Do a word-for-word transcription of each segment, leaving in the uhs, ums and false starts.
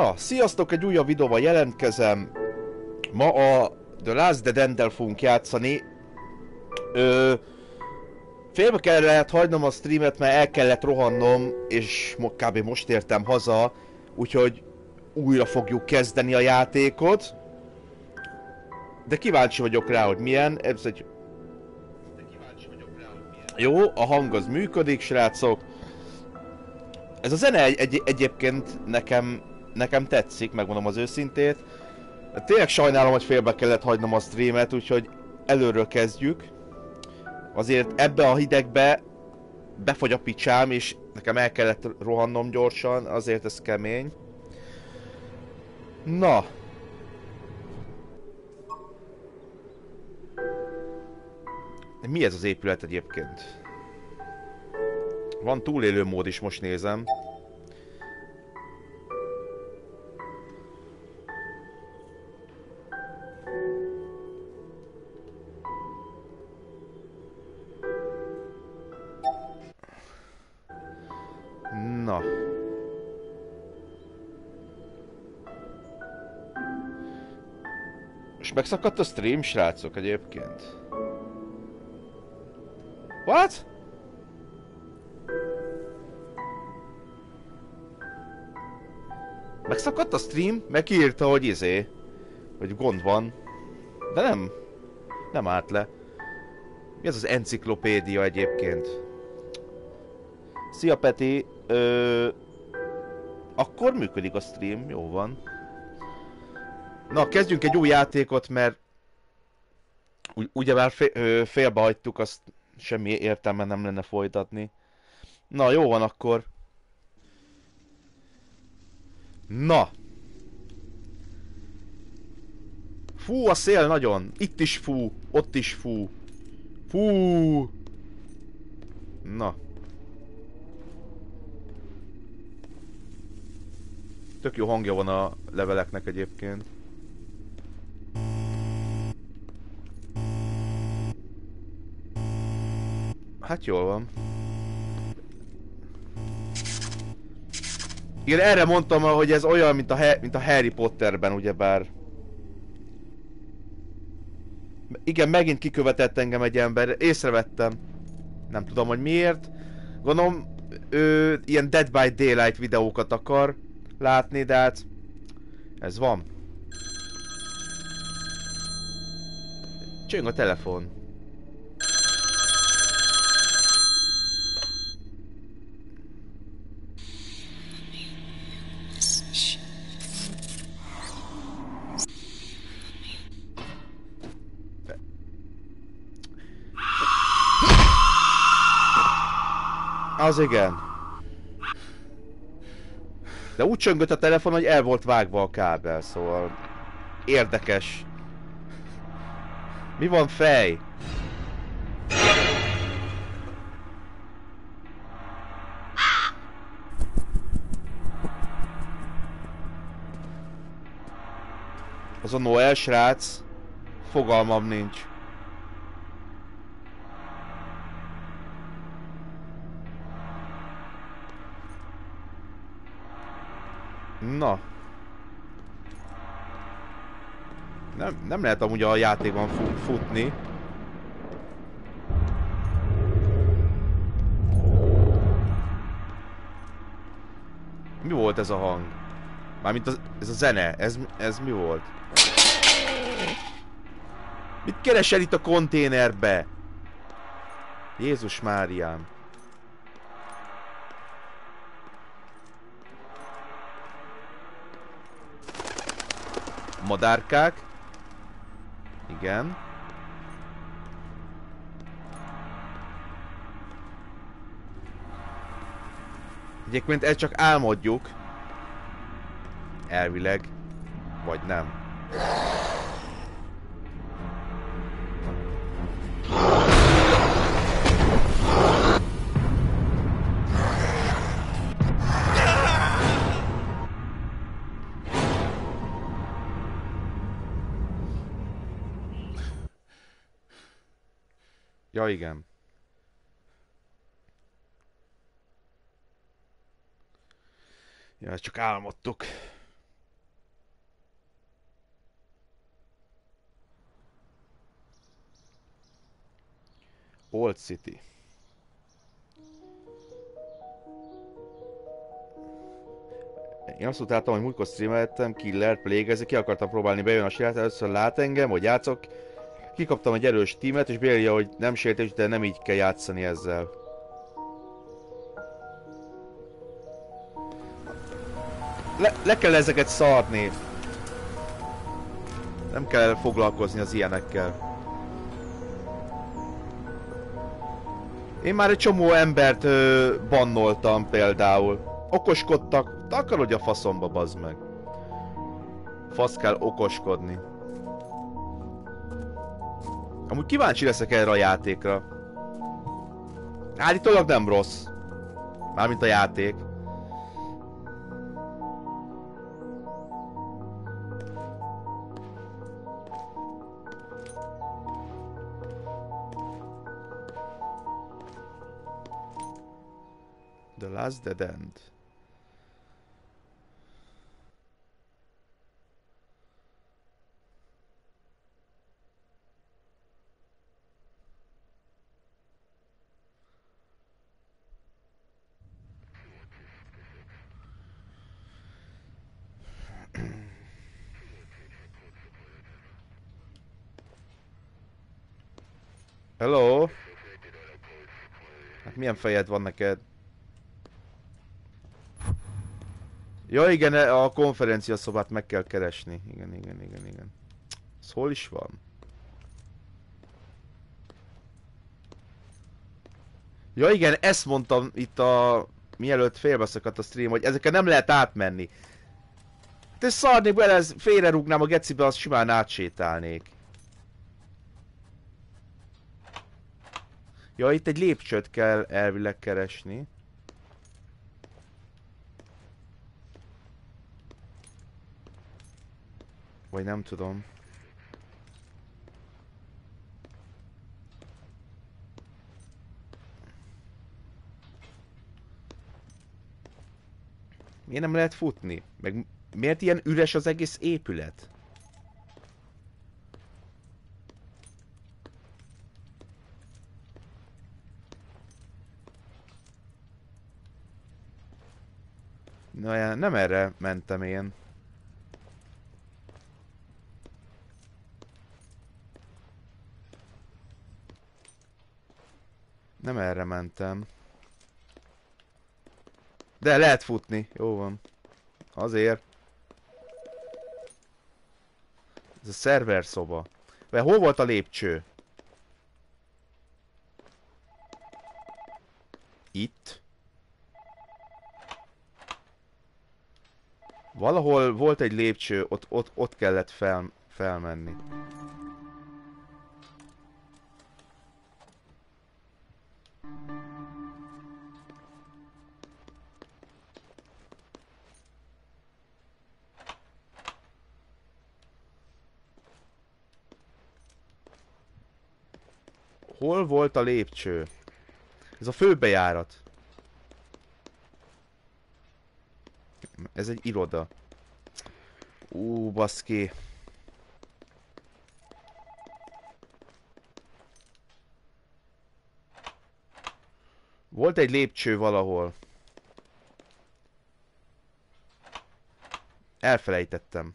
Na, sziasztok, egy újabb videóval jelentkezem. Ma a The Last Dead End-del fogunk játszani. Ö, félbe kellett hagynom a streamet, mert el kellett rohannom, és kb. Most értem haza, úgyhogy újra fogjuk kezdeni a játékot. De kíváncsi vagyok rá, hogy milyen. Ez egy... Jó, a hang az működik, srácok. Ez a zene egy, egy, egyébként nekem, nekem tetszik, megmondom az őszintét. Tényleg sajnálom, hogy félbe kellett hagynom a streamet, úgyhogy előről kezdjük. Azért ebbe a hidegbe befogy a picsám, és nekem el kellett rohannom gyorsan, azért ez kemény. Na. Mi ez az épület egyébként? Van túlélő mód is, most nézem. Na. És megszakadt a stream, srácok, egyébként. What? Megszakadt a stream? Megírta, hogy izé, hogy gond van. De nem. Nem állt le. Mi ez az enciklopédia egyébként? Szia Peti. Ö... Akkor működik a stream, jó van. Na, kezdjünk egy új játékot, mert Ugy, ugyebár fél, félbe hagytuk, azt semmi értelme nem lenne folytatni. Na, jó van akkor. Na. Fú, a szél nagyon. Itt is fú, ott is fú. Fú. Na. Tök jó hangja van a leveleknek egyébként. Hát jól van. Igen, erre mondtam, hogy ez olyan, mint a, mint a Harry Potterben, ugyebár. Igen, megint kikövetett engem egy ember, észrevettem. Nem tudom, hogy miért. Gondolom, ő ilyen Dead by Daylight videókat akar látni, de hát ez van. Csöng a telefon. Az igen. De úgy csöngött a telefon, hogy el volt vágva a kábel, szóval... Érdekes. Mi van, fej? Az a Noel srác. Fogalmam nincs. Na. Nem, nem lehet amúgy a játékban fu futni. Mi volt ez a hang? Mármint az, ez a zene, ez, ez mi volt? Mit keresel itt a konténerbe? Jézus Máriám. Madárkák. Igen. Egyébként ezt csak álmodjuk. Elvileg. Vagy nem. Ja, igen. Ja, csak álmodtuk. Old City. Én azt utáltam, hogy múltkor streameltem, Killer, Plague, ki akartam próbálni bejön a srác, először lát engem, hogy játszok. Kikaptam egy erős tímet, és bírja, hogy nem sértés, de nem így kell játszani ezzel. Le, le kell ezeket szarni. Nem kell foglalkozni az ilyenekkel. Én már egy csomó embert ö, bannoltam például. Okoskodtak. Takarodj a faszomba, bazd meg. Fasz kell okoskodni. Amúgy kíváncsi leszek erre a játékra. Állítólag nem rossz. Mármint a játék. The Last Dead End. Hello? Hát milyen fejed van neked? Ja igen, a konferencia szobát meg kell keresni. Igen, igen, igen, igen. Ez hol is van? Ja igen, ezt mondtam itt a... mielőtt félbeszakadt a stream, hogy ezeket nem lehet átmenni. Te szarnék bele, ez félrerúgnám a gecibe, azt simán átsétálnék. Ja, itt egy lépcsőt kell elvileg keresni. Vagy nem tudom. Miért nem lehet futni? Meg miért ilyen üres az egész épület? Na, nem erre mentem én. Nem erre mentem. De lehet futni. Jó van. Azért. Ez a szerver szoba. Vagy hol volt a lépcső? Itt. Valahol volt egy lépcső, ott, ott, ott kellett fel, felmenni. Hol volt a lépcső? Ez a főbejárat. Ez egy iroda. Ú, baszki. Volt egy lépcső valahol. Elfelejtettem.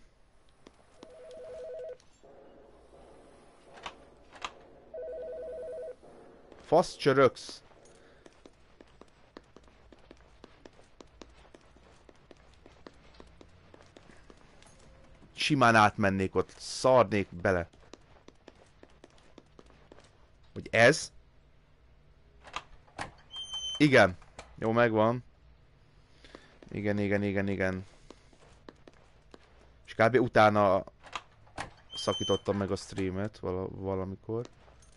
Fasz csöröksz. Simán átmennék ott, szarnék bele. Hogy ez? Igen. Jó, megvan. Igen, igen, igen, igen. És kb. Utána szakítottam meg a streamet vala valamikor.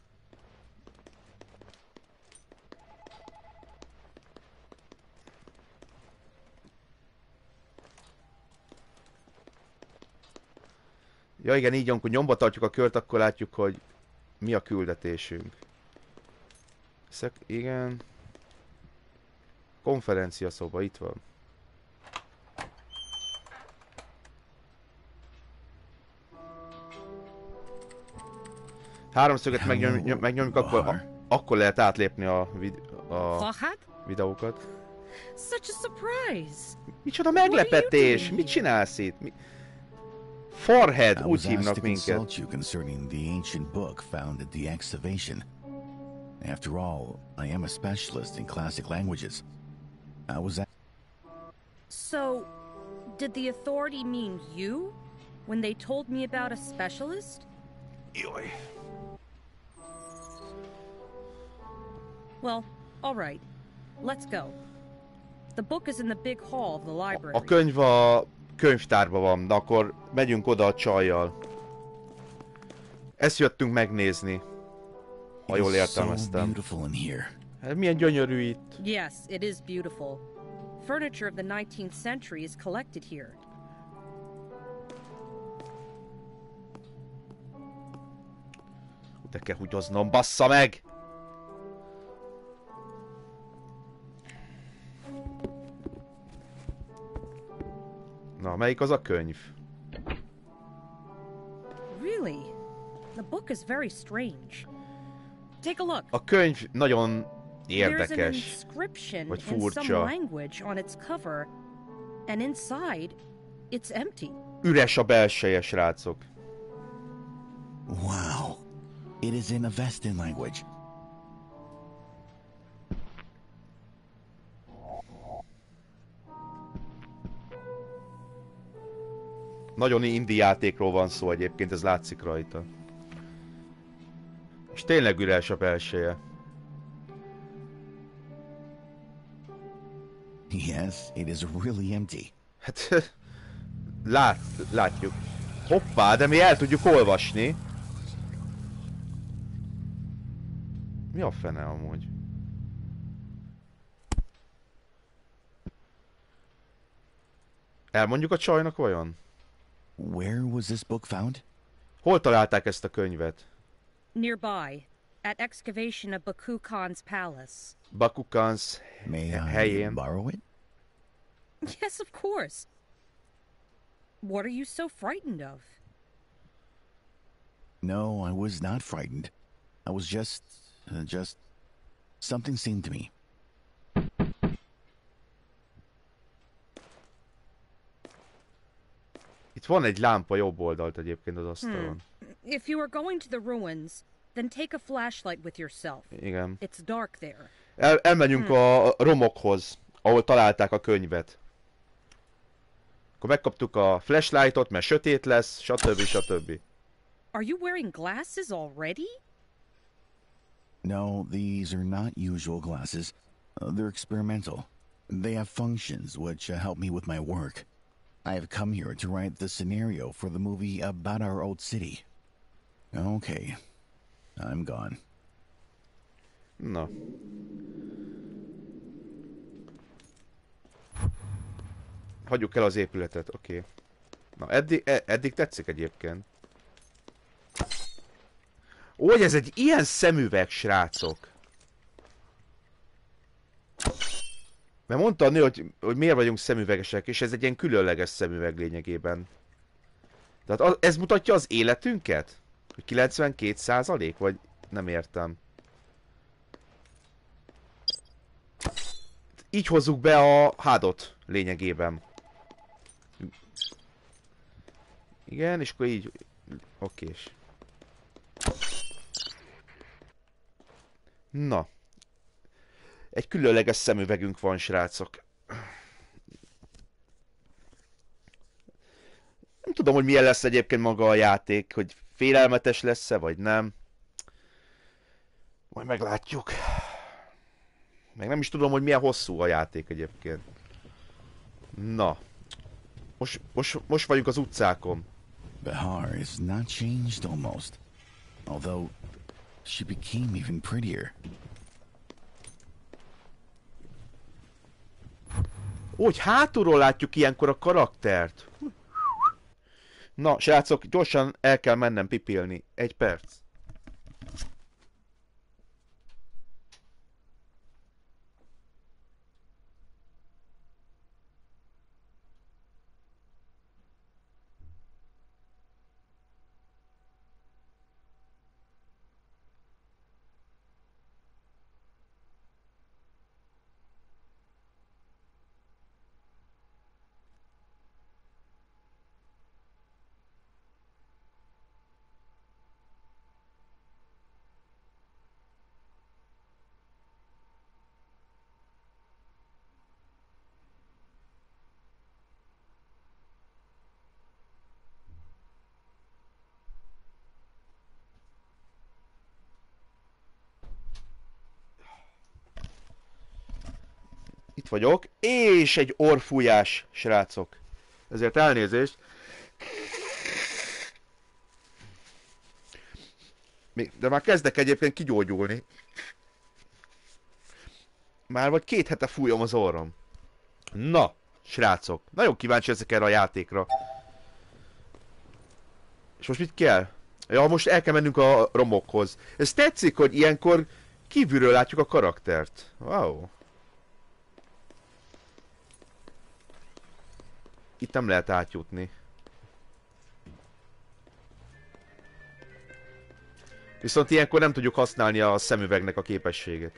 Ja igen, így amikor nyomba tartjuk a kört, akkor látjuk, hogy mi a küldetésünk. Szek, igen. Konferencia szoba, itt van. Háromszöget megnyom, megnyomjuk, akkor... A, akkor lehet átlépni a, vid a Farhat? videókat. Such a surprise. Micsoda meglepetés! Mit csinálsz itt? Mi... Farhead, I úgy was asked hívnak to minket. consult you concerning the ancient book found at the excavation. After all, I am a specialist in classic languages. I was a- So, did the authority mean you when they told me about a specialist? Jaj. Well, all right. Let's go. The book is in the big hall of the library. A könyv a könyvtárban van, de akkor megyünk oda a csajjal. Ezt jöttünk megnézni, ha jól It's so értelmeztem. beautiful in here. Hát milyen gyönyörű itt. Yes, it is beautiful. Furniture of the nineteenth century is collected here. De kell húgyoznom, bassza meg! Na, melyik az a könyv? Really? The book is very strange. Take a look. A könyv nagyon There's an érdekes. inscription Vagy in some furcsa. language on its cover, and inside, it's empty. Üres a belseje, srácok. Wow. It is in Avestan language. Nagyon indie játékról van szó egyébként, ez látszik rajta. És tényleg üres a belseje. Yes, it is really empty. Hát, lát, látjuk. Hoppá, de mi el tudjuk olvasni. Mi a fene amúgy? Elmondjuk a csajnak vajon? Where was this book found? Hol találták ezt a könyvet? Nearby, at excavation of Baku Khan's palace. Bakukans May I helyén. borrow it? Yes, of course. What are you so frightened of? No, I was not frightened. I was just... Uh, just... Something seemed to me. Itt van egy lámpa jobb oldalt egyébként az asztalon. If you are going to the ruins, then take a flashlight with yourself. Igen. It's dark there. El, elmegyünk a romokhoz, ahol találták a könyvet. Akkor megkaptuk a flashlightot, mert sötét lesz, stb. Stb. Are you wearing glasses already? No, these are not usual glasses. Uh, they're experimental. They have functions which uh, help me with my work. I have come here to write the scenario for the movie about our old city. Okay, I'm gone. Na. Hagyjuk el az épületet, oké. Okay. Na, eddig, e, eddig tetszik egyébként. Ó, hogy ez egy ilyen szemüveg, srácok. Mert mondta a nő, hogy, hogy miért vagyunk szemüvegesek, és ez egy ilyen különleges szemüveg lényegében. Tehát az, ez mutatja az életünket? Hogy kilencvenkét százalék? Vagy nem értem. Így hozzuk be a hádot lényegében. Igen, és akkor így... Okés. Na. Egy különleges szemüvegünk van, srácok. Nem tudom, hogy milyen lesz egyébként maga a játék, hogy félelmetes lesz-e, vagy nem. Majd meglátjuk. Meg nem is tudom, hogy milyen hosszú a játék egyébként. Na. Most, most, most vagyunk az utcákon. Bahar is not changed almost. Although, she became even prettier. Ó, hogy hátulról látjuk ilyenkor a karaktert. Na, srácok, gyorsan el kell mennem pipilni. Egy perc. vagyok, és egy orrfújás, srácok. Ezért elnézést. De már kezdek egyébként kigyógyulni. Már vagy két hete fújom az orrom. Na, srácok. Nagyon kíváncsi ezek erre a játékra. És most mit kell? Ja, most el kell mennünk a romokhoz. Ez tetszik, hogy ilyenkor kívülről látjuk a karaktert. Wow. Itt nem lehet átjutni. Viszont ilyenkor nem tudjuk használni a szemüvegnek a képességét.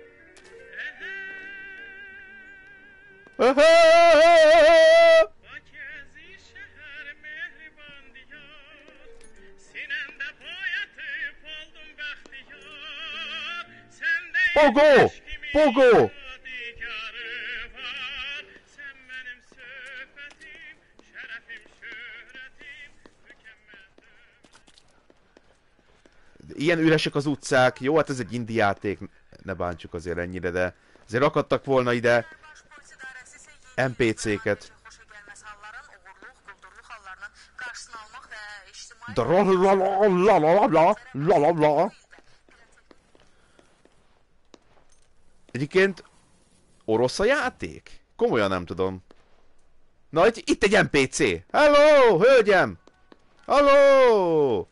Pogo! Pogo! Ilyen üresek az utcák. Jó, hát ez egy indie játék. Ne bántsuk azért ennyire, de azért akadtak volna ide en pé cé-ket. Egyébként orosz a játék? Komolyan nem tudom. Na, itt, itt egy en pé cé. Hello, hölgyem! Hello!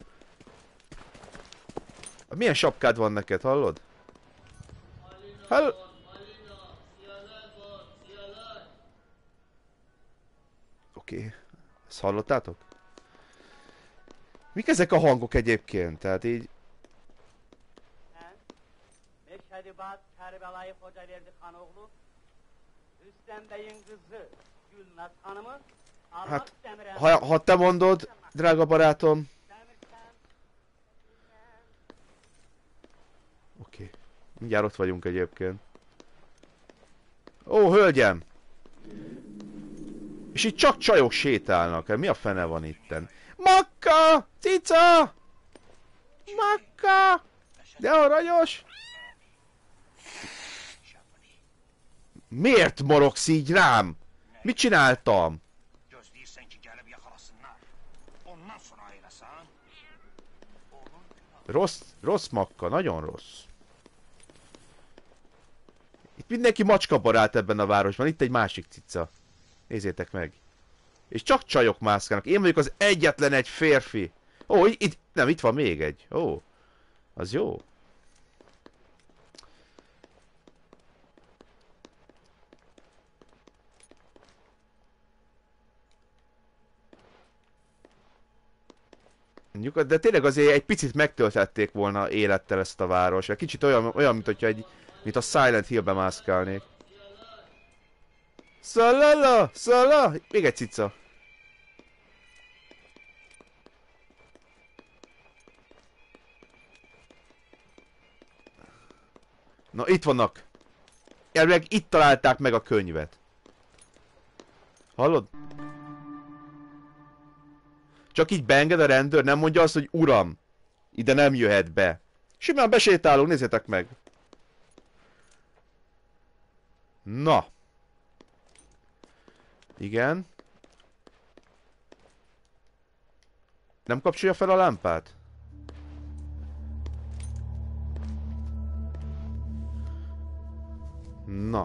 Milyen sapkád van neked, hallod? Hello! Oké. Okay. Ezt hallottátok? Mik ezek a hangok egyébként? Tehát így... Hát, ha, ha te mondod, drága barátom... Oké. Okay. Mindjárt ott vagyunk egyébként. Ó, hölgyem! És itt csak csajok sétálnak. Mi a fene van itten? Makka! Cica! Makka! De aranyos! Miért morogsz így rám? Mit csináltam? Rossz, rossz Makka, nagyon rossz. Itt mindenki macska barát ebben a városban, itt egy másik cica. Nézzétek meg. És csak csajok mászkálnak. Én vagyok az egyetlen egy férfi. Ó, itt, nem, itt van még egy. Ó, az jó. De tényleg azért egy picit megtöltették volna élettel ezt a város. Egy kicsit olyan, olyan mint hogyha egy, mint a Silent Hill-be mászkálnék. Szalala! Szala! Még egy cica. Na, itt vannak. Elvileg itt találták meg a könyvet. Hallod? Csak így beenged a rendőr, nem mondja azt, hogy uram, ide nem jöhet be. Simán besétálunk, nézzétek meg. Na. Igen. Nem kapcsolja fel a lámpát? Na.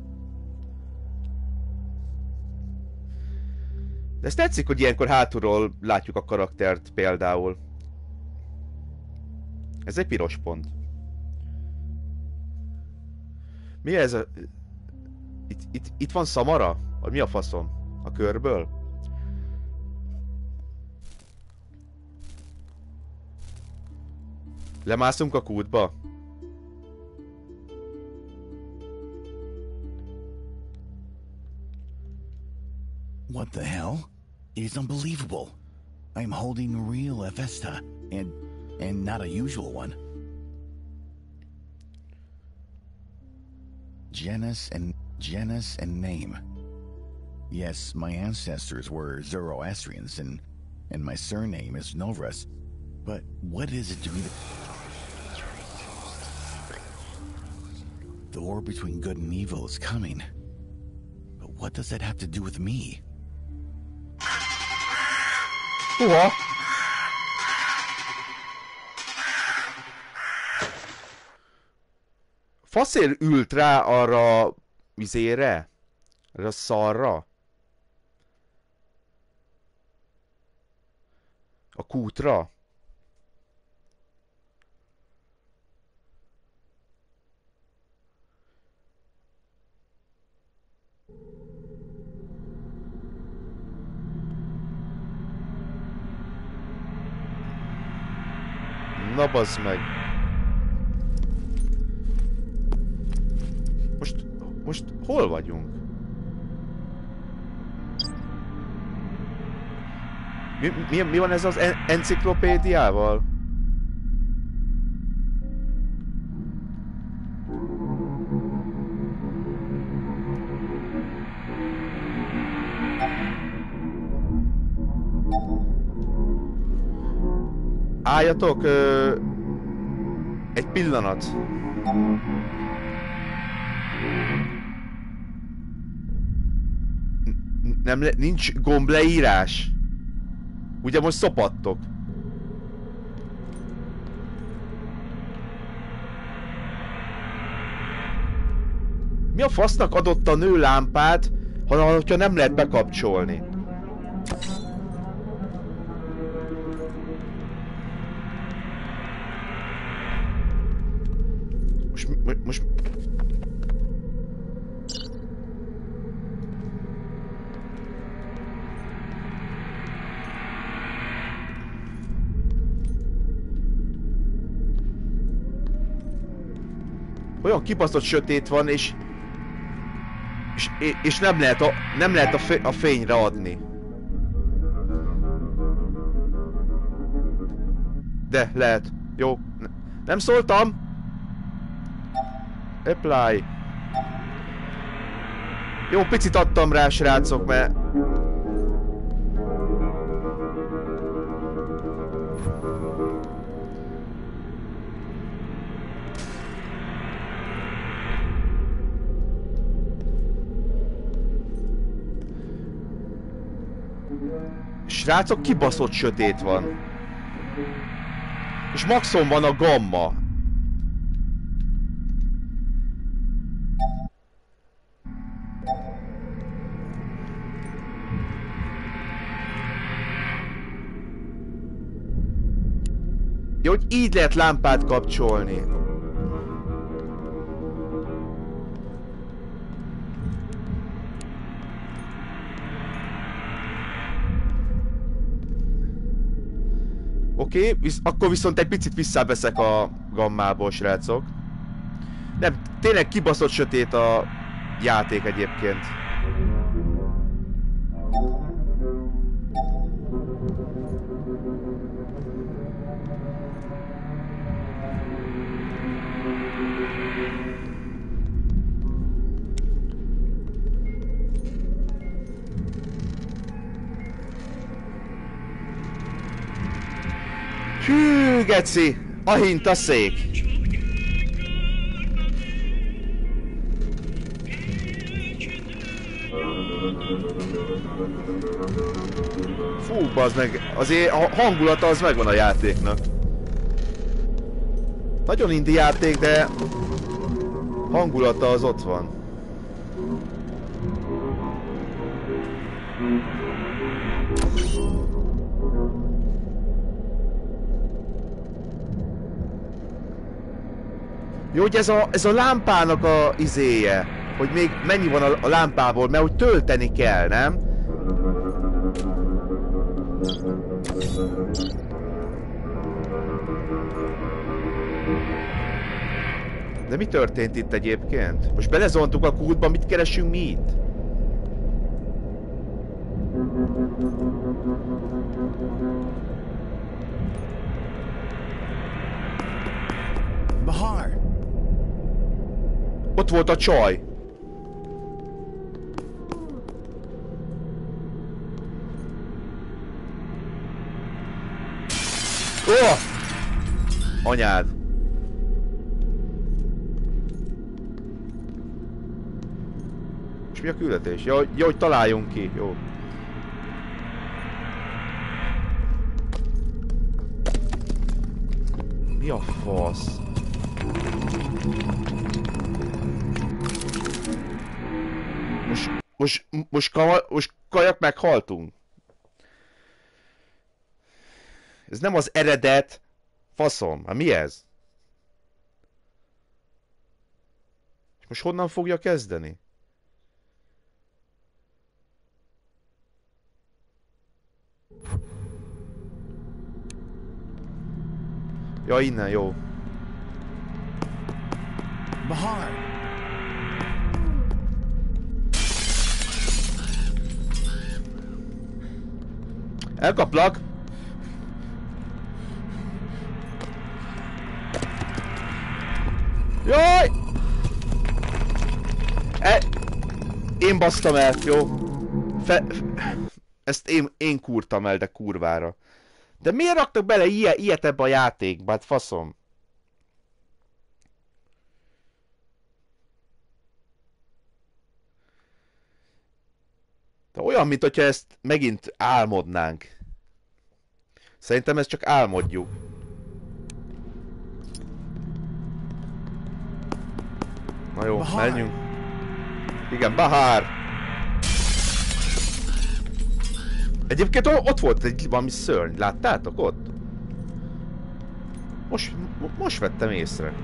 De ezt tetszik, hogy ilyenkor hátulról látjuk a karaktert például. Ez egy piros pont. Mi ez a... Itt, itt, itt van Samara? Vagy mi a faszom? A körből? Lemászunk a kútba? What the hell? It is unbelievable. I am holding a real Avesta, and and not a usual one. Genus and genus and name. Yes, my ancestors were Zoroastrians, and and my surname is Novras. But what is it to be the... The war between good and evil is coming. what does that have to do with me? Húha! Faszél ült rá arra vizére? Arra a szarra? A kútra? Na bazd meg! Most... Most hol vagyunk? Mi, mi, mi van ez az en enciklopédiával? Álljatok, ö, egy pillanat. Nem le, nincs gombleírás. Ugye most szopadtok. Mi a fasznak adott a nő lámpát, hogyha nem lehet bekapcsolni? Most... most... Olyan kibaszott sötét van, és... És, és nem lehet a, nem lehet a, fé, a fényre adni. De, lehet. Jó. Nem szóltam! Apply. Jó, picit adtam rá, srácok, mert... Srácok, kibaszott sötét van. És maxon van a gamma. Jó, hogy így lehet lámpát kapcsolni. Oké, okay, visz akkor viszont egy picit visszaveszek a gammából, srácok. Nem, tényleg kibaszott sötét a játék egyébként. Hű, geci! Ahint a szék! Fú, bazd meg! Azért a hangulata az megvan a játéknak. Nagyon indie játék, de... hangulata az ott van. Jó, hogy ez a, ez a lámpának a izéje, hogy még mennyi van a, a lámpából, mert hogy tölteni kell, nem? De mi történt itt egyébként? Most belezontuk a kútba, mit keresünk mi itt? Bahar! Ott volt a csaj. Ó! Oh! Anyád. És mi a küldetés? Jó, jó, hogy találjunk ki, jó. Mi a fasz? Most, most, most, kava, most kajak meghaltunk. Ez nem az eredet. Faszom, hát mi ez? És most honnan fogja kezdeni? Ja, innen, jó. Bahar! Elkaplak! Jaj! E... Én basztam el, jó? Fe... Ezt én, én kurtam el, de kurvára. De miért raktak bele ilyet, ilyet ebbe a játékba? Hát faszom. De olyan, mint hogyha ezt megint álmodnánk. Szerintem ezt csak álmodjuk. Na jó, Bahar. Menjünk. Igen, Bahar. Egyébként ott volt egy valami szörny, láttátok ott? Most, most vettem észre.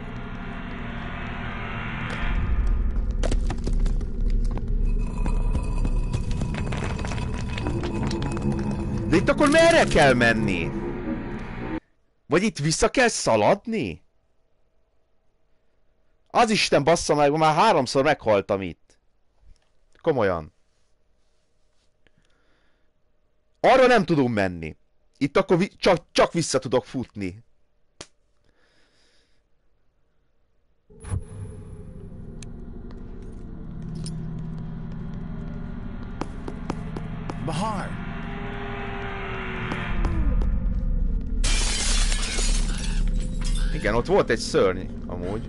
De itt akkor merre kell menni? Vagy itt vissza kell szaladni? Az Isten bassza meg, már háromszor meghaltam itt. Komolyan. Arra nem tudunk menni. Itt akkor vi csak, csak vissza tudok futni. Bahar! Igen, ott volt egy szörny, amúgy.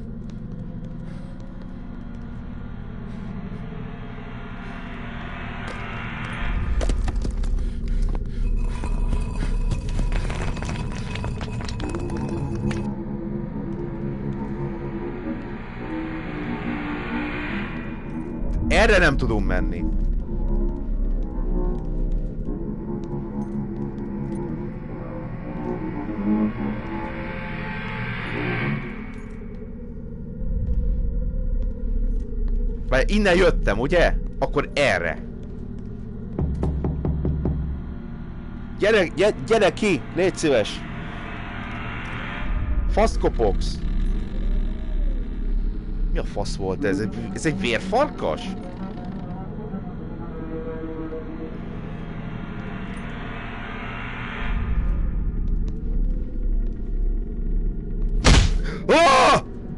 Erre nem tudunk menni. Mert innen jöttem, ugye? Akkor erre. Gyere, gyere, gyere ki! Légy szíves! Faszkopogsz! Mi a fasz volt ez? Ez egy vérfarkas? Oh!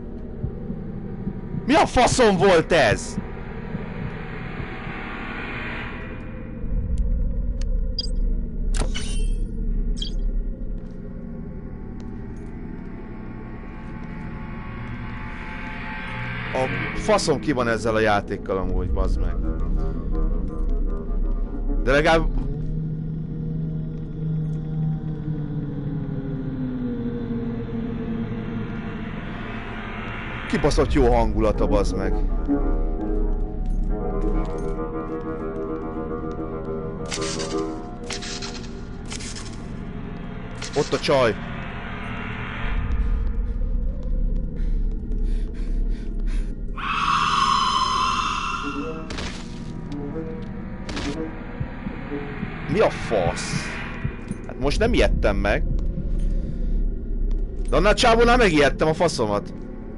Mi a faszom volt ez? A faszom ki van ezzel a játékkal amúgy, bazd meg. De legalább... Kibaszott jó hangulata, bazd meg. Ott a csaj. Mi a fasz? Hát most nem ijedtem meg. De annál csávónál megijedtem a faszomat.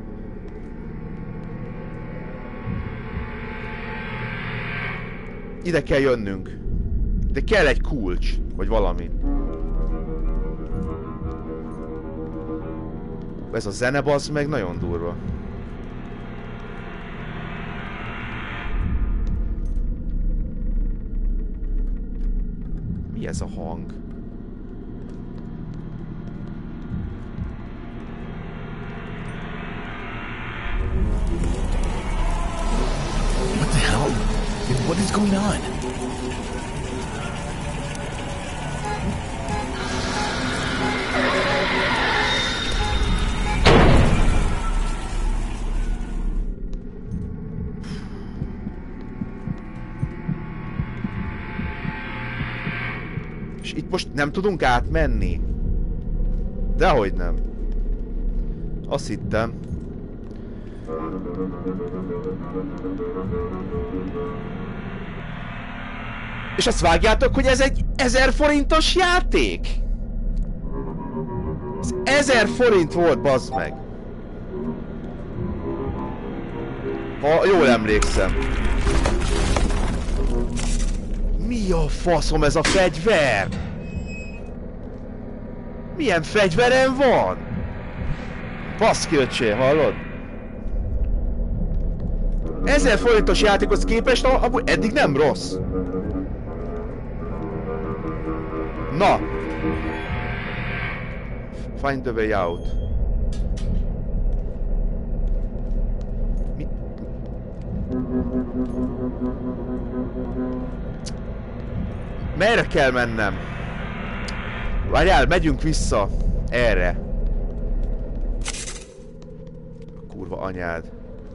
Ide kell jönnünk. De kell egy kulcs, vagy valami. Ez a zene, bazd meg, nagyon durva. Mi ez a hang? What the hell? What is going on? És itt most nem tudunk átmenni? Dehogy nem. Azt hittem. És azt vágjátok, hogy ez egy ezer forintos játék? Ez ezer forint volt, bazd meg. Ha jól emlékszem. Mi a faszom ez a fegyver? Milyen fegyverem van? Baszki öcsém, hallod? Ezer forintos játékhoz képest amúgy eddig nem rossz. Na! Find the way out. Mi? Merre kell mennem? Várjál, megyünk vissza. Erre. Kurva anyád.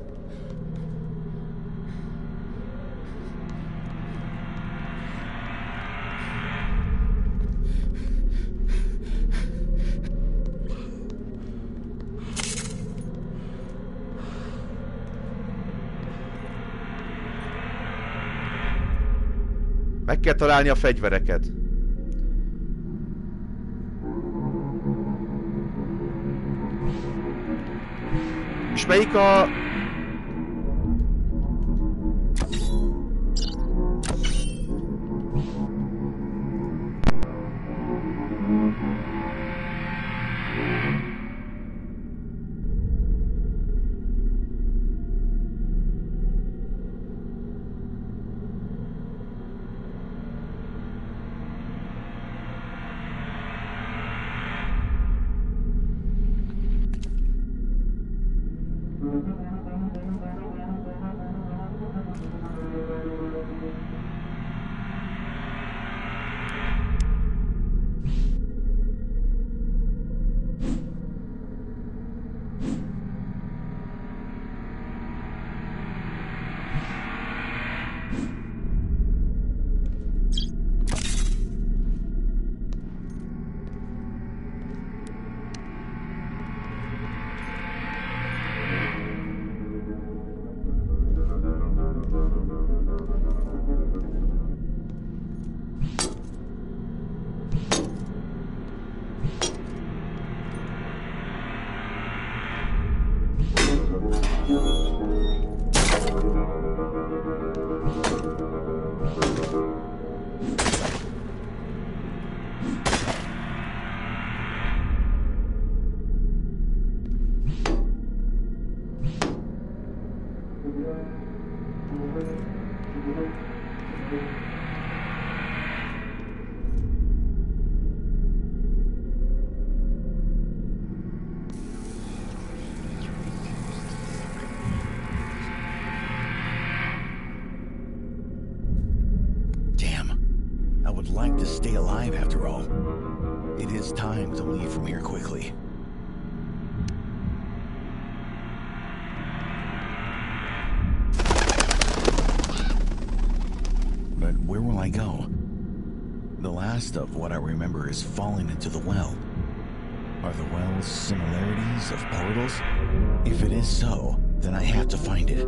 Meg kell találni a fegyvereket. És melyik a... Like to stay alive after all. It is time to leave from here quickly. But where will I go? The last of what I remember is falling into the well. Are the wells similarities of portals? If it is so, then I have to find it.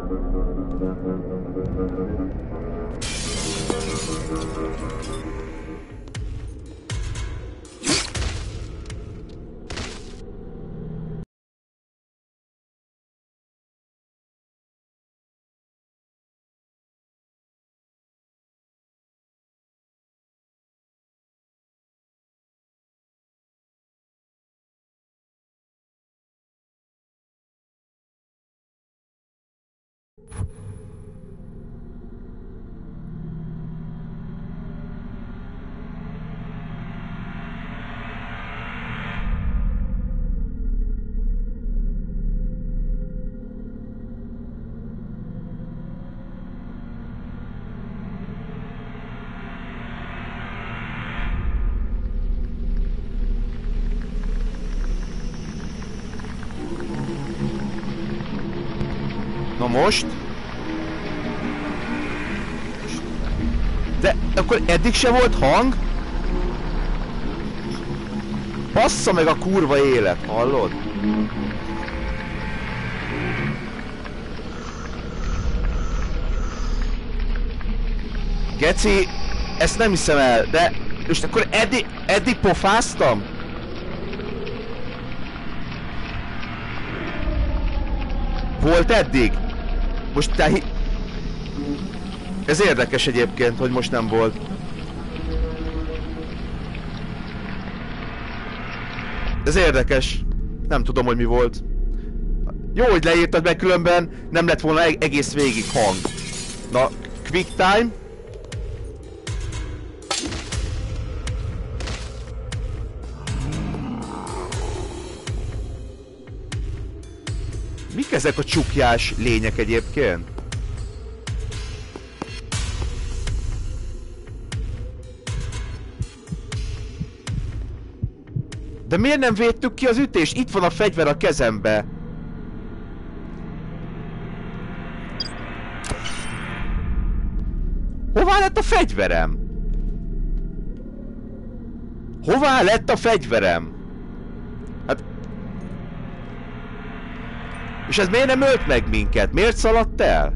Na most? De akkor eddig se volt hang? Bassza meg a kurva élet, hallod? Geci, ezt nem hiszem el, de most akkor eddig, eddig pofáztam? Volt eddig? Most te hi... Ez érdekes egyébként, hogy most nem volt. Ez érdekes. Nem tudom, hogy mi volt. Jó, hogy leírtad, meg különben nem lett volna egész végig hang. Na, quick time. Mik ezek a csukjás lények egyébként? De miért nem védtük ki az ütést? Itt van a fegyver a kezembe. Hová lett a fegyverem? Hová lett a fegyverem? Hát... És ez miért nem ölt meg minket? Miért szaladt el?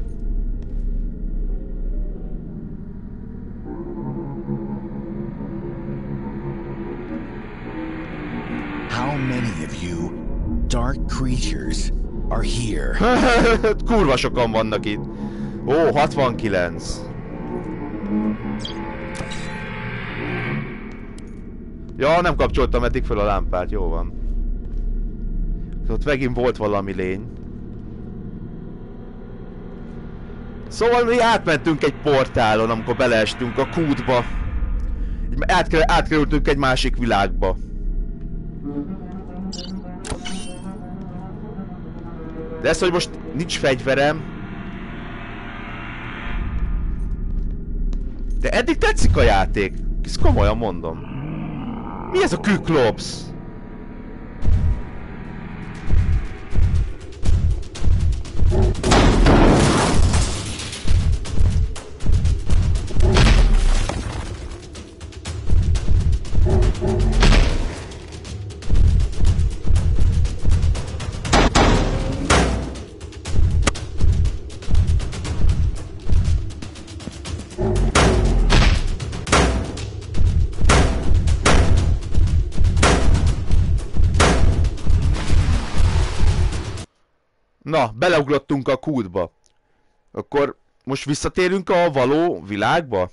How many of you dark creatures are here? Kurva sokan vannak itt. Ó, hatvankilenc. Ja, nem kapcsoltam eddig fel a lámpát, jó van. Ott megint volt valami lény. Szóval mi átmentünk egy portálon, amikor beleestünk a kútba. Átker átkerültünk egy másik világba. De ez, hogy most nincs fegyverem. De eddig tetszik a játék. Ezt komolyan mondom. Mi ez a Kyklops? Na, beleugrottunk a kútba. Akkor most visszatérünk a való világba?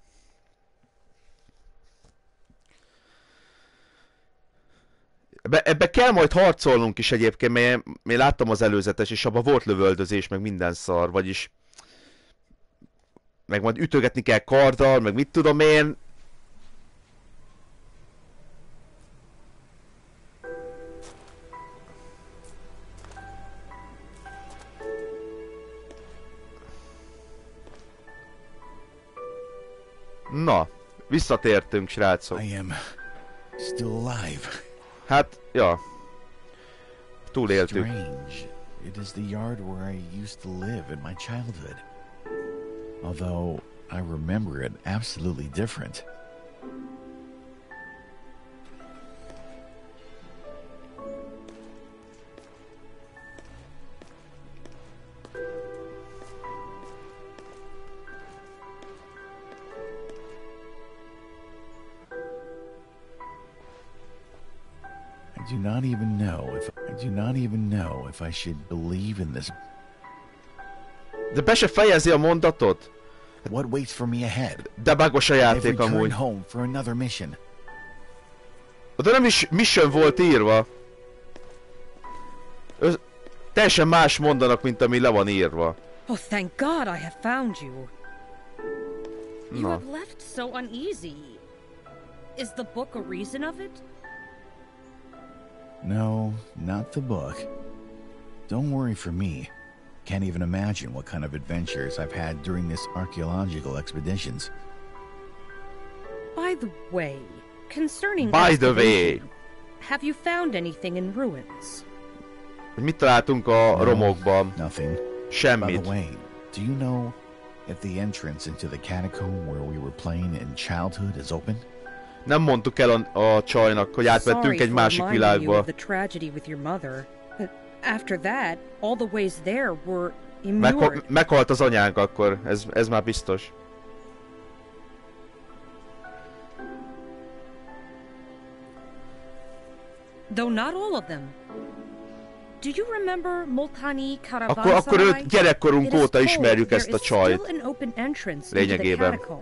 Ebbe, ebbe kell majd harcolnunk is egyébként, mert én láttam az előzetes, és abban volt lövöldözés, meg minden szar, vagyis... Meg majd ütögetni kell karddal, meg mit tudom én. Na, visszatértünk, srácok. I am still alive. Hát, ja. Túléltük. Strange. It is the yard where I used to live in my childhood. Although I remember it absolutely different. I do not even know if I do not even know if I should believe in this. De be se fejezi a mondatot? What waits for me ahead? De bagos a I've játék returned amúgy. home for another mission. De nem is mission volt írva. Ö, teljesen más mondanak, mint ami le van írva. Oh, thank God I have found you. You Na. have left so uneasy. Is the book a reason of it? No, not the book. Don't worry for me. Can't even imagine what kind of adventures I've had during this archaeological expeditions. By the way, concerning By the way. excavation, have you found anything in ruins? Hogy mit találtunk a romokban? Nothing. By Semmit. the way, do you know if the entrance into the catacomb where we were playing in childhood is open? Nem mondtuk el a, a csajnak, hogy átvettünk Sorry egy for másik reminding you világba. of the tragedy with your mother, but after that, all the ways there were Megha immured. meghalt az anyánk akkor, ez, ez már biztos. Though not all of them. Do you remember Multani Akkor, Karavansai? akkor őt gyerekkorunk It is óta told ismerjük there ezt a is csajt. still an open entrance into the Lényegében. catacomb.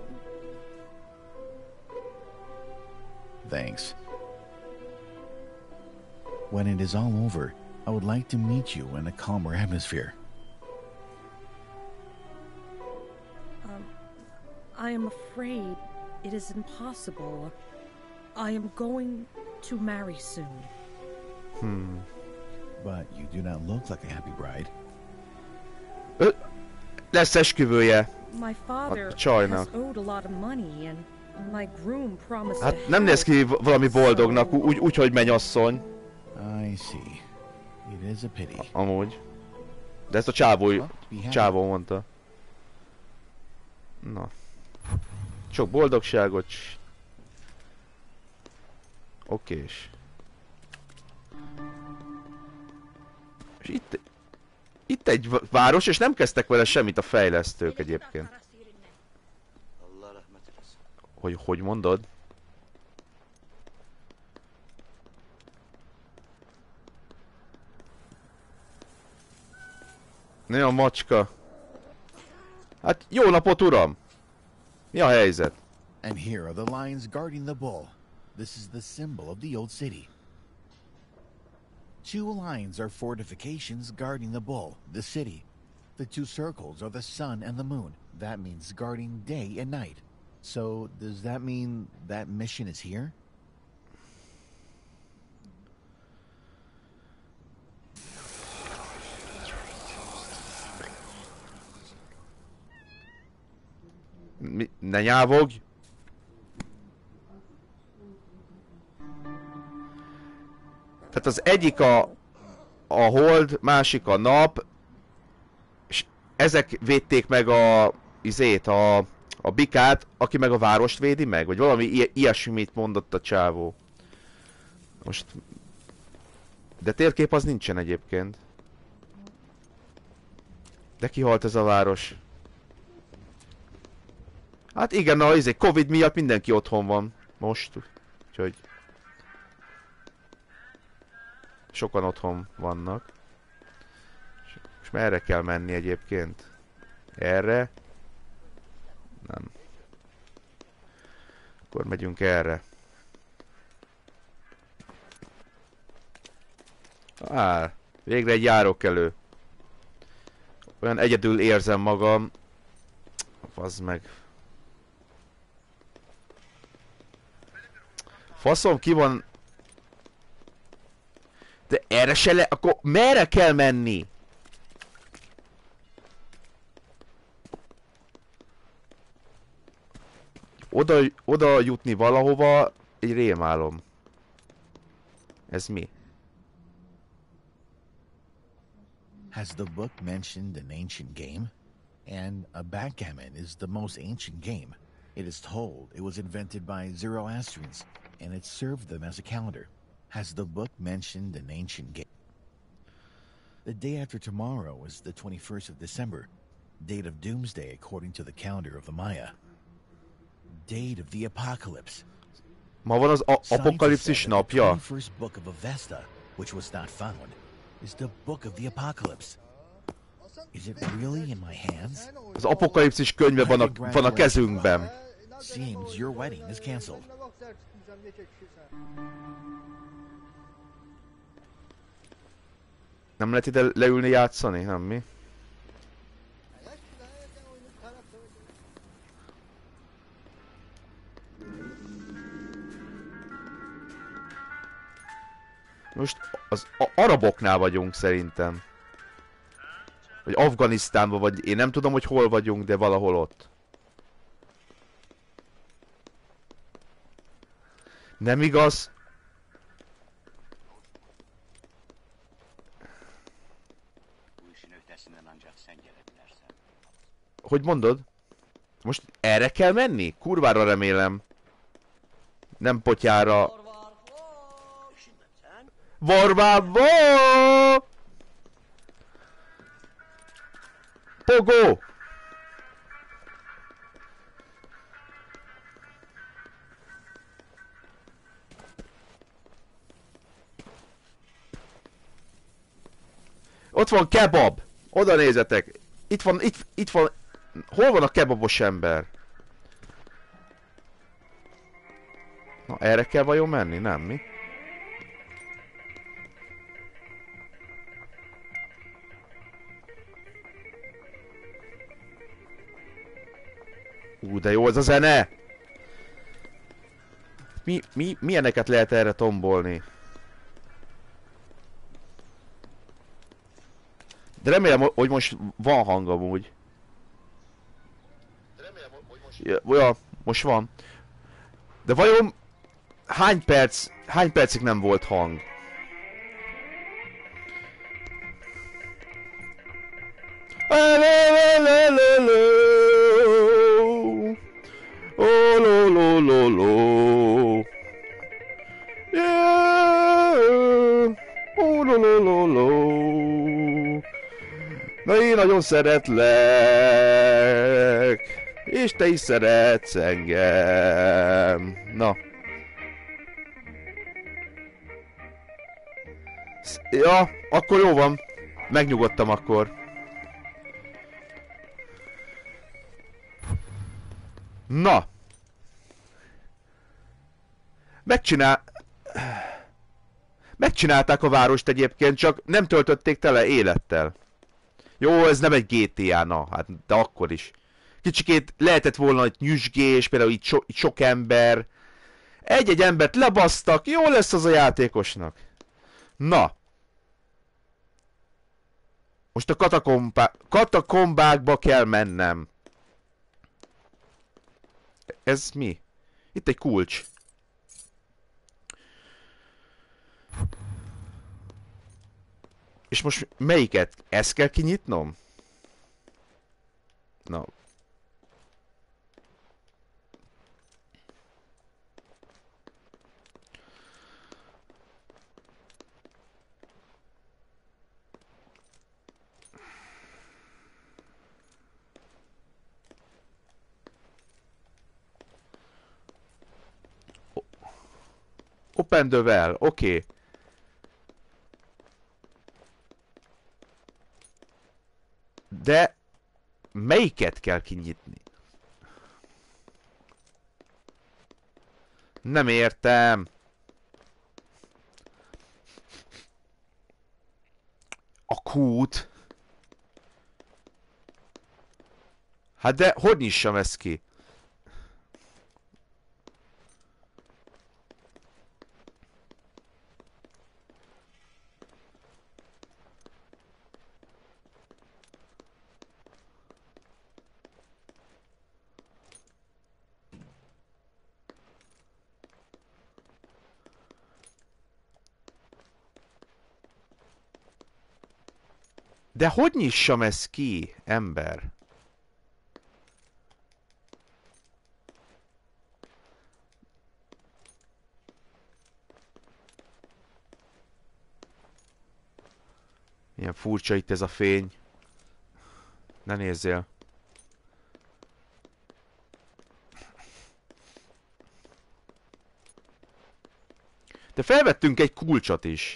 Thanks. When it is all over, I would like to meet you in a calmer atmosphere. Um, I am afraid it is impossible. I am going to marry soon. Hmm. But you do not look like a happy bride. Ö, lesz esküvője. My father A csajnak. has owed a lot of money, and my groom promised to Hát nem néz help. ki valami boldognak, úgy, úgy hogy mennyasszony. I see. It is a pity. Amúgy. De ezt a csávó, Well, be happy. csávó mondta. Na. Sok boldogságot. s- Okés. És itt, itt egy v- város, és nem kezdtek vele semmit a fejlesztők egyébként. Hogy, hogy mondod? Ne a macska. Hát jó napot, uram! Mi a helyzet? And here are the lions guarding the bull. This is the symbol of the old city. Two lines are fortifications guarding the bull, the city. The two circles are the sun and the moon. That means guarding day and night. So, does that mean that mission is here? Mi, ne nyávogj! Tehát az egyik a, a hold, másik a nap, és ezek védték meg a izét, a, a bikát, aki meg a várost védi meg, vagy valami i ilyesmit mondott a csávó. Most... De térkép az nincsen egyébként. De kihalt ez a város. Hát igen, na izé, Covid miatt mindenki otthon van most, úgyhogy sokan otthon vannak. És merre kell menni egyébként? Erre? Nem. Akkor megyünk erre. Á, végre egy járókelő. Olyan egyedül érzem magam. Fazd meg. Faszom, ki van... De erre se le... Akkor merre kell menni? Oda, oda jutni valahova egy rémálom. Ez mi? Has the book mentioned an ancient game? And a backgammon is the most ancient game. It is told it was invented by Zoroastrians, and it served them as a calendar. Has the book mentioned an ancient game? The day after tomorrow is the twenty-first of December, date of doomsday according to the calendar of the Maya. Date of the apocalypse. Ma van az apokalipszis napja. The twenty-first book of Avesta, which was not found, is the book of the apocalypse. Is it really in my hands? Az apokalipszis könyve van a, van a kezünkben. Seems your wedding is cancelled. Nem lehet ide leülni játszani, nem mi? Most az araboknál vagyunk szerintem. Vagy Afganisztánban, vagy én nem tudom, hogy hol vagyunk, de valahol ott. Nem igaz? Hogy mondod? Most erre kell menni? Kurvára remélem. Nem potyára. Varvába! Pogó! Ott van kebab! Oda nézzetek! Itt van, itt, itt van... Hol van a kebabos ember? Na, erre kell vajon menni? Nem, mi? Ú, de jó ez a zene! Mi, mi, milyeneket lehet erre tombolni? De remélem, hogy most van hang amúgy. Ja, ja, most van. De vajon hány perc, hány percig nem volt hang? Oh, lo, lo, lo, lo. Yeah. Oh, lo, lo, lo, lo. Na, én nagyon szeretlek. És te is szeretsz engem. Na. Ja, akkor jó van. Megnyugodtam akkor. Na. Megcsinál... Megcsinálták a várost egyébként, csak nem töltötték tele élettel. Jó, ez nem egy gé té á, na, hát de akkor is. Kicsikét lehetett volna egy nyüzsgés, például itt, so, itt sok ember. Egy-egy embert lebasztak, jó lesz az a játékosnak. Na. Most a katakombá... katakombákba kell mennem. Ez mi? Itt egy kulcs. És most melyiket? Ezt kell kinyitnom? Na. Open the well, oké. Okay. De melyiket kell kinyitni? Nem értem. A kút. Hát de hogy nyissam ezt ki? De hogy nyissam ezt ki, ember? Milyen furcsa itt ez a fény. Ne nézzél. De felvettünk egy kulcsot is.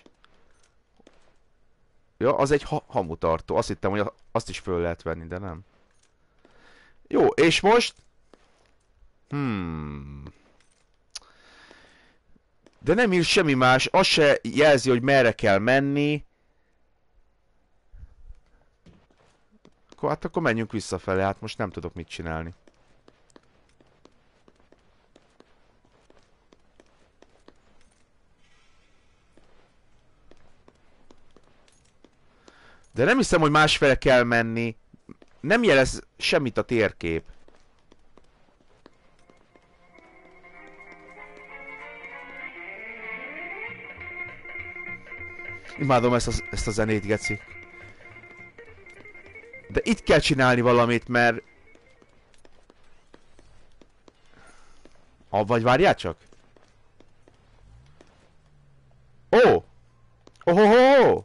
Ja, az egy ha hamutartó. Azt hittem, hogy azt is föl lehet venni, de nem. Jó, és most... Hmm... De nem ír semmi más, az se jelzi, hogy merre kell menni. Akkor, hát akkor menjünk visszafele, hát most nem tudok mit csinálni. De nem hiszem, hogy másfele kell menni. Nem jelez semmit a térkép. Imádom ezt a, ezt a zenét, geci. De itt kell csinálni valamit, mert... Ah, vagy várjál csak? Ó! Oh! Ohoho!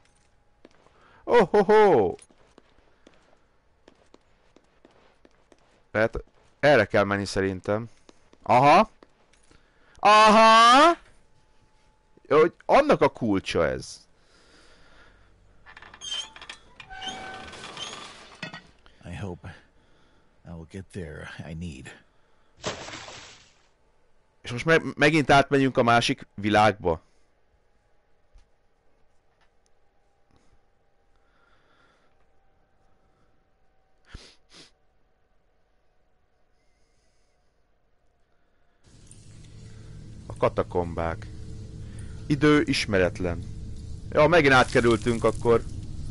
Ohoho! Tehát erre kell menni szerintem. Aha! Aha! Hogy annak a kulcsa ez. I hope I will get there I need. És most me megint átmegyünk a másik világba. A katakombák. Idő ismeretlen. Ja, megint átkerültünk akkor.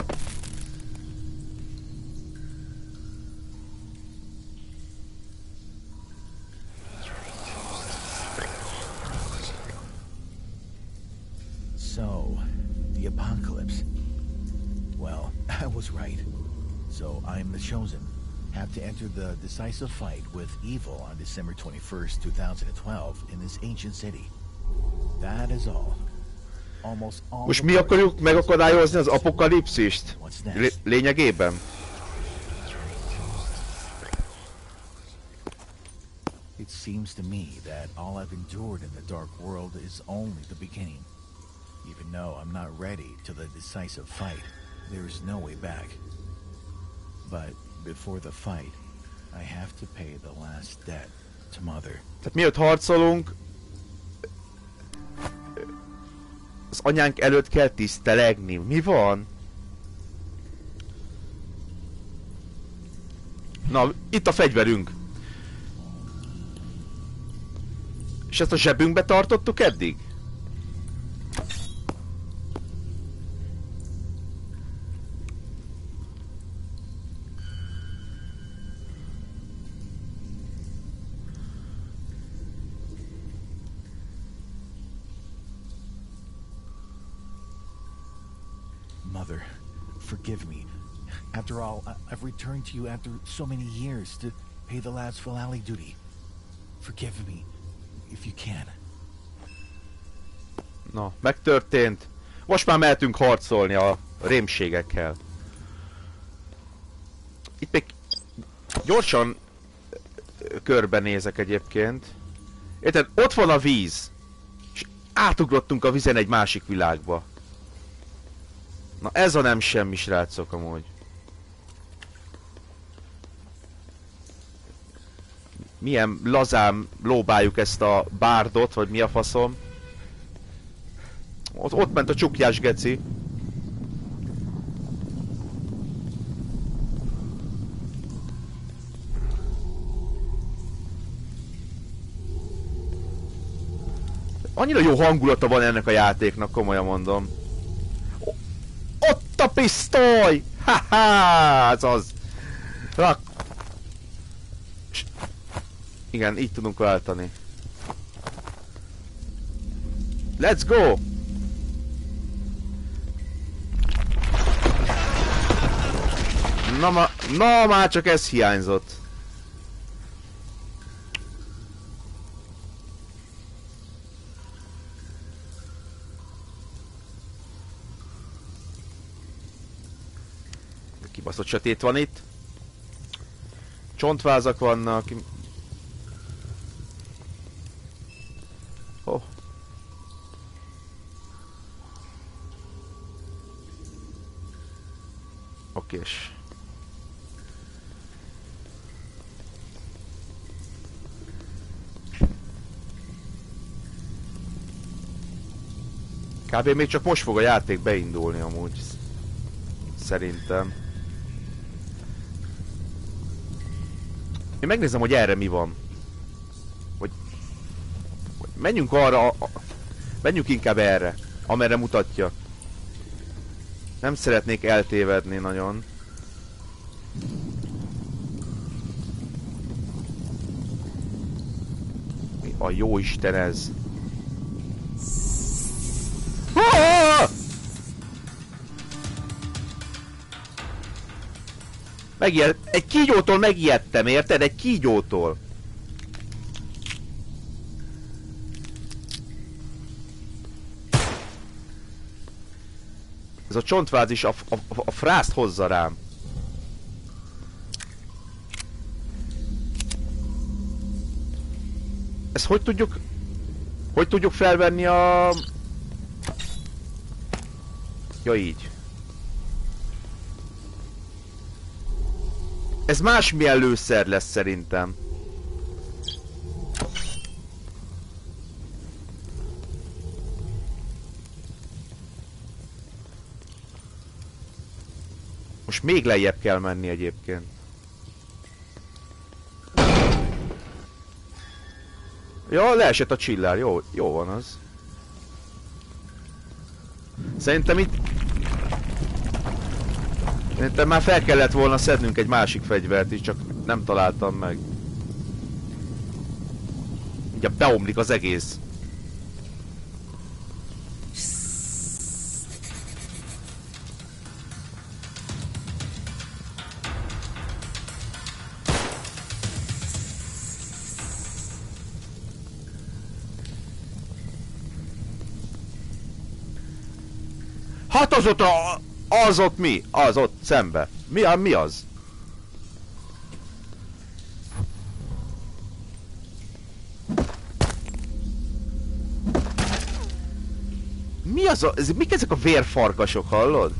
So, the apocalypse. Well, I was right. So, I'm the chosen. Have to enter the decisive fight with evil on December twenty-first, two thousand twelve in this ancient city. That is all. Almost all. Most mi akarjuk megakadályozni az apokalipszist? L lényegében? It seems to me that all I've endured in the dark world is only the beginning. Even though I'm not ready to the decisive fight, there is no way back. But before the fight, I have to pay the last debt to Mother. Tehát miatt harcolunk, az anyánk előtt kell tisztelegni. Mi van? Na, itt a fegyverünk. És ezt a zsebünkbe tartottuk eddig? Mother, forgive me. After all, I I've returned to you after so many years to pay the last Filali duty. Forgive me, if you can. Na, megtörtént. Most már mehetünk harcolni a rémségekkel. Itt még gyorsan körbenézek egyébként. Érted? Ott van a víz. És átugrottunk a vízen egy másik világba. Na ez a nem semmi, srácok, amúgy. Milyen lazán lóbáljuk ezt a bárdot, vagy mi a faszom. Ott, ott ment a csukjás geci. Annyira jó hangulata van ennek a játéknak, komolyan mondom. Ott a pisztoly! Haha, ez az. Rak. Igen, így tudunk váltani. Let's go! Na, ma, na már csak ez hiányzott. Kibaszott sötét van itt. Csontvázak vannak. Oh. Kb. Még csak most fog a játék beindulni amúgy. Szerintem. Én megnézem, hogy erre mi van. Hogy... hogy menjünk arra... A... menjünk inkább erre. Amerre mutatja. Nem szeretnék eltévedni nagyon. Mi a jó Isten ez? Ah! Megijed... Egy kígyótól megijedtem, érted? Egy kígyótól. Ez a csontváz is a, a, a frászt hozza rám. Ezt hogy tudjuk... Hogy tudjuk felvenni a... Ja, így. Ez másmilyen lőszer lesz szerintem. Most még lejjebb kell menni egyébként. Ja, leesett a csillár. Jó, jó van az. Szerintem itt... Szerintem már fel kellett volna szednünk egy másik fegyvert is, csak nem találtam meg. Ugye beomlik az egész. Hát az ott a... Az ott mi? Az ott szembe. Mi, a, mi az? Mi az a... Ez, mik ezek a vérfarkasok, hallod?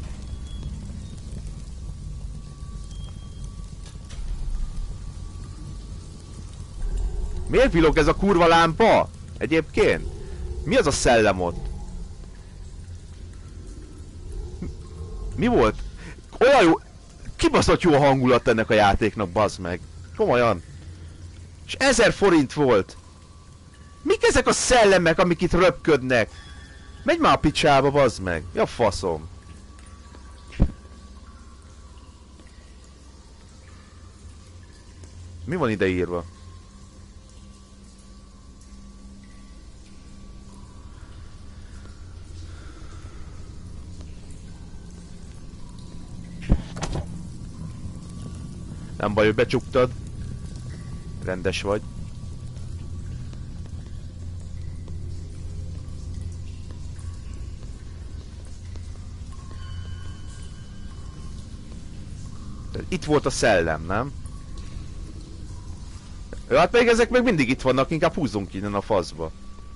Miért villog ez a kurva lámpa? Egyébként? Mi az a szellem ott? Mi volt? Olyan jó... Kibaszott jó a hangulat ennek a játéknak, bazd meg. Komolyan. És ezer forint volt. Mik ezek a szellemek, amik itt röpködnek? Menj már a picsába, bazd meg. Ja, faszom. Mi van ide írva? Nem baj, hogy becsuktad. Rendes vagy. Itt volt a szellem, nem? Ja, hát még ezek meg mindig itt vannak, inkább húzzunk innen a faszba.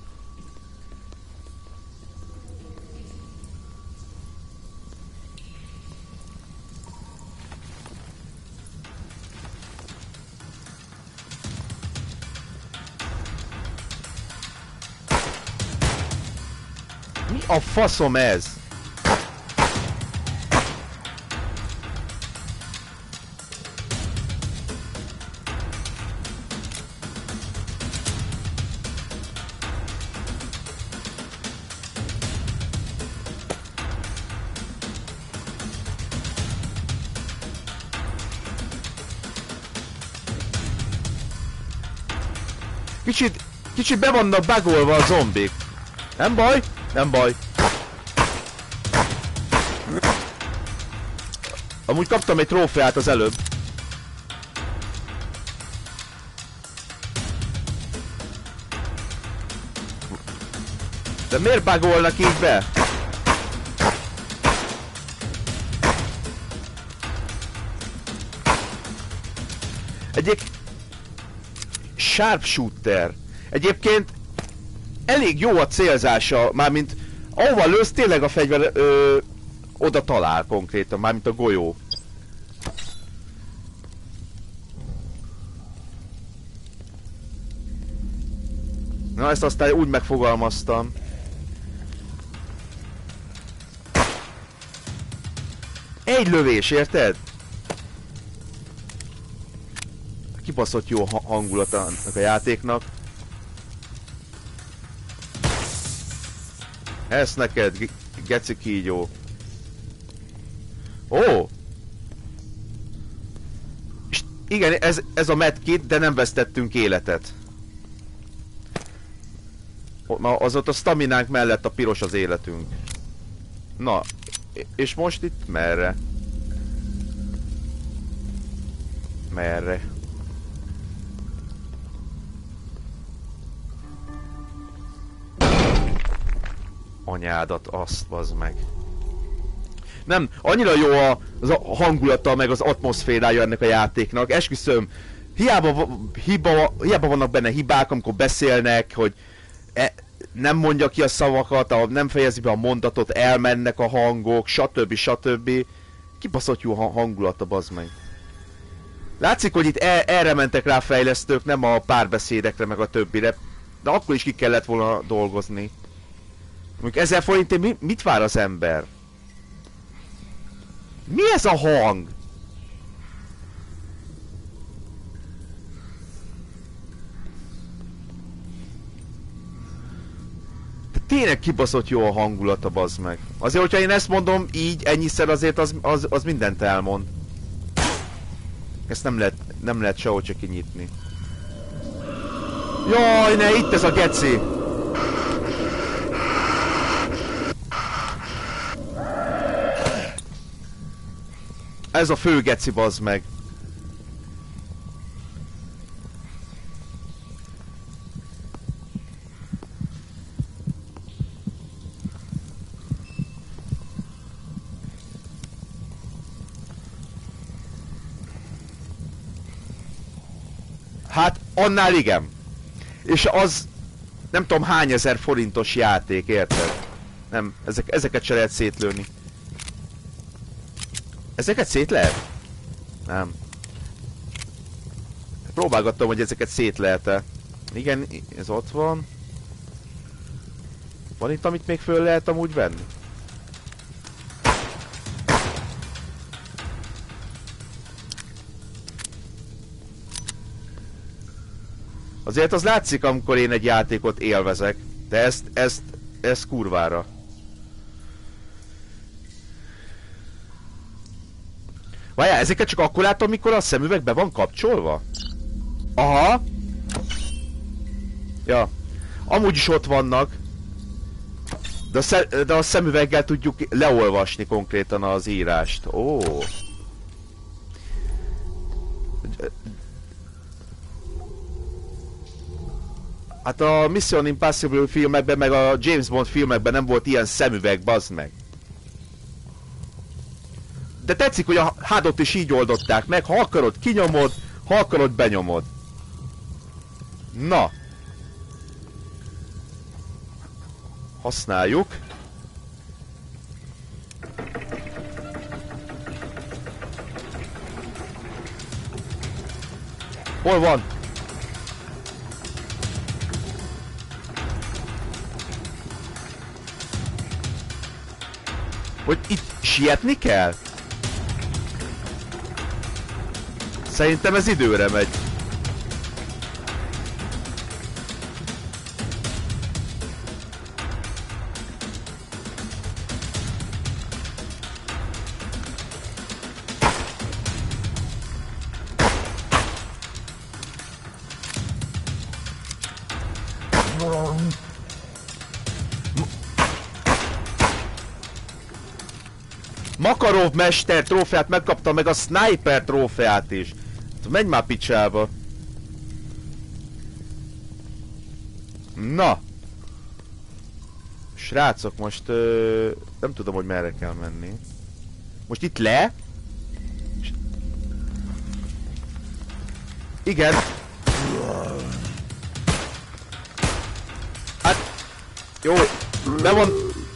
Mi a faszom ez? Kicsit, kicsit be vannak bugolva a zombik. Nem baj, nem baj. Amúgy kaptam egy trófeát az előbb. De miért bugolnak így be? Egyik... Sharpshooter. Egyébként elég jó a célzása, mármint ahova lősz, tényleg a fegyver ö, oda talál konkrétan, mármint a golyó. Na, ezt aztán úgy megfogalmaztam. egy lövés, érted? Kibaszott jó hangulata a játéknak. Ez neked, geci kígyó. Ó! És igen, ez, ez a medkit, de nem vesztettünk életet. Az ott a staminánk mellett a piros az életünk. Na, és most itt merre? Merre? Anyádat, azt bazd meg. Nem, annyira jó a, az a hangulata, meg az atmoszférája ennek a játéknak. Esküszöm, hiába, hiba, hiába vannak benne hibák, amikor beszélnek, hogy e, nem mondja ki a szavakat, nem fejezi be a mondatot, elmennek a hangok, stb. stb. Kibaszott jó hangulata, bazd meg. Látszik, hogy itt el, erre mentek rá fejlesztők, nem a párbeszédekre, meg a többire. De akkor is ki kellett volna dolgozni. Mondjuk ezer forintért mi, mit vár az ember? Mi ez a hang? De tényleg kibaszott jó a hangulata, bazd meg. Azért, hogyha én ezt mondom így, ennyiszer azért az, az, az mindent elmond. Ezt nem lehet, nem lehet sehogy csak kinyitni. Jaj, ne, itt ez a geci! Ez a fő geci, bazd meg. Hát, annál igen. És az nem tudom hány ezer forintos játék, érted? Nem, ezek, ezeket se lehet szétlőni. Ezeket szét lehet? Nem. Próbálgattam, hogy ezeket szét lehet-e. Igen, ez ott van. Van itt, amit még föl lehet amúgy venni? Azért az látszik, amikor én egy játékot élvezek. De ezt, ezt, ezt kurvára. Várjál, ezeket csak akkor látom, amikor a szemüveg be van kapcsolva? Aha. Ja. Amúgy is ott vannak. De a, szem, de a szemüveggel tudjuk leolvasni konkrétan az írást. Ó. Hát a Mission Impossible filmekben, meg a James Bond filmekben nem volt ilyen szemüveg, bazd meg. De tetszik, hogy a hádot is így oldották meg, ha akarod kinyomod, ha akarod benyomod. Na. Használjuk. Hol van? Hogy itt sietni kell? Szerintem ez időre megy. Makarov mester trófeát megkapta, meg a sniper trófeát is. Menj már picsába. Na. Srácok, most ö, nem tudom, hogy merre kell menni. Most itt le. Igen. Hát. Jó. Be van.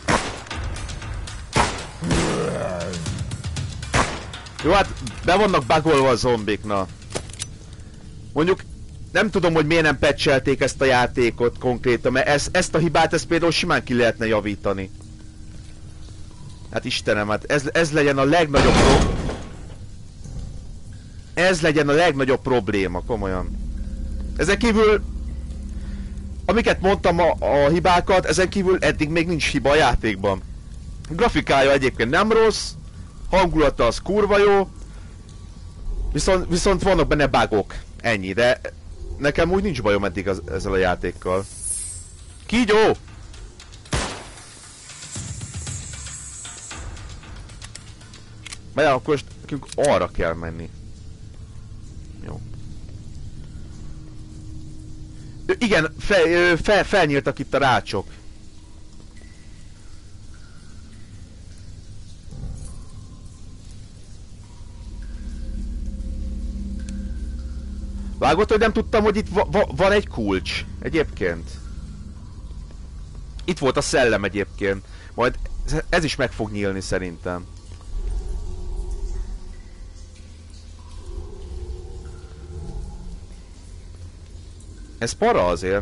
Jó, hát be vannak bugolva a zombik, na. Mondjuk nem tudom, hogy miért nem patchelték ezt a játékot konkrétan, mert ez, ezt a hibát ezt például simán ki lehetne javítani. Hát Istenem, hát ez, ez legyen a legnagyobb pro... Ez legyen a legnagyobb probléma, komolyan. Ezen kívül... Amiket mondtam a, a hibákat, ezen kívül eddig még nincs hiba a játékban. A grafikája egyébként nem rossz, hangulata az kurva jó, viszont, viszont vannak benne bugok, ennyi, de nekem úgy nincs bajom eddig az, ezzel a játékkal. Kígyó! Mert akkor most nekünk arra kell menni. Jó. Ö, igen, fe, fe, felnyíltak itt a rácsok. Vágott, hogy nem tudtam, hogy itt va va van egy kulcs. Egyébként. Itt volt a szellem egyébként. Majd ez is meg fog nyílni szerintem. Ez para azért.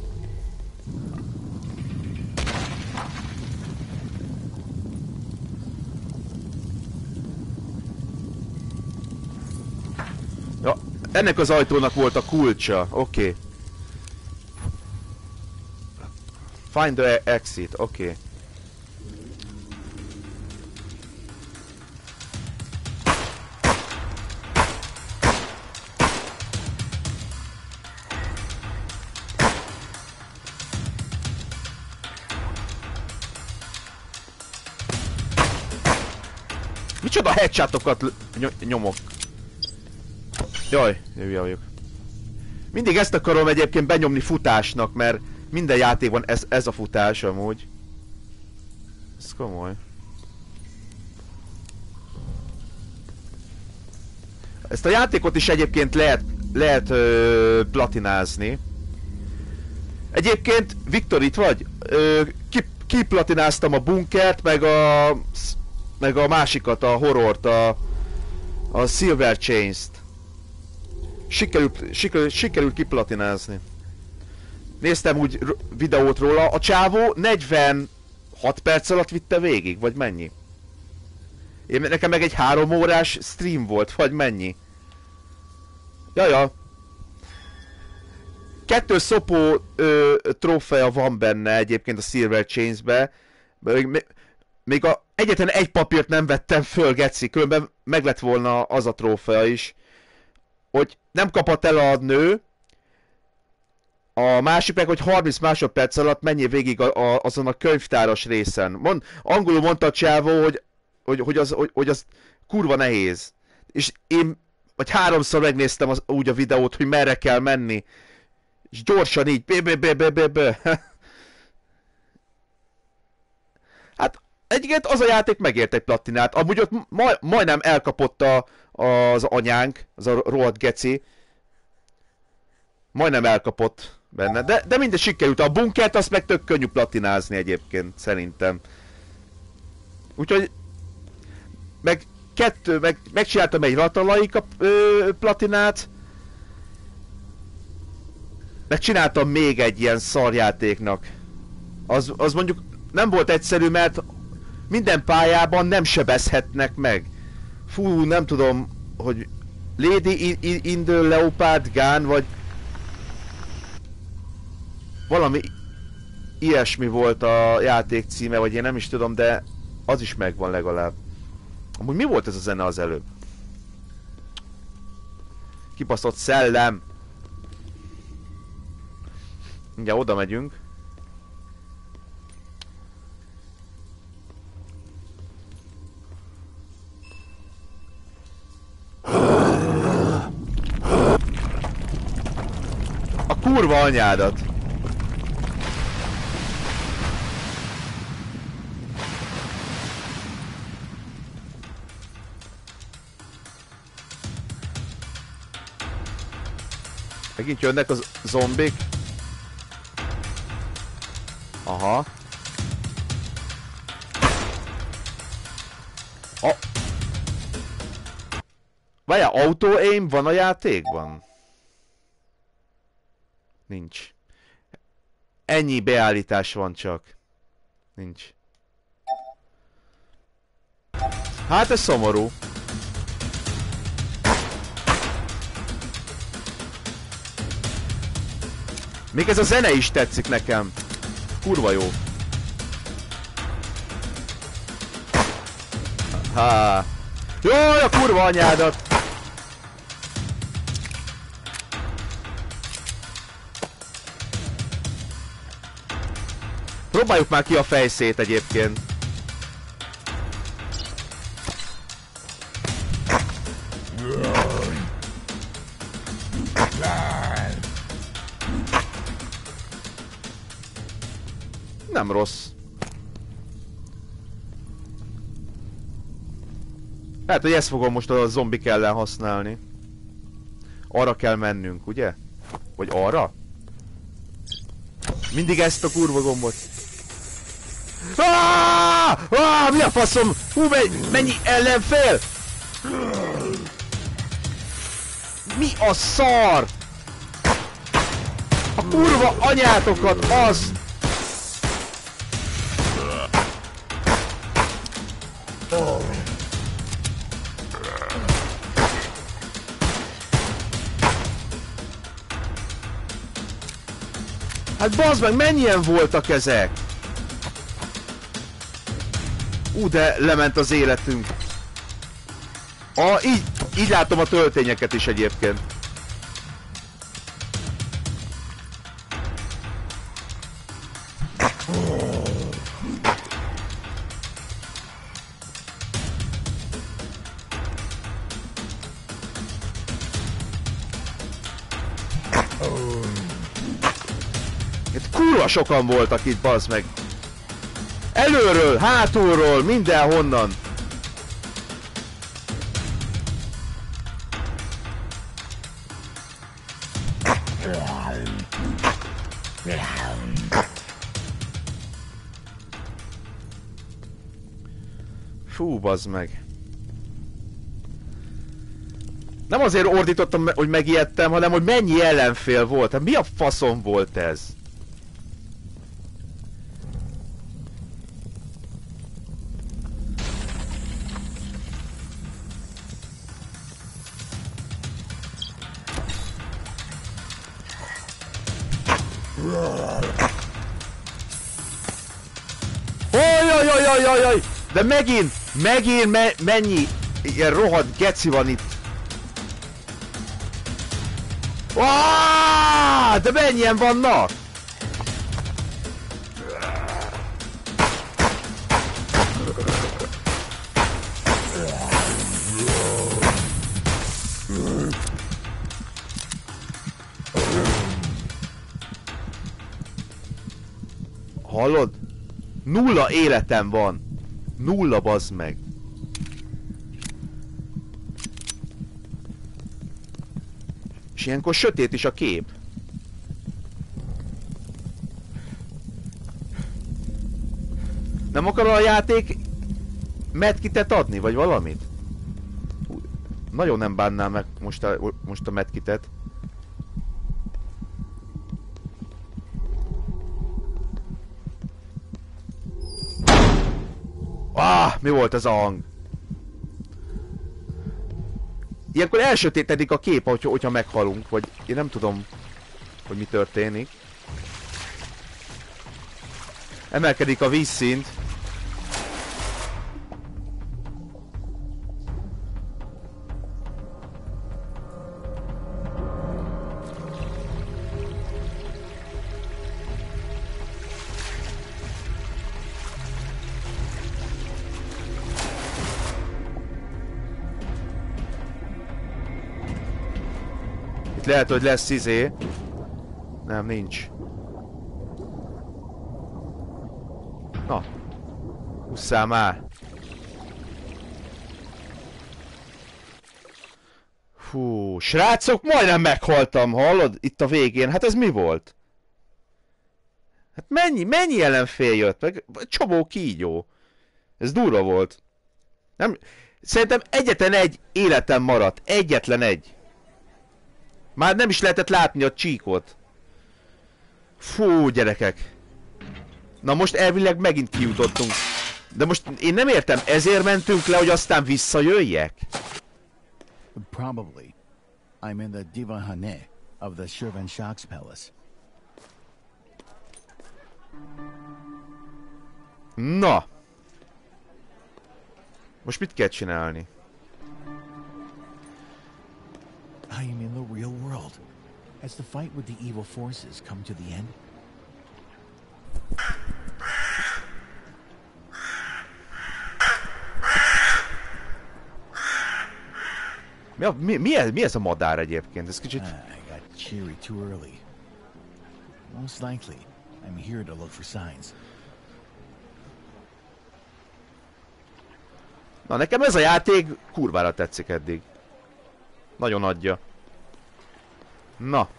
Ja, ennek az ajtónak volt a kulcsa, oké. Okay. Find the exit, oké. Okay. Micsoda headshotokat nyomok? Jaj, hülye vagyok. Mindig ezt akarom egyébként benyomni futásnak, mert minden játékban ez, ez a futás amúgy. Ez komoly. Ezt a játékot is egyébként lehet, lehet ö, platinázni. Egyébként, Viktor, itt vagy? Ö, ki, kiplatináztam a bunkert, meg a... meg a másikat, a horrort, a... a Silver Chains-t. Sikerült, sikerült, sikerült kiplatinázni. Néztem úgy videót róla, a csávó negyvenhat perc alatt vitte végig, vagy mennyi? Én, nekem meg egy három órás stream volt, vagy mennyi? Jaja. Kettő szopó ö, trófea van benne egyébként a Silver Chains-be. Még, még a, egyetlen egy papírt nem vettem föl, geci, különben meg lett volna az a trófea is. Hogy nem kapott el a nő, a másik meg, hogy harminc másodperc alatt menjél végig a, a, azon a könyvtáros részen. Mond, angolul mondta a csávó, hogy, hogy, hogy, az, hogy, hogy az kurva nehéz. És én vagy háromszor megnéztem az, úgy a videót, hogy merre kell menni. És gyorsan így, bé, bé, bé, bé, bé, bé. Hát egyébként az a játék megért egy platinát. Amúgy ott maj, majdnem elkapott a, az anyánk, az a rohadt geci. Majdnem elkapott benne, de, de mindegy sikerült. A bunkert azt meg tök könnyű platinázni egyébként, szerintem. Úgyhogy... Meg kettő, meg, megcsináltam egy Ratalaika ö, platinát. Megcsináltam még egy ilyen szarjátéknak. Az, az mondjuk nem volt egyszerű, mert minden pályában nem sebezhetnek meg. Fú, nem tudom, hogy Lady in the Leopard Gun, vagy valami ilyesmi volt a játék címe, vagy én nem is tudom, de az is megvan legalább. Amúgy mi volt ez a zene az előbb? Kibaszott szellem! Mindjárt oda megyünk. A kurva anyádat! Megint jönnek az zombik. Aha. A... Várjál, auto-aim van a játékban? Nincs. Ennyi beállítás van csak. Nincs. Hát ez szomorú. Még ez a zene is tetszik nekem. Kurva jó. Há. Jaj, a kurva anyádat! Próbáljuk már ki a fejszét egyébként. Nem rossz. Hát, hogy ezt fogom most a zombik ellen használni. Arra kell mennünk, ugye? Vagy arra? Mindig ezt a kurva gombot. Ah! Ah, mi a faszom? Hú, mennyi ellenfél? Mi a szar? A kurva anyátokat, az! Hát bazd meg, mennyien voltak ezek? Ú, de lement az életünk. Ah, így, így látom a töltényeket is egyébként. Itt kurva sokan voltak itt, bazd meg. Előről, hátulról, mindenhonnan. Fú, bazd meg. Nem azért ordítottam, hogy megijedtem, hanem hogy mennyi ellenfél volt. Hát mi a faszom volt ez? Ojjajjajjajjaj! De megint, megint me mennyi ilyen rohadt geci van itt. Aaaaaaah! De mennyien vannak? Hallod? Nulla életem van. Nulla, bazd meg. És ilyenkor sötét is a kép. Nem akar a játék medkitet adni, vagy valamit? Nagyon nem bánnám meg most a, most a medkitet. Ah, mi volt ez a hang? Ilyenkor elsötétedik a kép, hogyha, hogyha meghalunk, vagy én nem tudom, hogy mi történik. Emelkedik a vízszint. Lehet, hogy lesz izé. Nem, nincs. Na. Husszál már. Fú, srácok, majdnem meghaltam, hallod? Itt a végén. Hát ez mi volt? Hát mennyi, mennyi ellenfél jött? Meg csomó kígyó. Ez durva volt. Nem, szerintem egyetlen egy életem maradt. Egyetlen egy. Már nem is lehetett látni a csíkot. Fú, gyerekek. Na most elvileg megint kijutottunk. De most én nem értem, ezért mentünk le, hogy aztán visszajöjjek? Probably. I'm in the Divan Hane of the Shirvan Shak's palace. Na! Most mit kell csinálni? I am in the real world. Has the fight with the evil forces come to the end? Mi, a, mi, mi, ez, mi ez a madár egyébként? Ez kicsit... Ah, I got cheery too early. Most likely, I'm here to look for signs. Na, nekem ez a játék kurvára tetszik eddig. Nagyon adja. Na.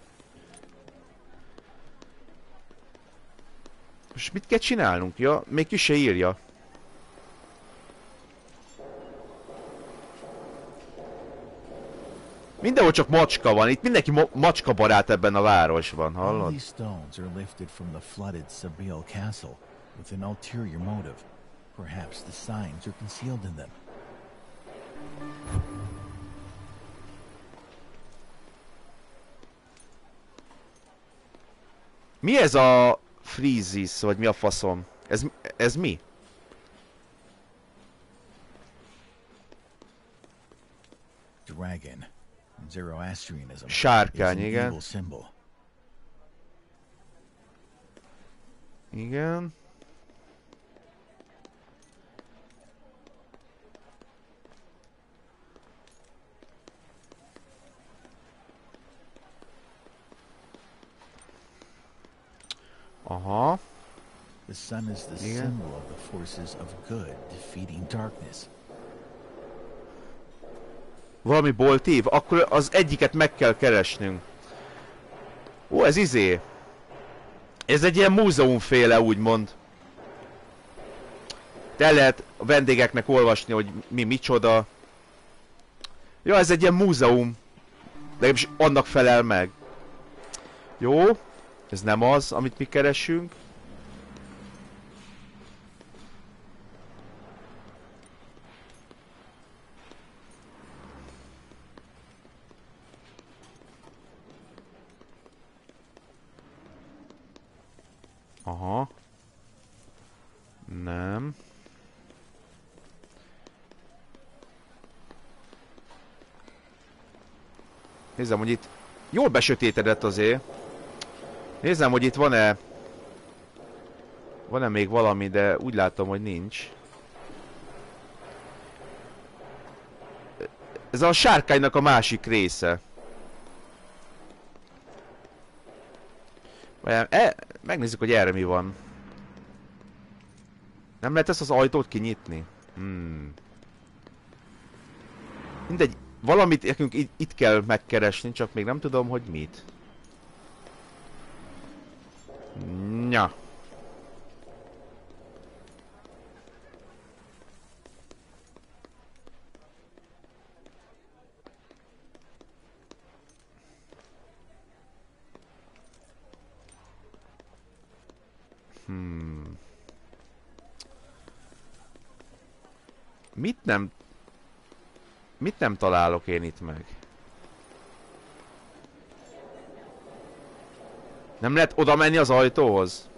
Most mit kell csinálnunk? Ja, még ki se írja. Mindenhol csak macska van, itt mindenki macska barát ebben a városban, hallod? These stones are lifted from the flooded Sabil castle with an ulterior motive. Perhaps the signs are concealed in them. Mi ez a Freezis, vagy mi a faszom? Ez, ez mi? Dragon. Zoroastrianism. Sárkány, igen. Evil symbol. Igen. Aha. The sun is the Igen. symbol of the forces of good defeating darkness. Valami boltív? Akkor az egyiket meg kell keresnünk. Ó, ez izé. Ez egy ilyen múzeumféle, úgymond. El lehet a vendégeknek olvasni, hogy mi micsoda. Ja, ez egy ilyen múzeum. De annak felel meg. Jó. Ez nem az, amit mi keresünk. Aha. Nem. Nézem, hogy itt jól besötétedett azért. Nézem, hogy itt van-e... Van-e még valami, de úgy látom, hogy nincs. Ez a sárkánynak a másik része. E, megnézzük, hogy erre mi van. Nem lehet ezt az ajtót kinyitni? Hmm. Mindegy, valamit nekünk itt, itt kell megkeresni, csak még nem tudom, hogy mit. Nya. Hmm. Mit nem... Mit nem találok én itt meg? Nem lehet oda menni az ajtóhoz?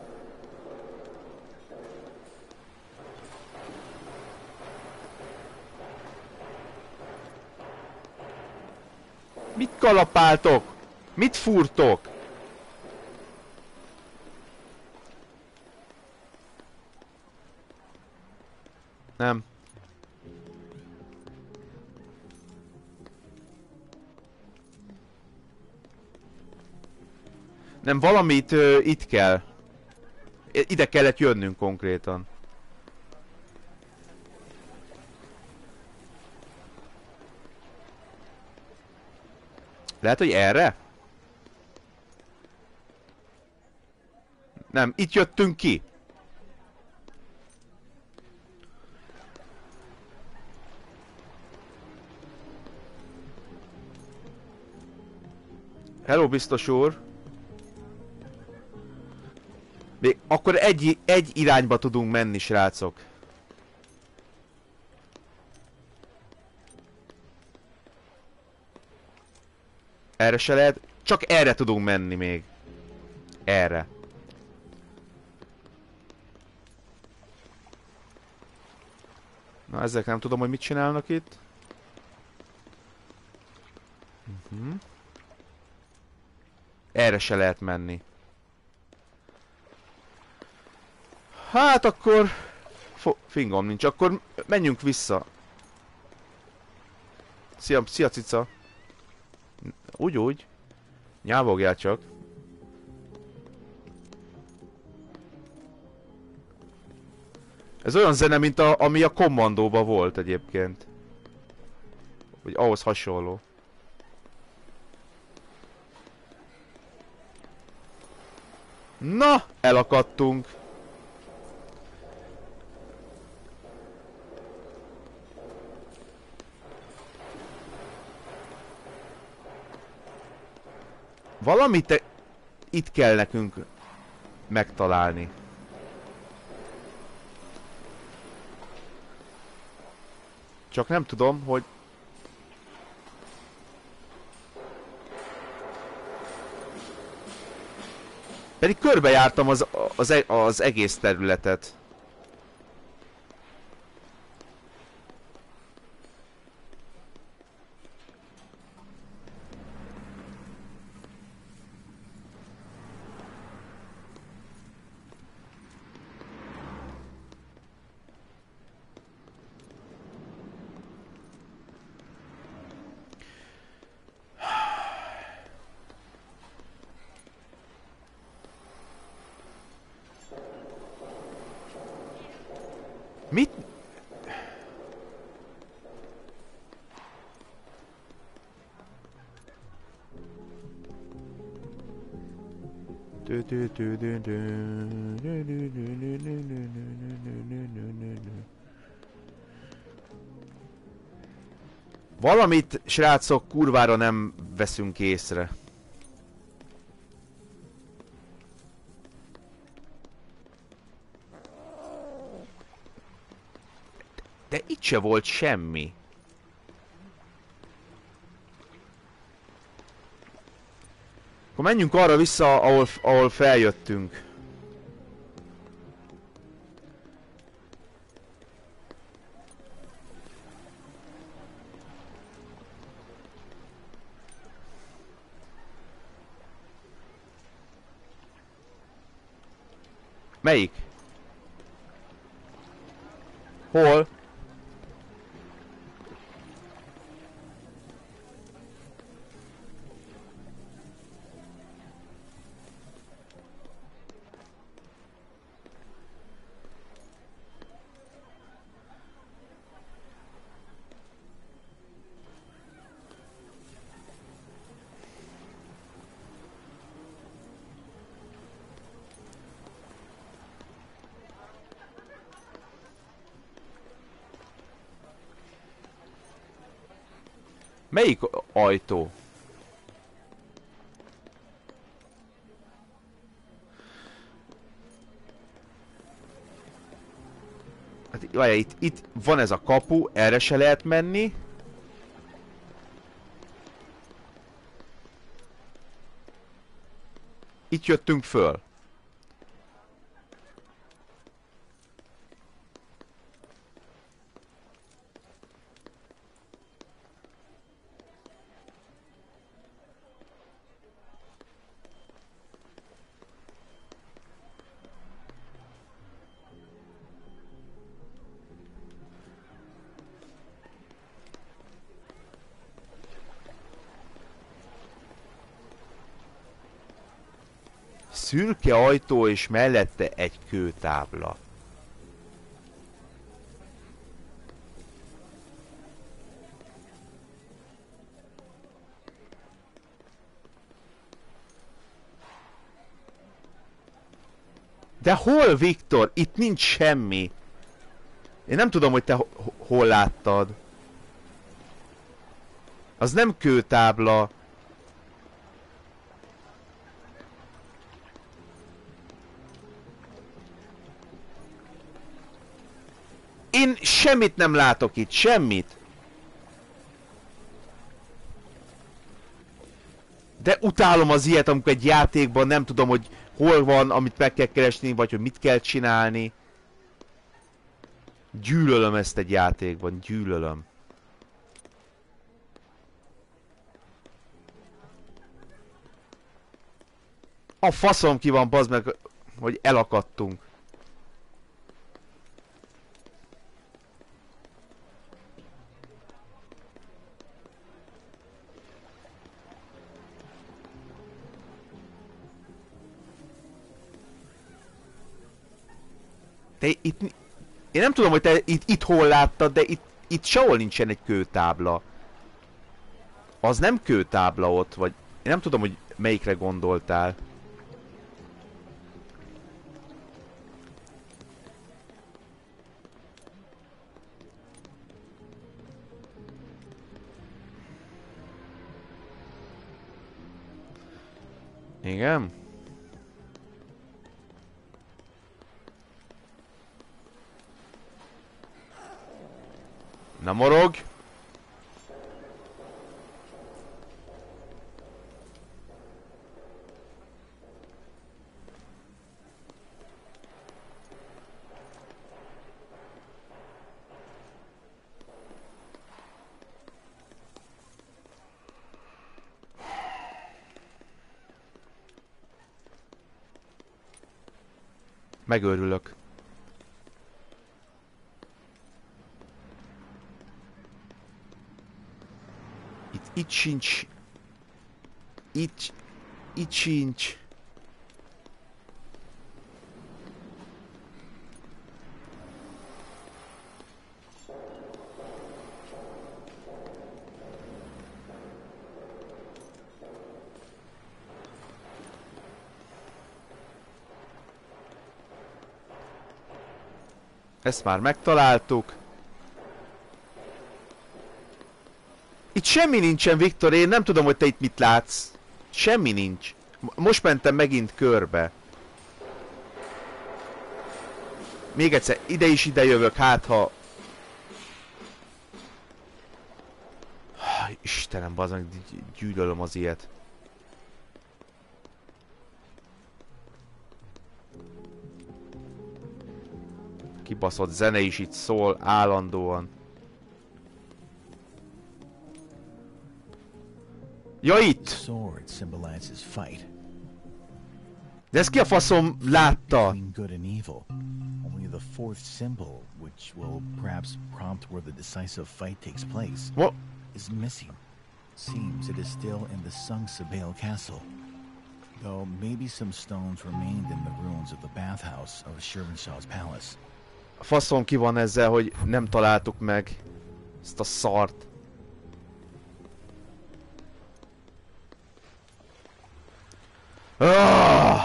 Mit kalapáltok? Mit fúrtok? Nem. Nem, valamit uh, itt kell. Ide kellett jönnünk konkrétan. Lehet, hogy erre? Nem, itt jöttünk ki. Hello, biztos úr. Még akkor egy, egy irányba tudunk menni, srácok. Erre se lehet. Csak erre tudunk menni még. Erre. Na, ezek nem tudom, hogy mit csinálnak itt. Uh-huh. Erre se lehet menni. Hát akkor... Fingom nincs, akkor menjünk vissza. Szia, szia cica. Úgy, úgy. Nyávogjál csak. Ez olyan zene, mint a, ami a kommandóban volt egyébként. Vagy ahhoz hasonló. Na, elakadtunk. Valamit itt kell nekünk megtalálni. Csak nem tudom, hogy... Pedig körbejártam az, az, az egész területet. Mit? Valamit, srácok, kurvára nem veszünk észre. De itt se volt semmi. Akkor menjünk arra vissza, ahol, ahol feljöttünk. Melyik? Hol? Melyik ajtó? Hát, várjál, itt, itt van ez a kapu, erre se lehet menni. Itt jöttünk föl. Szürke ajtó és mellette egy kőtábla. De hol, Viktor? Itt nincs semmi. Én nem tudom, hogy te ho hol láttad. Az nem kőtábla. Én semmit nem látok itt, semmit. De utálom az ilyet, amikor egy játékban nem tudom, hogy hol van, amit meg kell keresni, vagy hogy mit kell csinálni. Gyűlölöm ezt egy játékban, gyűlölöm. A faszom ki van, bazd meg, hogy elakadtunk. Te itt... Én nem tudom, hogy te itt, itt hol láttad, de itt, itt sehol nincsen egy kőtábla. Az nem kőtábla ott, vagy... Én nem tudom, hogy melyikre gondoltál. Igen? Na morog! Megőrülök. Itt, itt sincs. Itt, itt sincs. Ezt már megtaláltuk. Itt semmi nincsen, Viktor, én nem tudom, hogy te itt mit látsz. Semmi nincs. Most mentem megint körbe. Még egyszer, ide is ide jövök, hát ha... Istenem, bazdmeg, gyűlölöm az ilyet. Kibaszott zene is itt szól állandóan. Ja, itt! De ez ki a faszom látta? Only the fourth symbol, which will perhaps prompt where the decisive fight takes place, What? is missing. Seems it is still in the Sung Sabale castle. Though maybe some stones remained in the ruins of the bathhouse of Shirvanshaw's palace. A faszom ki van ezzel, hogy nem találtuk meg ezt a szart. Ah!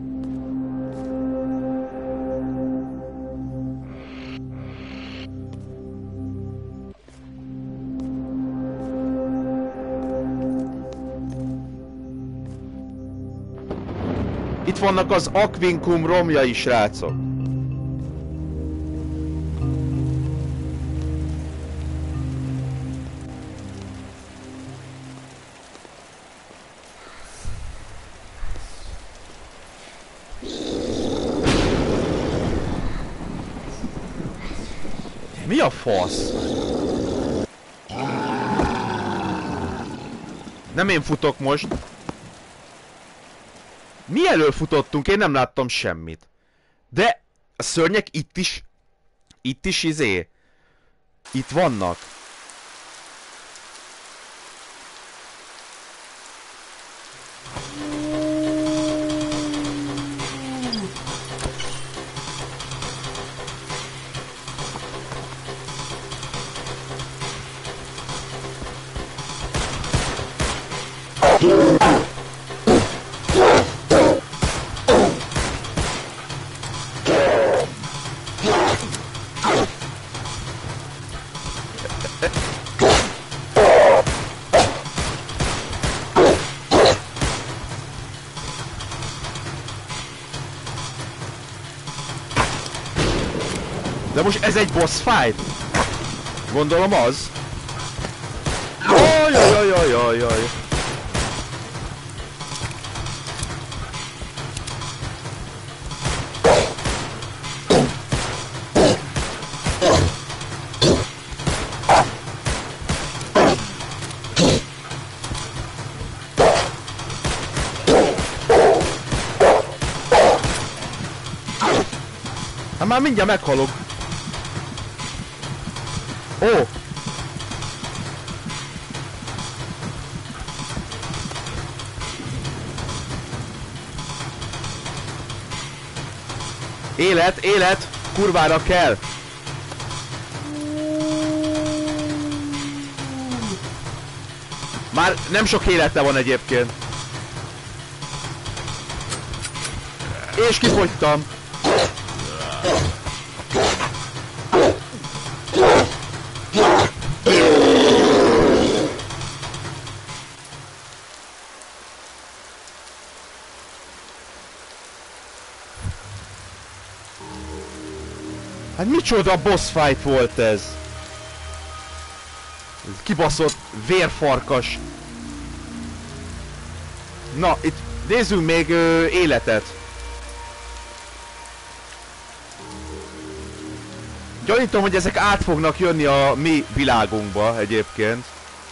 Itt vannak az Aquincum romjai, srácok. Mi a fasz? Nem én futok most. Mi elől futottunk? Én nem láttam semmit. De a szörnyek itt is... Itt is izé... Itt vannak. De most ez egy boss fight? Gondolom az. Jaj, jaj, jaj, jaj, jaj. Hát már mindjárt meghalok. Ó! Élet, élet! Kurvára kell! Már nem sok élete van egyébként. És kifogytam. Hát micsoda boss fight volt ez? Kibaszott vérfarkas. Na, itt nézzünk még ö, életet. Gyanítom, hogy ezek át fognak jönni a mi világunkba egyébként.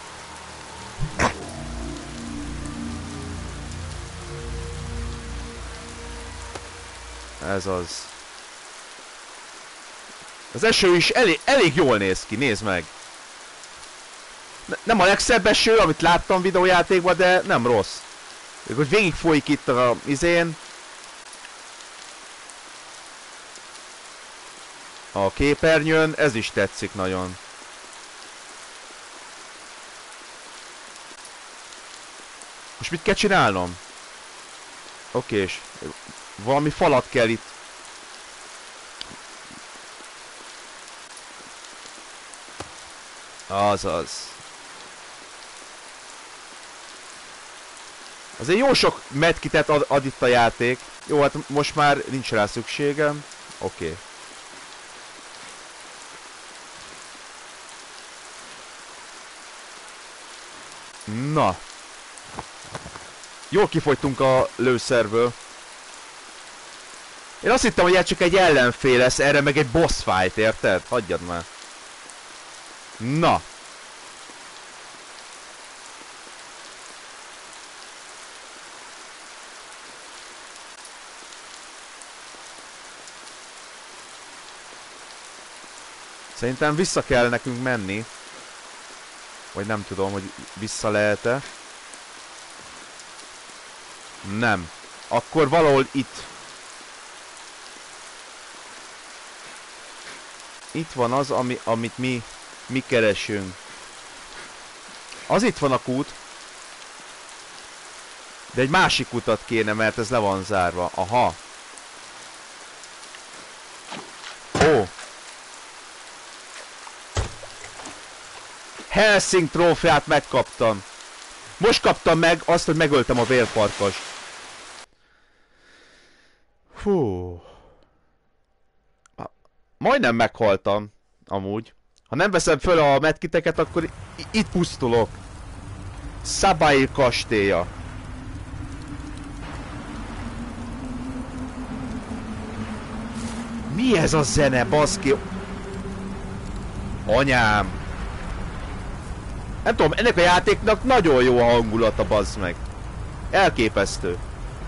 Ez az. Az eső is elég, elég jól néz ki, nézd meg. Ne, nem a legszebb eső, amit láttam videójátékban, de nem rossz. Hogy végig folyik itt a izén. A képernyőn, ez is tetszik nagyon. Most mit kell csinálnom? Oké, és valami falat kell itt. Azaz. Azért jó sok medkitet ad, ad itt a játék. Jó, hát most már nincs rá szükségem. Oké. Okay. Na. Jól kifogytunk a lőszerből. Én azt hittem, hogy ez csak egy ellenfél lesz, erre meg egy boss fight, érted? Hagyjad már. Na. Szerintem vissza kell nekünk menni. Vagy nem tudom, hogy vissza lehet-e. Nem. Akkor valahol itt. Itt van az, ami, amit mi, mi keresünk. Az itt van a kút. De egy másik utat kéne, mert ez le van zárva. Aha. Ó. Helsing trófeát megkaptam. Most kaptam meg azt, hogy megöltem a vérfarkast. Hú. Majdnem meghaltam. Amúgy. Ha nem veszem föl a medkiteket, akkor itt pusztulok. Szabály kastélya. Mi ez a zene, baszki? Anyám. Nem tudom, ennek a játéknak nagyon jó a hangulata, bazd meg. Elképesztő.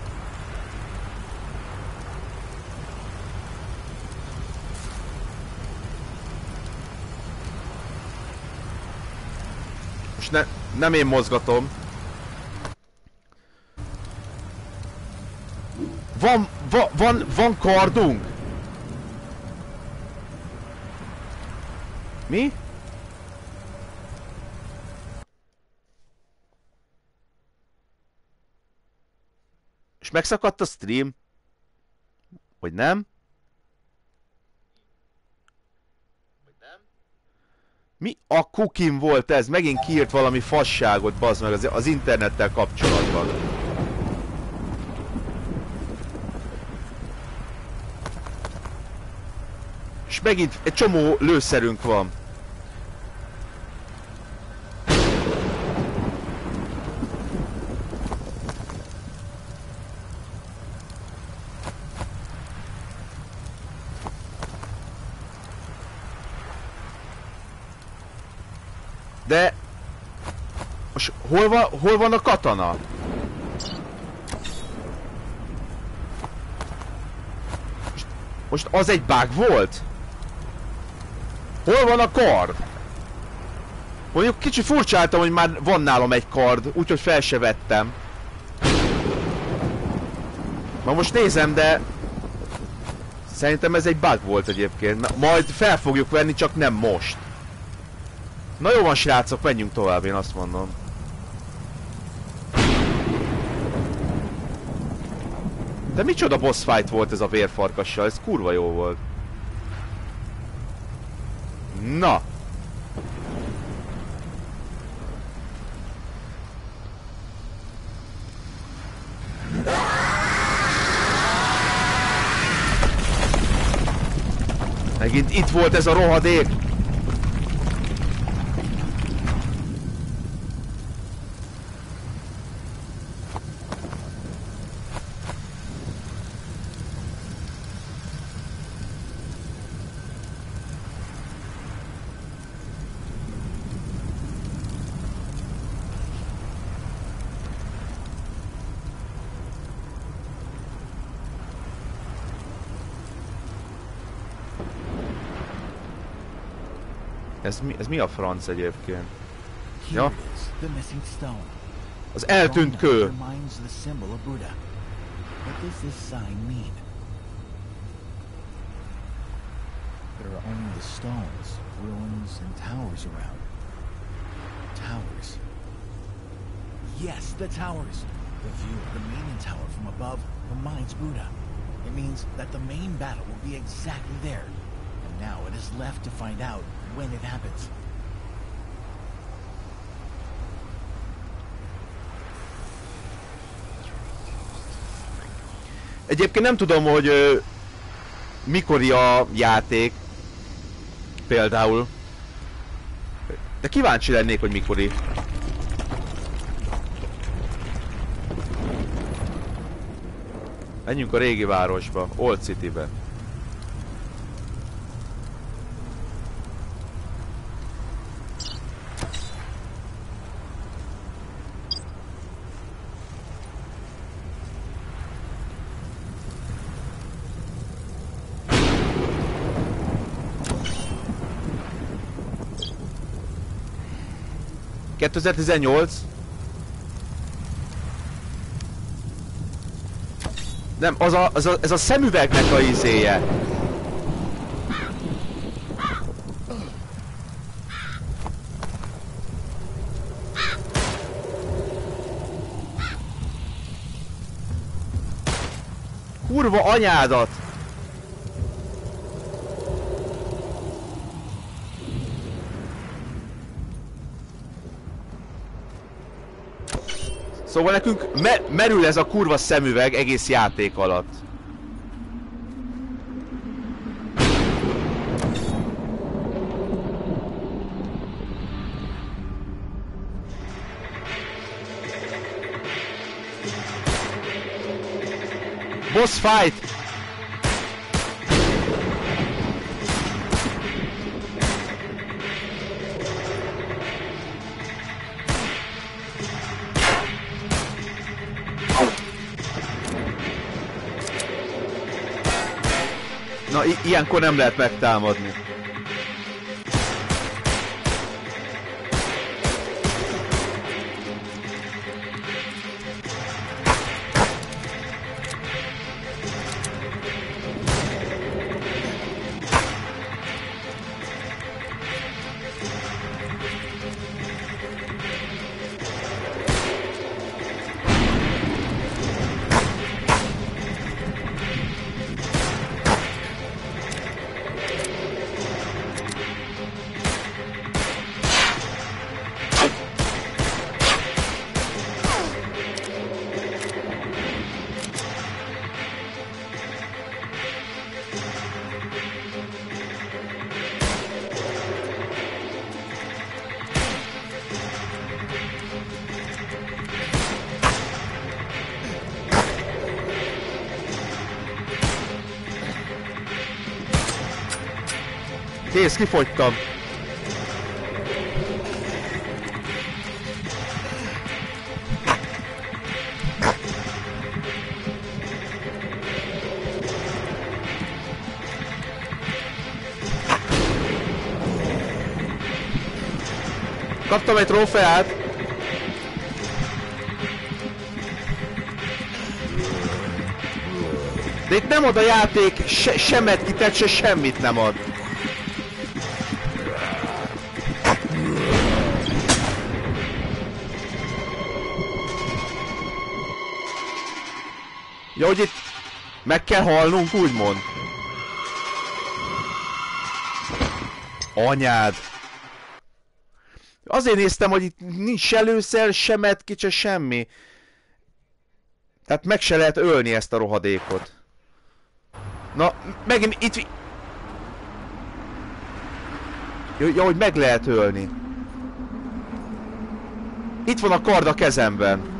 Most ne, nem én mozgatom. Van, va, van, van kardunk? Mi? És megszakadt a stream? Vagy nem? Mi a kukim volt ez? Megint kiírt valami fasságot, bazd meg, az, az internettel kapcsolatban. És megint egy csomó lőszerünk van. De... Most hol van, hol van a katana? Most az egy bug volt? Hol van a kard? Mondjuk kicsit furcsáltam, hogy már van nálam egy kard, úgyhogy fel se vettem. Ma most nézem, de... Szerintem ez egy bug volt egyébként. Na, majd fel fogjuk venni, csak nem most. Na jó van, srácok, menjünk tovább, én azt mondom. De micsoda boss fight volt ez a vérfarkassal, ez kurva jó volt. Na! Megint itt volt ez a rohadék! Ez mi, ez mi a franc egyébként? Ja? Az eltűnt kő. There are only the stones, ruins, and towers around. Towers. Yes, the towers. The view of the main tower from above reminds Buddha. It means that the main battle will be exactly there. And now it is left to find out when it happens. Egyébként nem tudom, hogy ö, mikori a játék. Például. De kíváncsi lennék, hogy mikori. Menjünk a régi városba, Old Citybe. kétezer-tizennyolc. Nem, az a, az a, ez a szemüvegnek a izéje. Kurva anyádat! Szóval nekünk me merül ez a kurva szemüveg egész játék alatt. Boss fight! Na, ilyenkor nem lehet megtámadni. Kész, kifogytam. Kaptam egy trófeát. De itt nem ad a játék se, semmet kitett, se semmit nem ad. Ja, hogy itt meg kell halnunk, úgymond. Anyád. Azért néztem, hogy itt nincs se lőszer, se medkit, se semmi. Tehát meg se lehet ölni ezt a rohadékot. Na, megint itt... Ja, hogy meg lehet ölni. Itt van a kard a kezemben.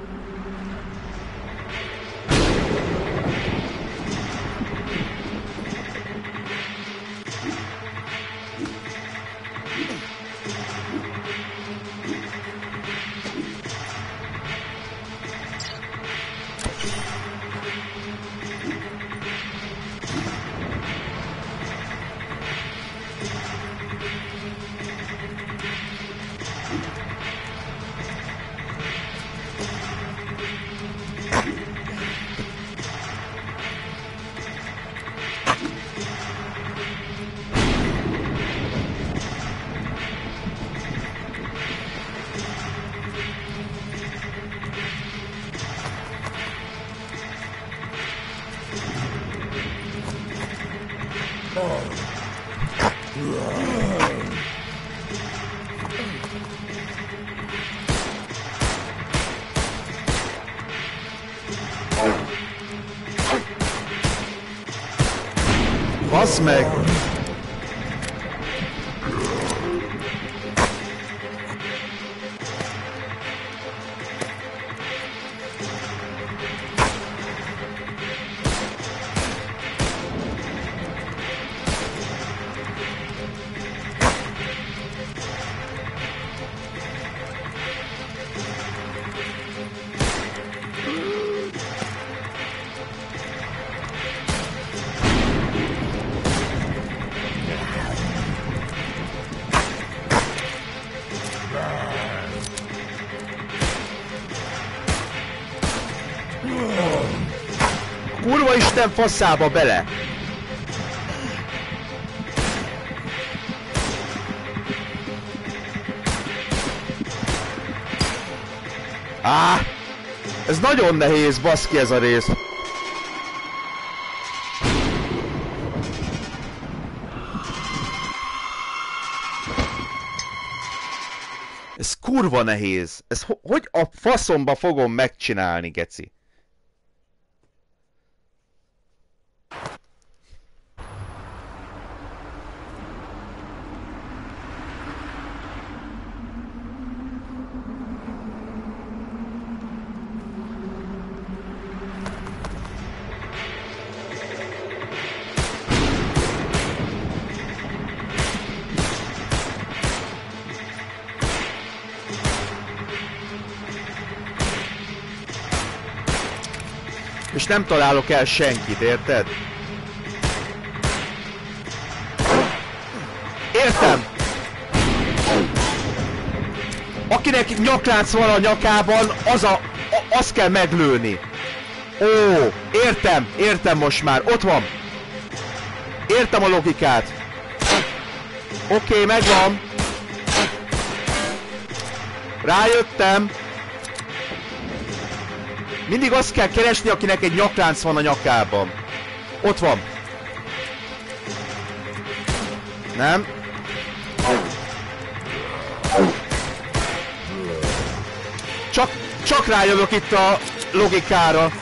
Basz meg! Kurva Isten faszába bele! Á! Ez nagyon nehéz, baszki, ez a rész. Ez kurva nehéz. Ez ho hogy a faszomba fogom megcsinálni, geci? És nem találok el senkit, érted? Értem! Akinek nyaklánc van a nyakában, az a, a, azt kell meglőni. Ó, értem, értem most már, ott van. Értem a logikát. Oké, okay, megvan. Rájöttem. Mindig azt kell keresni, akinek egy nyaklánc van a nyakában. Ott van. Nem. Csak, csak rájövök itt a logikára.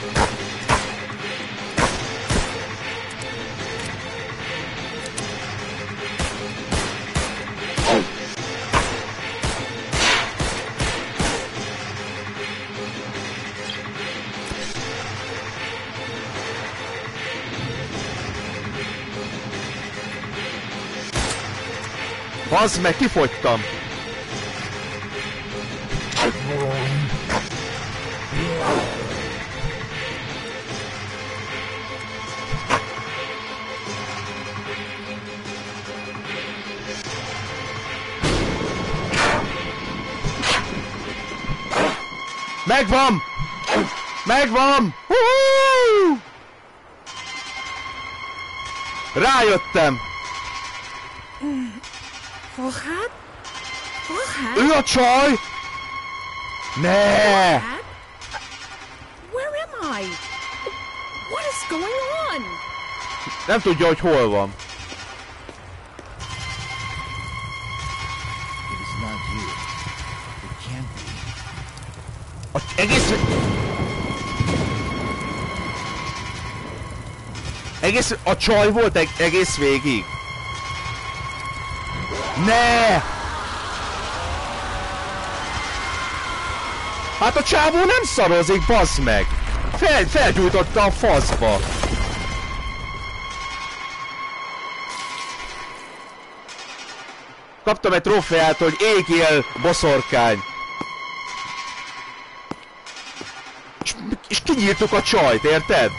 Bazd meg, kifogytam! Megvan! Megvan! Hú-hú! Rájöttem! Farhad? Farhad? Ő a csaj! Ne! Farhad? Where am I? What is going on? Nem tudja, hogy hol van. It is not you. It can't be. A, egész... Egész... A csaj volt eg, egész végig. Ne! Hát a csávó nem szarozik, bazd meg! Fel, felgyújtotta a faszba! Kaptam egy trófeát, hogy égjél, boszorkány! És, és kinyírtuk a csajt, érted?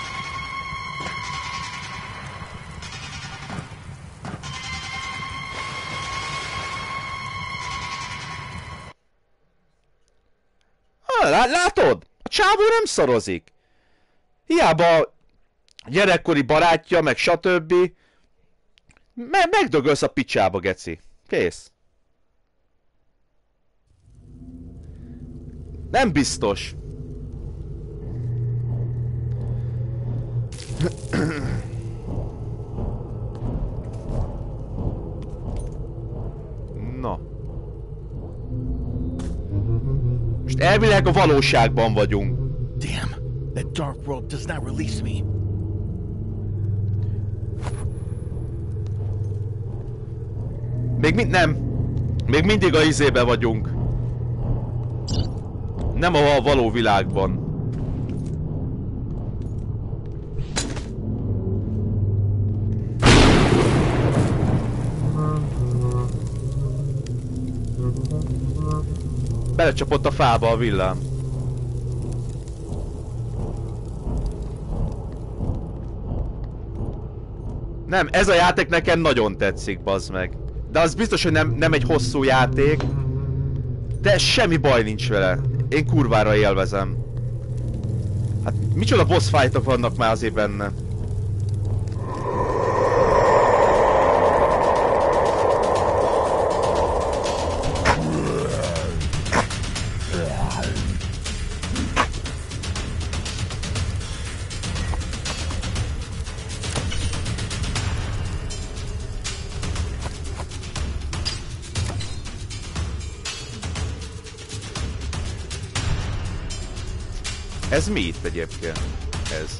Látod? A csávó nem szarozik. Hiába gyerekkori barátja, meg stb. Me megdögölsz a picsába, geci. Kész. Nem biztos. Na. Most elvileg a valóságban vagyunk. Damn, that dark world does not release me. Még mind nem. Még mindig a izébe vagyunk. Nem a való világban. Belecsapott a fába a villám. Nem, ez a játék nekem nagyon tetszik, bazd meg. De az biztos, hogy nem, nem egy hosszú játék. De semmi baj nincs vele. Én kurvára élvezem. Hát micsoda boss fightok vannak már azért benne. Ez mi itt egyébként? Ez.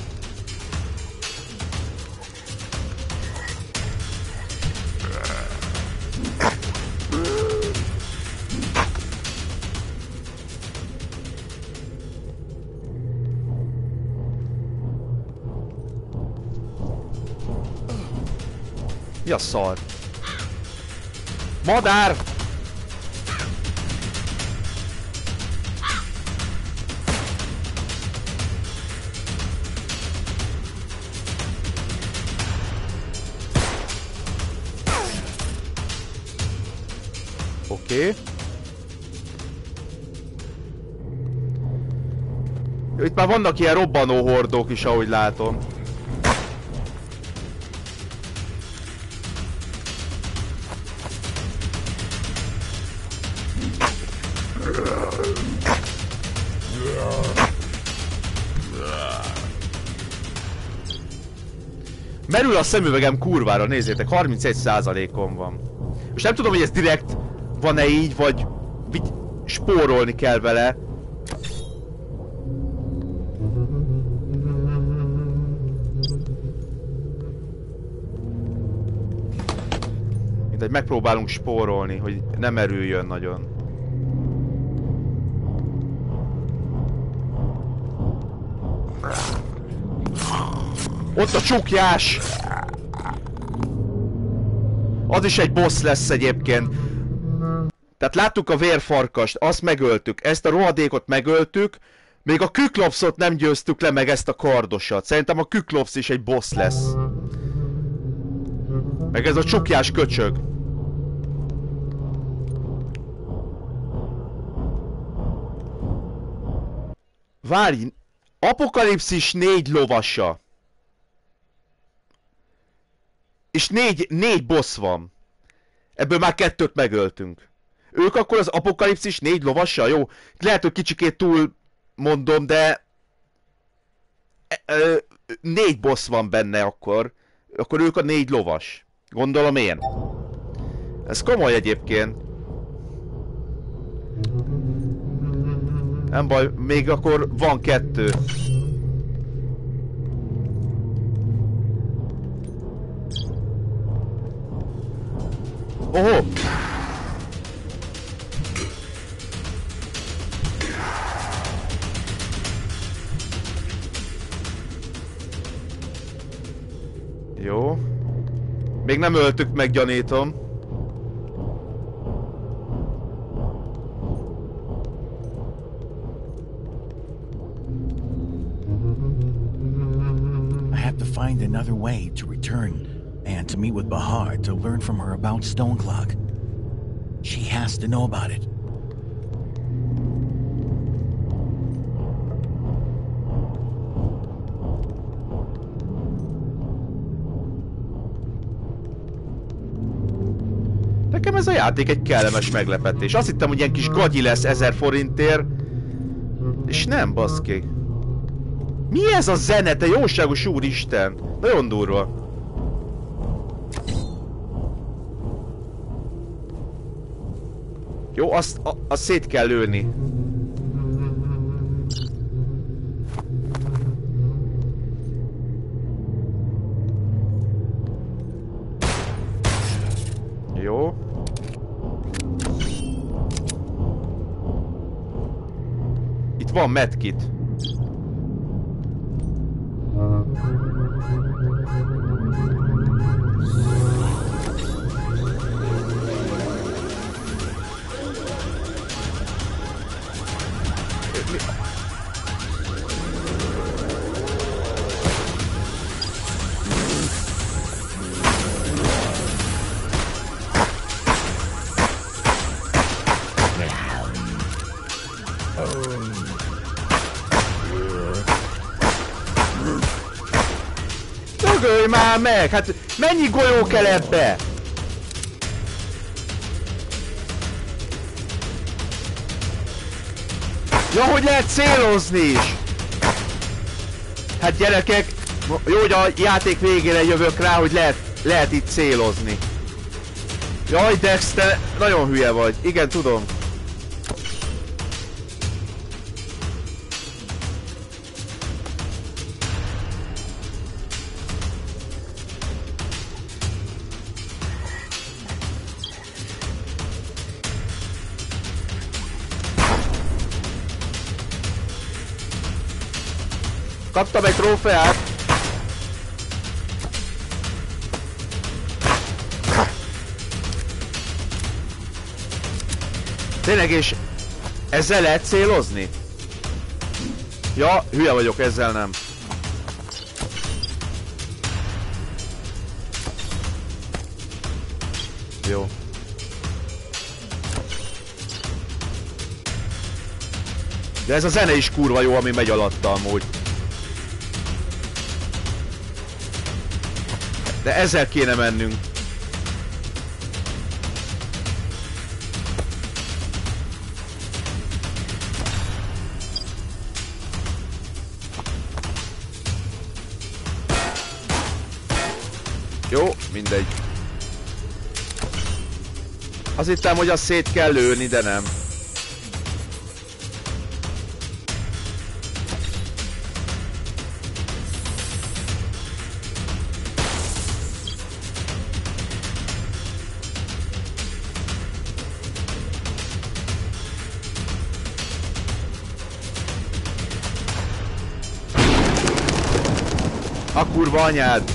Mi a szar? Madár! Oké. Okay. Itt már vannak ilyen robbanó hordók is, ahogy látom. Merül a szemüvegem kurvára, nézzétek, harmincegy százalékon van. Most nem tudom, hogy ez direkt van-e így, vagy spórolni kell vele. Mindegy, megpróbálunk spórolni, hogy nem erüljön nagyon. Ott a csukjás! Az is egy boss lesz egyébként. Tehát láttuk a vérfarkast, azt megöltük, ezt a rohadékot megöltük, még a Küklopszot nem győztük le, meg ezt a kardosat. Szerintem a Küklopsz is egy boss lesz. Meg ez a csukjás köcsög. Várj! Apokalipszis négy lovasa. És négy, négy boss van. Ebből már kettőt megöltünk. Ők akkor az apokalipszis négy lovasa? Jó, lehet, hogy kicsikét túl mondom, de... Négy boss van benne akkor. Akkor ők a négy lovas. Gondolom én. Ez komoly egyébként. Nem baj, még akkor van kettő. Oho! Jó. Még nem öltük meg, gyanítom. I have to find another way to return and to meet with Bahar to learn from her about Stoneclock. She has to know about it. Nekem ez a játék egy kellemes meglepetés. Azt hittem, hogy ilyen kis gagyi lesz ezer forintért. És nem, baszki. Mi ez a zene, te jóságos úristen? Nagyon durva. Jó, azt, a, azt szét kell lőni. Jó. Itt van medkit. Dögölj már meg! Hát mennyi golyó kell ebbe? Ja, hogy lehet célozni is! Hát gyerekek, jó, hogy a játék végére jövök rá, hogy lehet, lehet itt célozni. Jaj, Dex, te nagyon hülye vagy. Igen, tudom. Kaptam egy trófeát! Tényleg, és ezzel lehet célozni? Ja, hülye vagyok, ezzel nem. Jó. De ez a zene is kurva jó, ami megy alatta amúgy. De ezzel kéne mennünk. Jó, mindegy. Azt hittem, hogy azt szét kell lőni, de nem. A kurva anyád!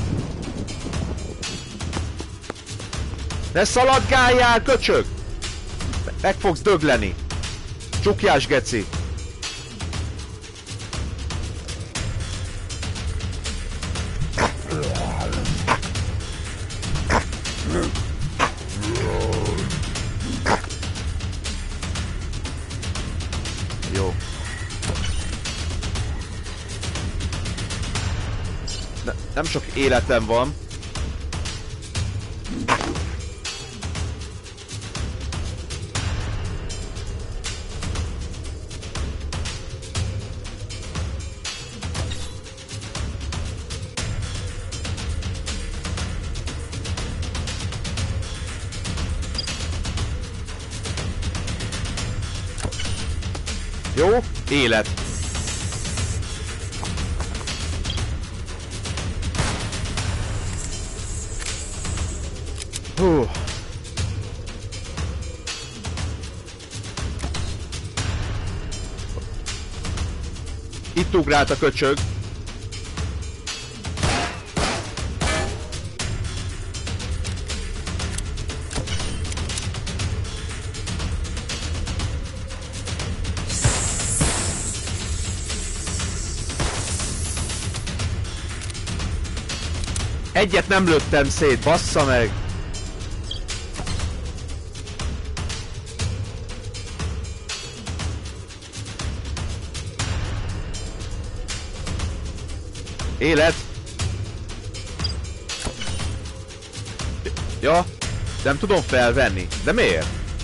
Ne szaladgáljál, köcsög! Meg fogsz dögleni! Csukjás, geci! Jó. ne, nem sok életem van. Jó, élet. Hú. Itt ugrált a köcsög. Egyet nem lőttem szét, bassza meg! Élet! Ja, nem tudom felvenni. De miért?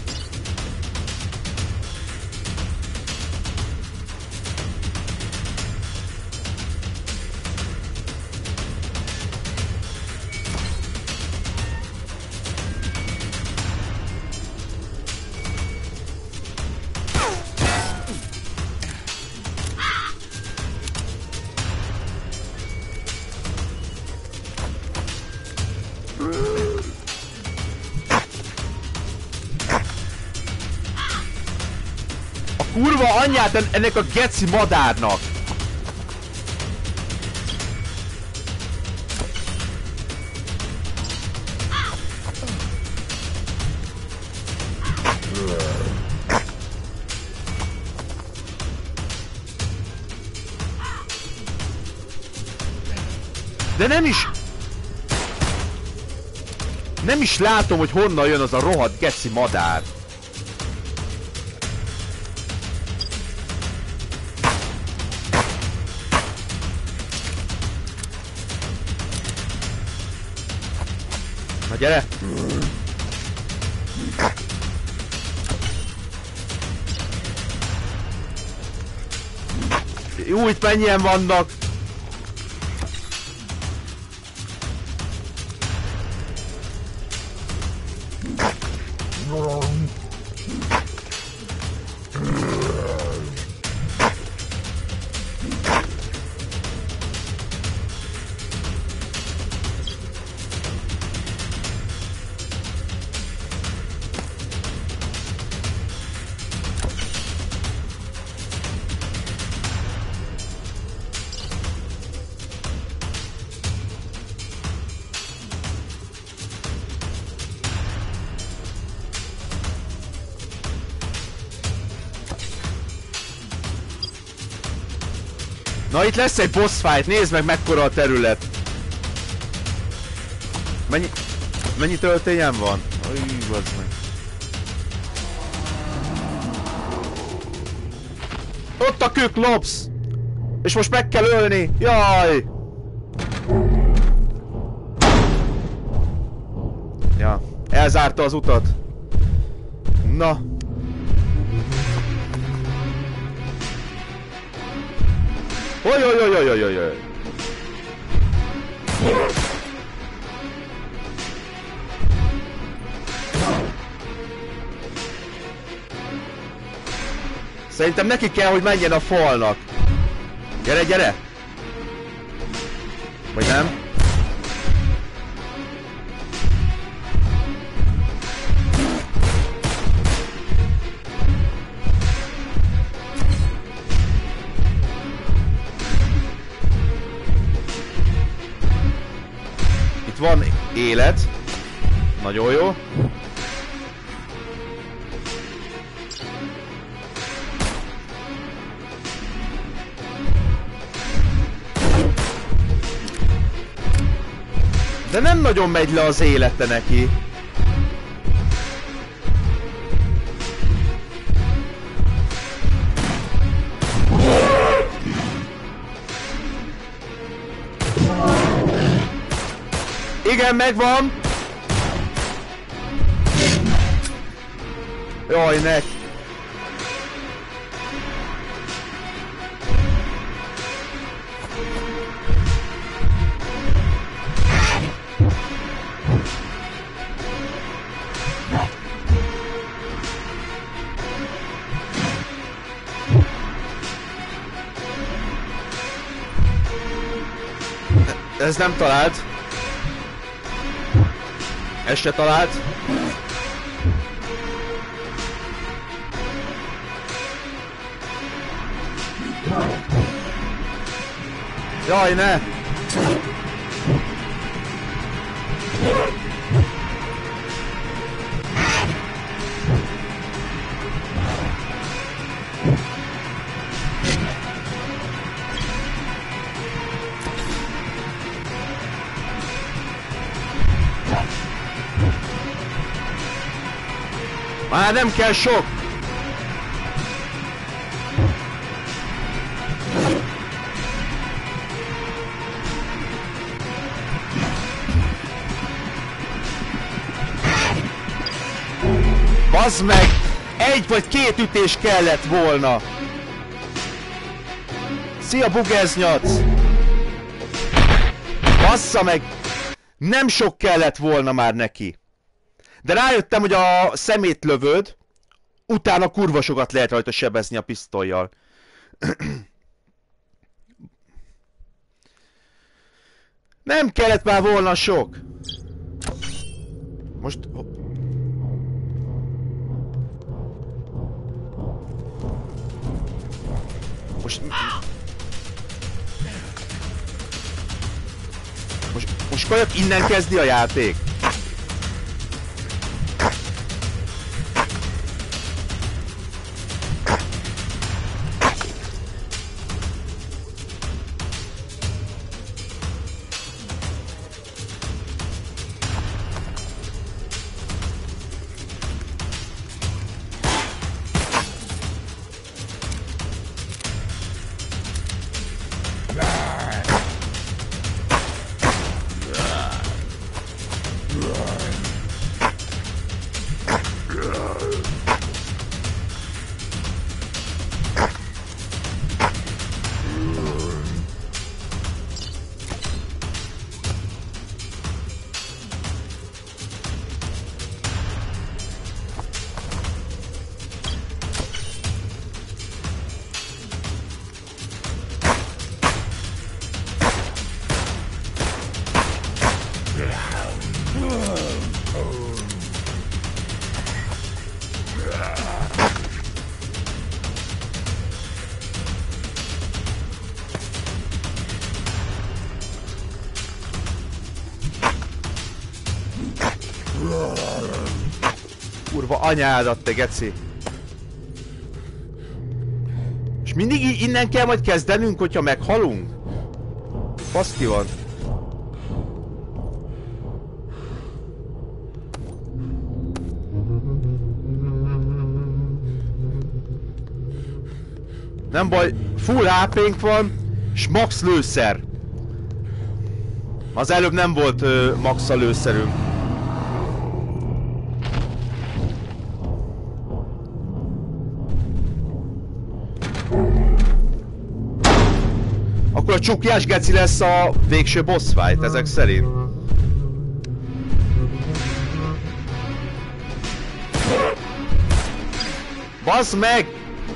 Kurva anyját ennek a geci madárnak! De nem is... Nem is látom, hogy honnan jön az a rohadt geci madár. Na gyere! Jó, itt mennyien vannak! Na itt lesz egy boss fight, nézd meg mekkora a terület. Mennyi... Mennyi töltényem van? Új, bazd meg. Ott a Küklops! És most meg kell ölni! Jaj! Ja, elzárta az utat. Na. Ojojojojojojoj! Szerintem neki kell, hogy menjen a falnak. Gyere, gyere! Vagy nem? Itt van élet. Nagyon jó. De nem nagyon megy le az élete neki. Igen, megvan! Jaj, ne! Ez nem talált. Ez se talált. Jaj, ne! Már nem kell sok! Bazd meg! Egy vagy két ütés kellett volna! Szia, bugeznyat! Bassza meg! Nem sok kellett volna már neki. De rájöttem, hogy a szemét lövöd, utána kurva sokat lehet rajta sebezni a pisztollyal. Nem kellett már volna sok. Most... Most... Most, most kajak innen kezdi a játék. Kurva anyádat, te geci! És mindig innen kell majd kezdenünk, hogyha meghalunk? Fasz ki van? Nem baj, full há pénk van, és max lőszer. Az előbb nem volt ö, max a lőszerünk. Akkor a csukjás geci lesz a végső boss fight, ezek szerint. Bazd meg!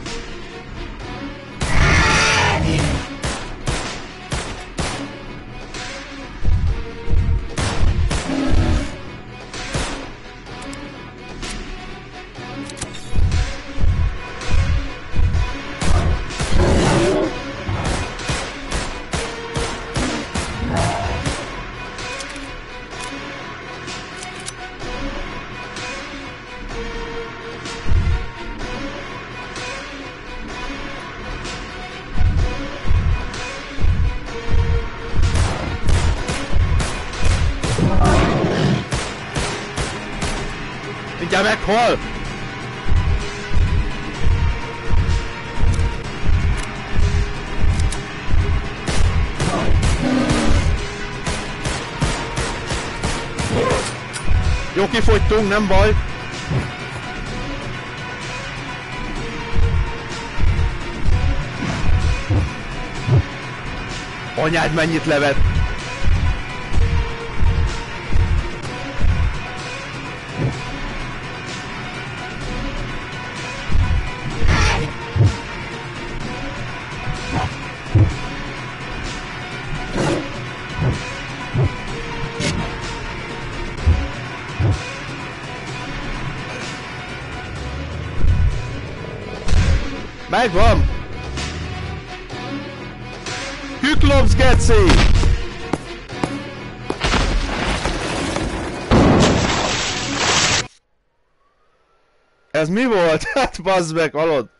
Mindjárt meghal! Jó, kifogytunk, nem baj. Anyád mennyit levet. Megvan! Küklopsz, geci! Ez mi volt? Hát bazd meg, halod!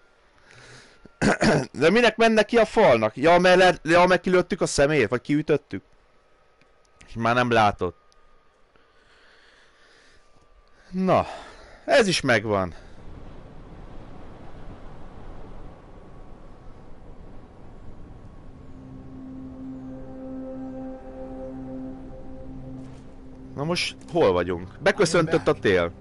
De minek mennek ki a falnak? Ja, mert, ja, mert kilőttük a szemét, vagy kiütöttük? És már nem látott. Na, ez is megvan. Na most hol vagyunk? Beköszöntött a tél.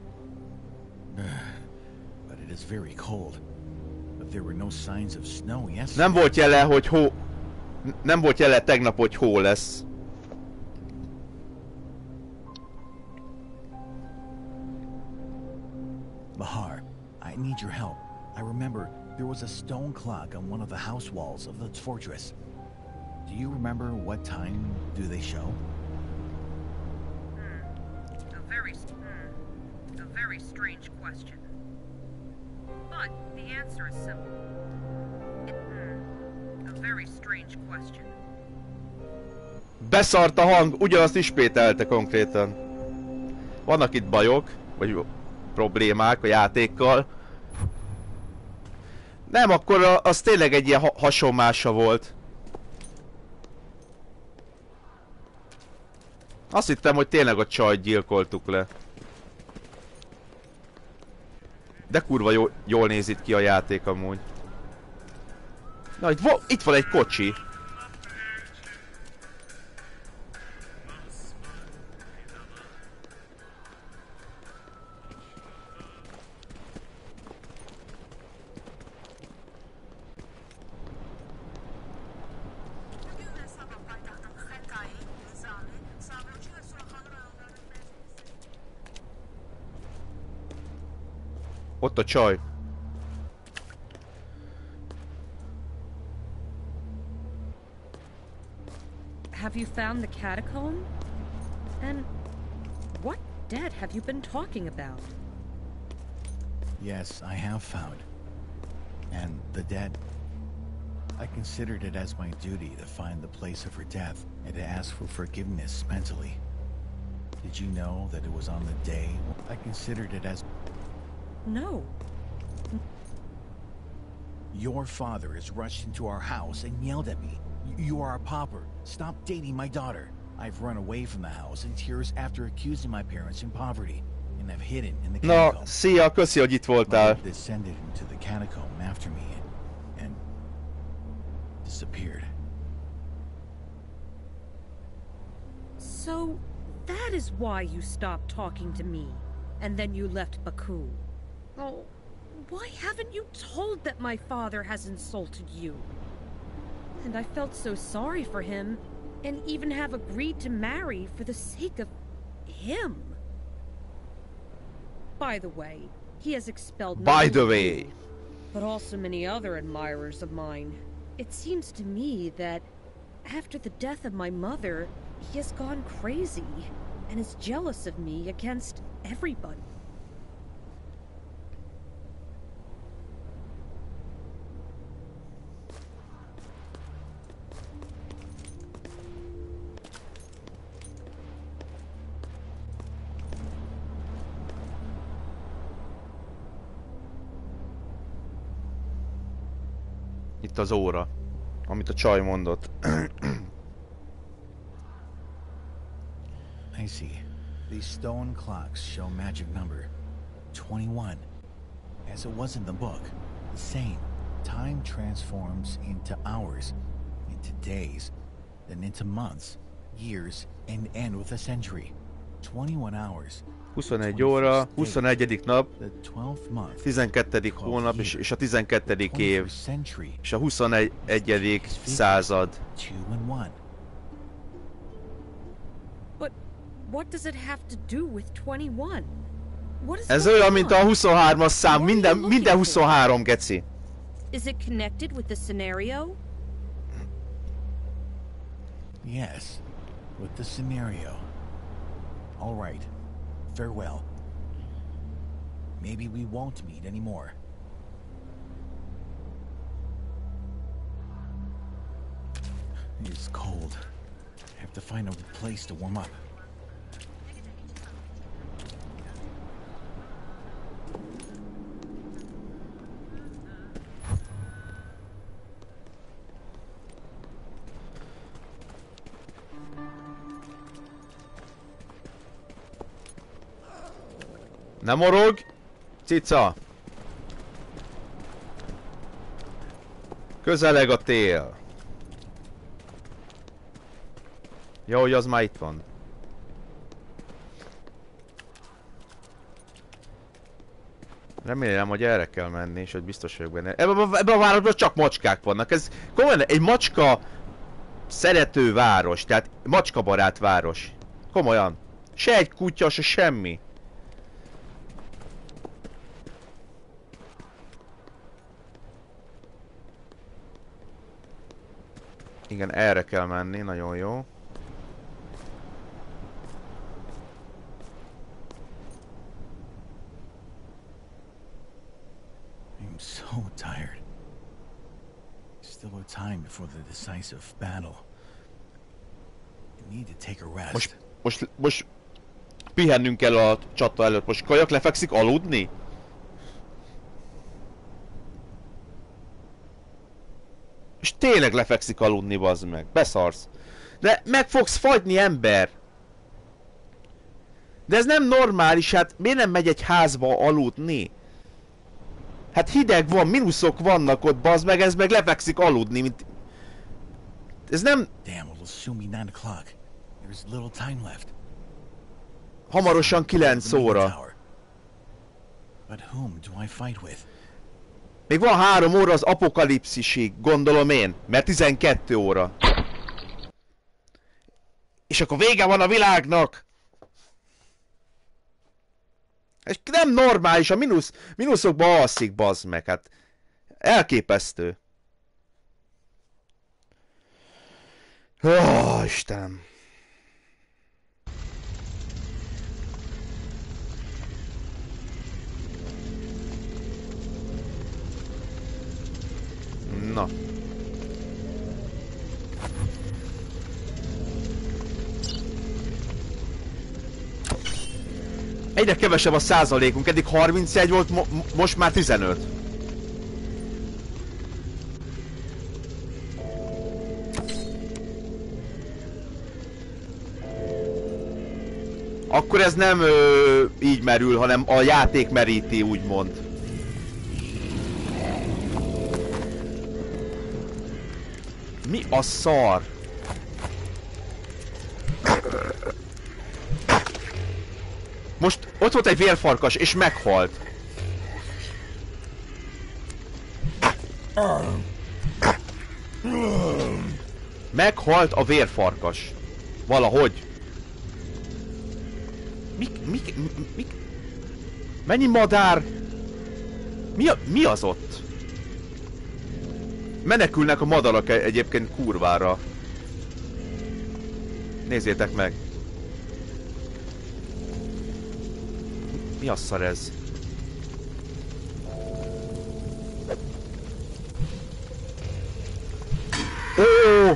Nem volt jele, hogy hó... Nem volt jele tegnap, hogy hó lesz. Bahar, I need your help. I remember there was a stone clock on one of the house walls of the fortress. Do you remember what time do they show? Very, hmm, a very strange question. But the answer is simple. It, hmm, a very strange question. Beszart a hang, ugyanazt ismételte konkrétan. Vannak itt bajok, vagy problémák a játékkal. Nem, akkor az tényleg egy ilyen ha hasonmása volt. Azt hittem, hogy tényleg a csajt gyilkoltuk le. De kurva jól, jól néz itt ki a játék amúgy. Na, itt, itt van egy kocsi. Ott a csaj. Have you found the catacomb? And what dead have you been talking about? Yes, I have found. And the dead. I considered it as my duty to find the place of her death and to ask for forgiveness mentally. Did you know that it was on the day I considered it as... No. Your father has rushed into our house and yelled at me. You are a pauper. Stop dating my daughter. I've run away from the house in tears after accusing my parents in poverty, and I've hidden in the catacomb. Na, szia, köszi, hogy itt voltál. My descended into the catacomb after me and, and disappeared. So that is why you stopped talking to me, and then you left Baku. Oh, why haven't you told that my father has insulted you? And I felt so sorry for him, and even have agreed to marry for the sake of him. By the way, he has expelled By the way. you, but also many other admirers of mine. It seems to me that after the death of my mother, he has gone crazy and is jealous of me against everybody. Itt az óra, amit a csaj mondott. I see. These stone clocks show magic number twenty-one. As it was in the book, the same. Time transforms into hours, into days, then into months, years, and end with a century. twenty-one hours, huszonegy óra, huszonegyedik nap, The twelfth month. tizenkettedik hónap és, és a tizenkettedik év. twenty-first century. És a huszonegyedik század. Two and one. But what does it have to do with twenty-one? What is Ez going olyan, mint a on? huszonhármas szám, minden, minden huszonhárom, geci. Is it connected with the scenario? Yes, with the scenario. All right. Farewell. Maybe we won't meet anymore. It's cold. I have to find a place to warm up. Ne morog! Cica! Közeleg a tél. Jó, hogy az már itt van. Remélem, hogy erre kell menni, és hogy biztos vagyok benne. Ebben a, ebbe a városban csak macskák vannak. Ez komolyan egy macska szerető város, tehát macska barát város. Komolyan. Se egy kutya, se semmi. Igen, erre kell menni, nagyon jó. I'm so tired. Still a time before the decisive battle. I need to take a rest. Most, most, most pihennünk kell a csata előtt. Most Kajak lefekszik aludni? És tényleg lefekszik aludni, bazd meg. Beszarsz. De meg fogsz fagyni, ember. De ez nem normális, hát miért nem megy egy házba aludni? Hát hideg van, mínuszok vannak ott, bazd meg, ez meg lefekszik aludni, mint... Ez nem... Damn, it'll soon be nine o'clock. There's little time left. Hamarosan kilenc óra. But whom do I fight with? Még van három óra az apokalipszisig, gondolom én, mert tizenkét óra. És akkor vége van a világnak! Ez nem normális, a mínusz, mínuszokba alszik, bazd meg, hát elképesztő. Ó, Istenem. Na. Egyre kevesebb a százalékunk, eddig harmincegy volt, mo most már tizenöt. Akkor ez nem ö, így merül, hanem a játék meríti, úgymond. Mi a szar? Most ott volt egy vérfarkas, és meghalt. Meghalt a vérfarkas. Valahogy. Mik, mik, mik? Mennyi madár? Mi, a, mi az ott? Menekülnek a madarak egyébként kurvára. Nézzétek meg. Mi a szar ez? Ó!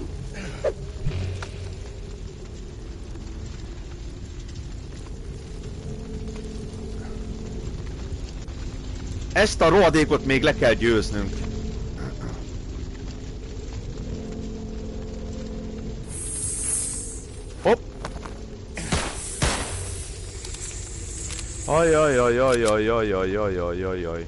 Ezt a rohadékot még le kell győznünk. Hopp! Ajajajajajajajajajajajaj.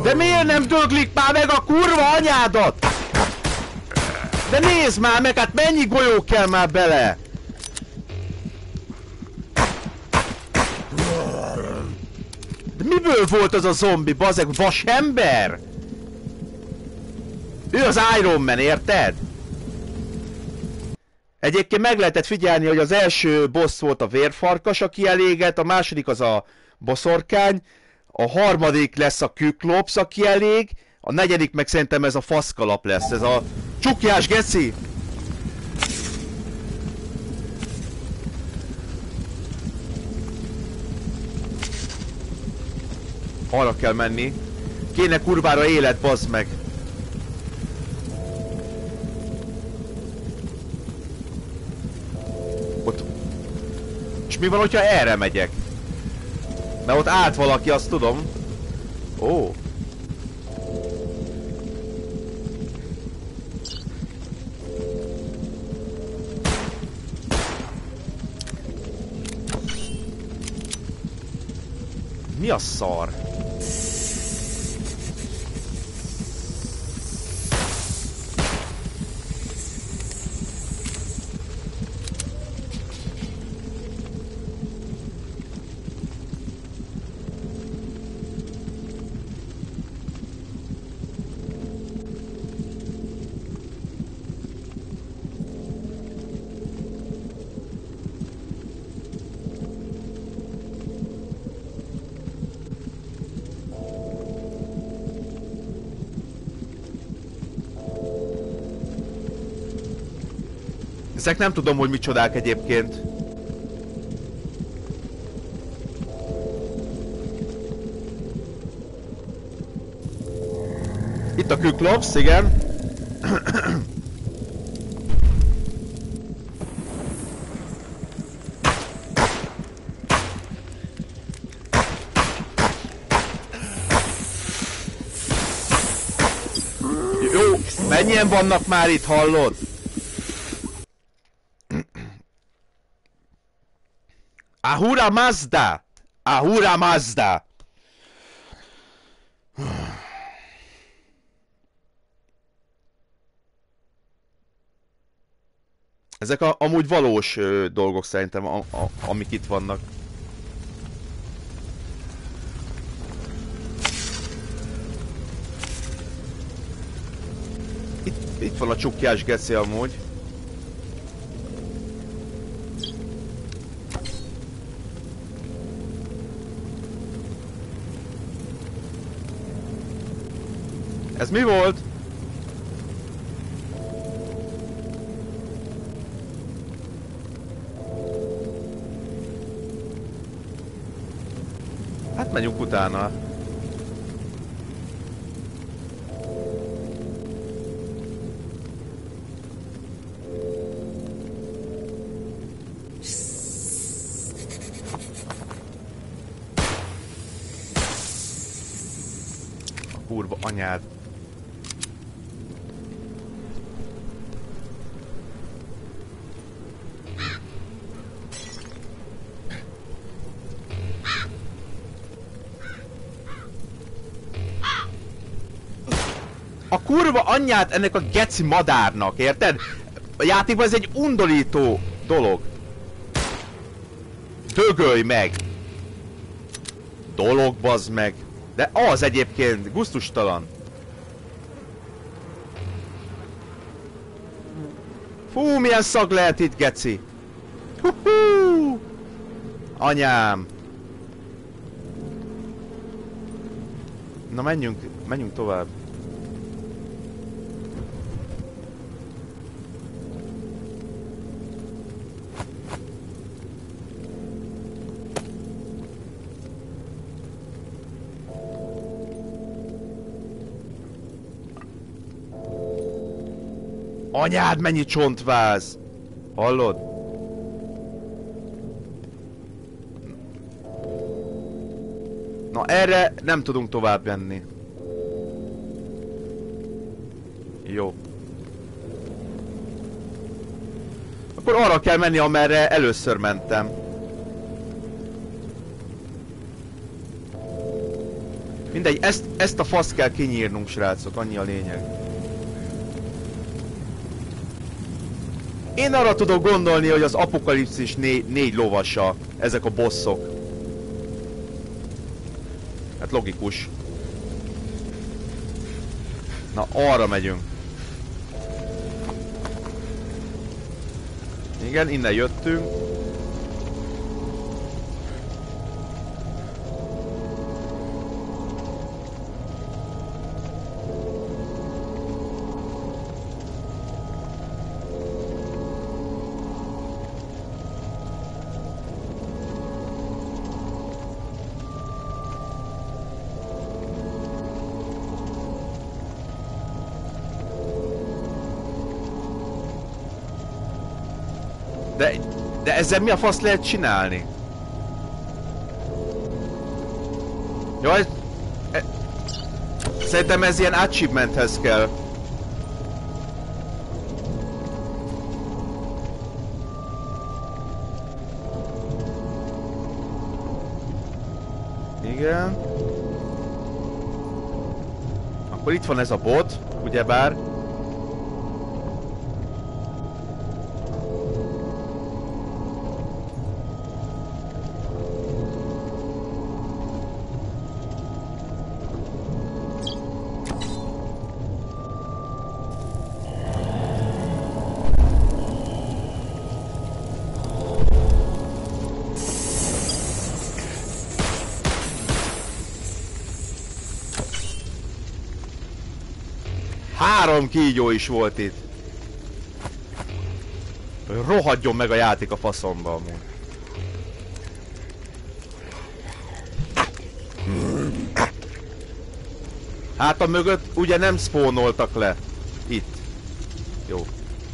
De miért nem döglik már meg a kurva anyádat? De nézd már meg, hát mennyi golyó kell már bele? De miből volt az a zombi, bazeg? Vasember? Ő az Iron Man, érted? Egyébként meg lehetett figyelni, hogy az első boss volt a vérfarkas, aki elégett, a második az a boszorkány, a harmadik lesz a Küklops, aki elég, a negyedik meg szerintem ez a faszkalap lesz, ez a csukjás geci! Arra kell menni. Kéne kurvára élet, bazd meg! Ott... És mi van, hogyha erre megyek? Mert ott állt valaki, azt tudom. Ó. Mi a szar? Ezek nem tudom, hogy micsodák egyébként. Itt a Küklops, igen. Jó, mennyien vannak már itt, hallod? Ahura Mazda! Ahura Mazda! Ezek a, amúgy valós ö, dolgok szerintem, a, a, amik itt vannak. Itt, itt van a csukjás geci amúgy. Ez mi volt? Hát menjünk utána. A kurva anyád. A kurva anyját ennek a geci madárnak, érted? A játékban ez egy undorító dolog. Dögölj meg! Dolog, bazd meg. De az egyébként gusztustalan. Fú, milyen szag lehet itt, geci. Hú-hú! Anyám. Na menjünk, menjünk tovább. Anyád, mennyi csontváz! Hallod? Na erre nem tudunk tovább menni. Jó. Akkor arra kell menni, amerre először mentem. Mindegy, ezt, ezt a faszt kell kinyírnunk, srácok, annyi a lényeg. Én arra tudok gondolni, hogy az apokalipszis né négy lovasa, ezek a bosszok. Hát logikus. Na, arra megyünk. Igen, innen jöttünk. De, de ezzel mi a fasz lehet csinálni? Jaj, e, szerintem ez ilyen achievementhez kell. Igen. Akkor itt van ez a bot, ugyebár. Három kígyó is volt itt. Rohadjon meg a játék a faszomba amúgy. Hát a mögött ugye nem spawnoltak le. Itt. Jó.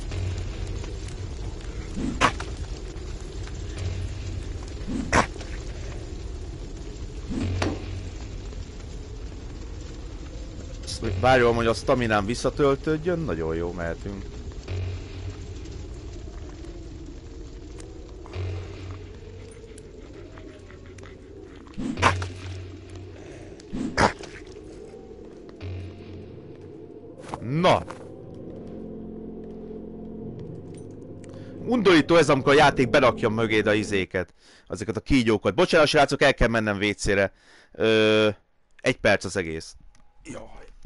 Várjam, hogy a staminám visszatöltődjön, nagyon jó, mehetünk. Na! Undorító ez, amikor a játék berakja mögéd a izéket. Ezeket a kígyókat. Bocsánat, srácok, el kell mennem vécére. Ö, egy perc az egész. Jaj.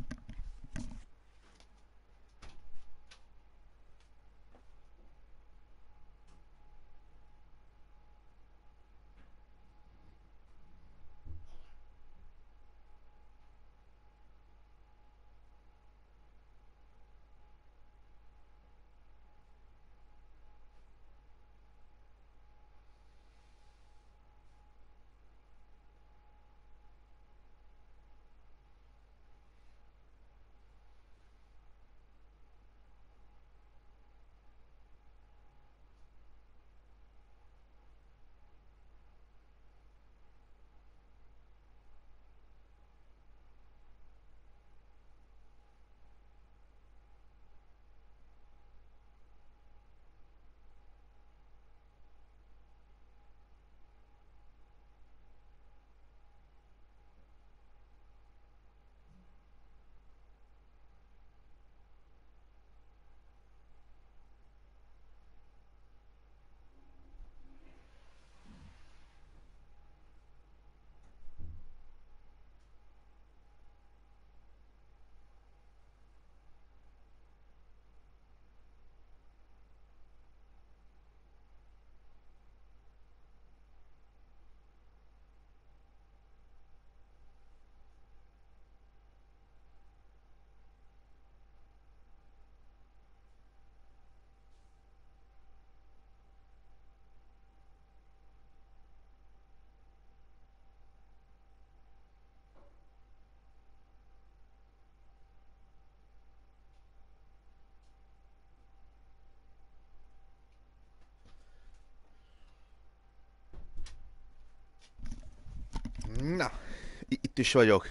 Na, itt is vagyok.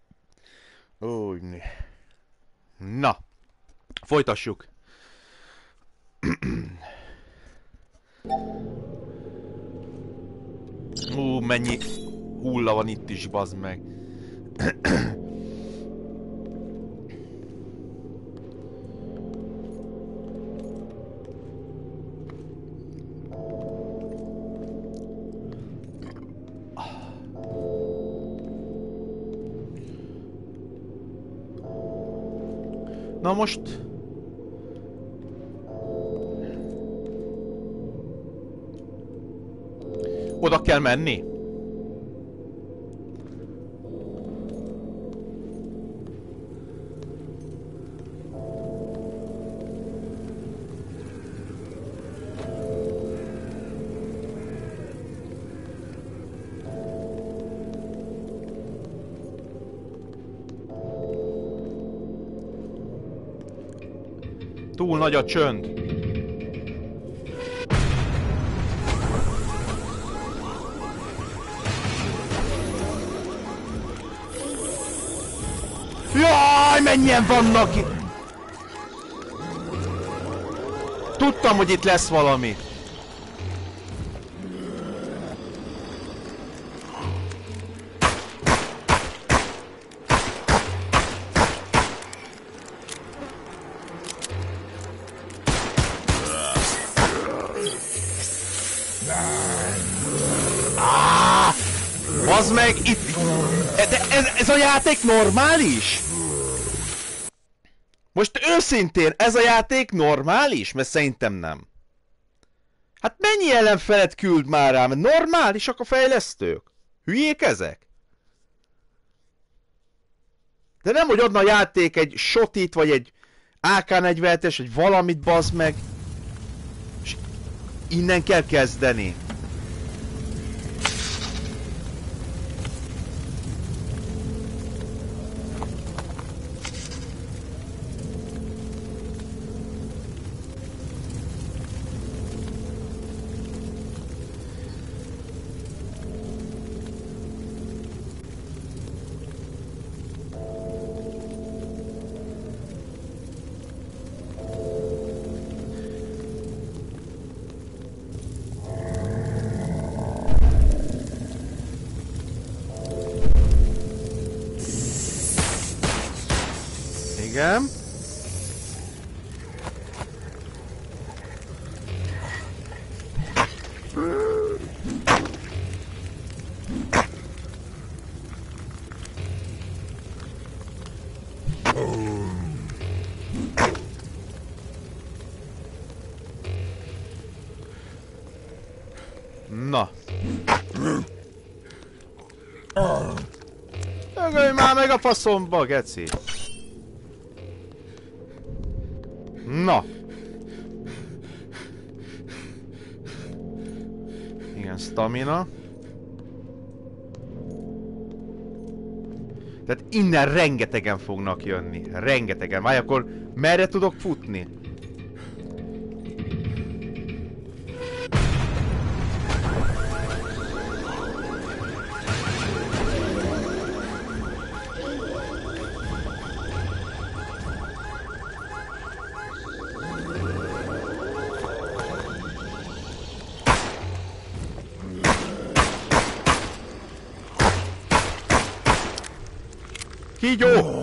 Ó, na, folytassuk. Ú, mennyi hulla van itt is, bazd meg. Na most... Oda kell menni? Túl nagy a csönd. Jaj, mennyien vannak itt! Tudtam, hogy itt lesz valami. Az meg itt... De ez, ez a játék normális? Most őszintén, ez a játék normális? Mert szerintem nem. Hát mennyi ellenfelet küld már rám? Normálisak a fejlesztők? Hülyék ezek? De nem, hogy adna a játék egy shotit, vagy egy á ká negyvenhetes, vagy valamit, bazd meg. És innen kell kezdeni. Igen. Na. Ögölj már meg a faszomba, geci. Na. Igen, stamina. Tehát innen rengetegen fognak jönni. Rengetegen. Várj, akkor merre tudok futni? Kígyó!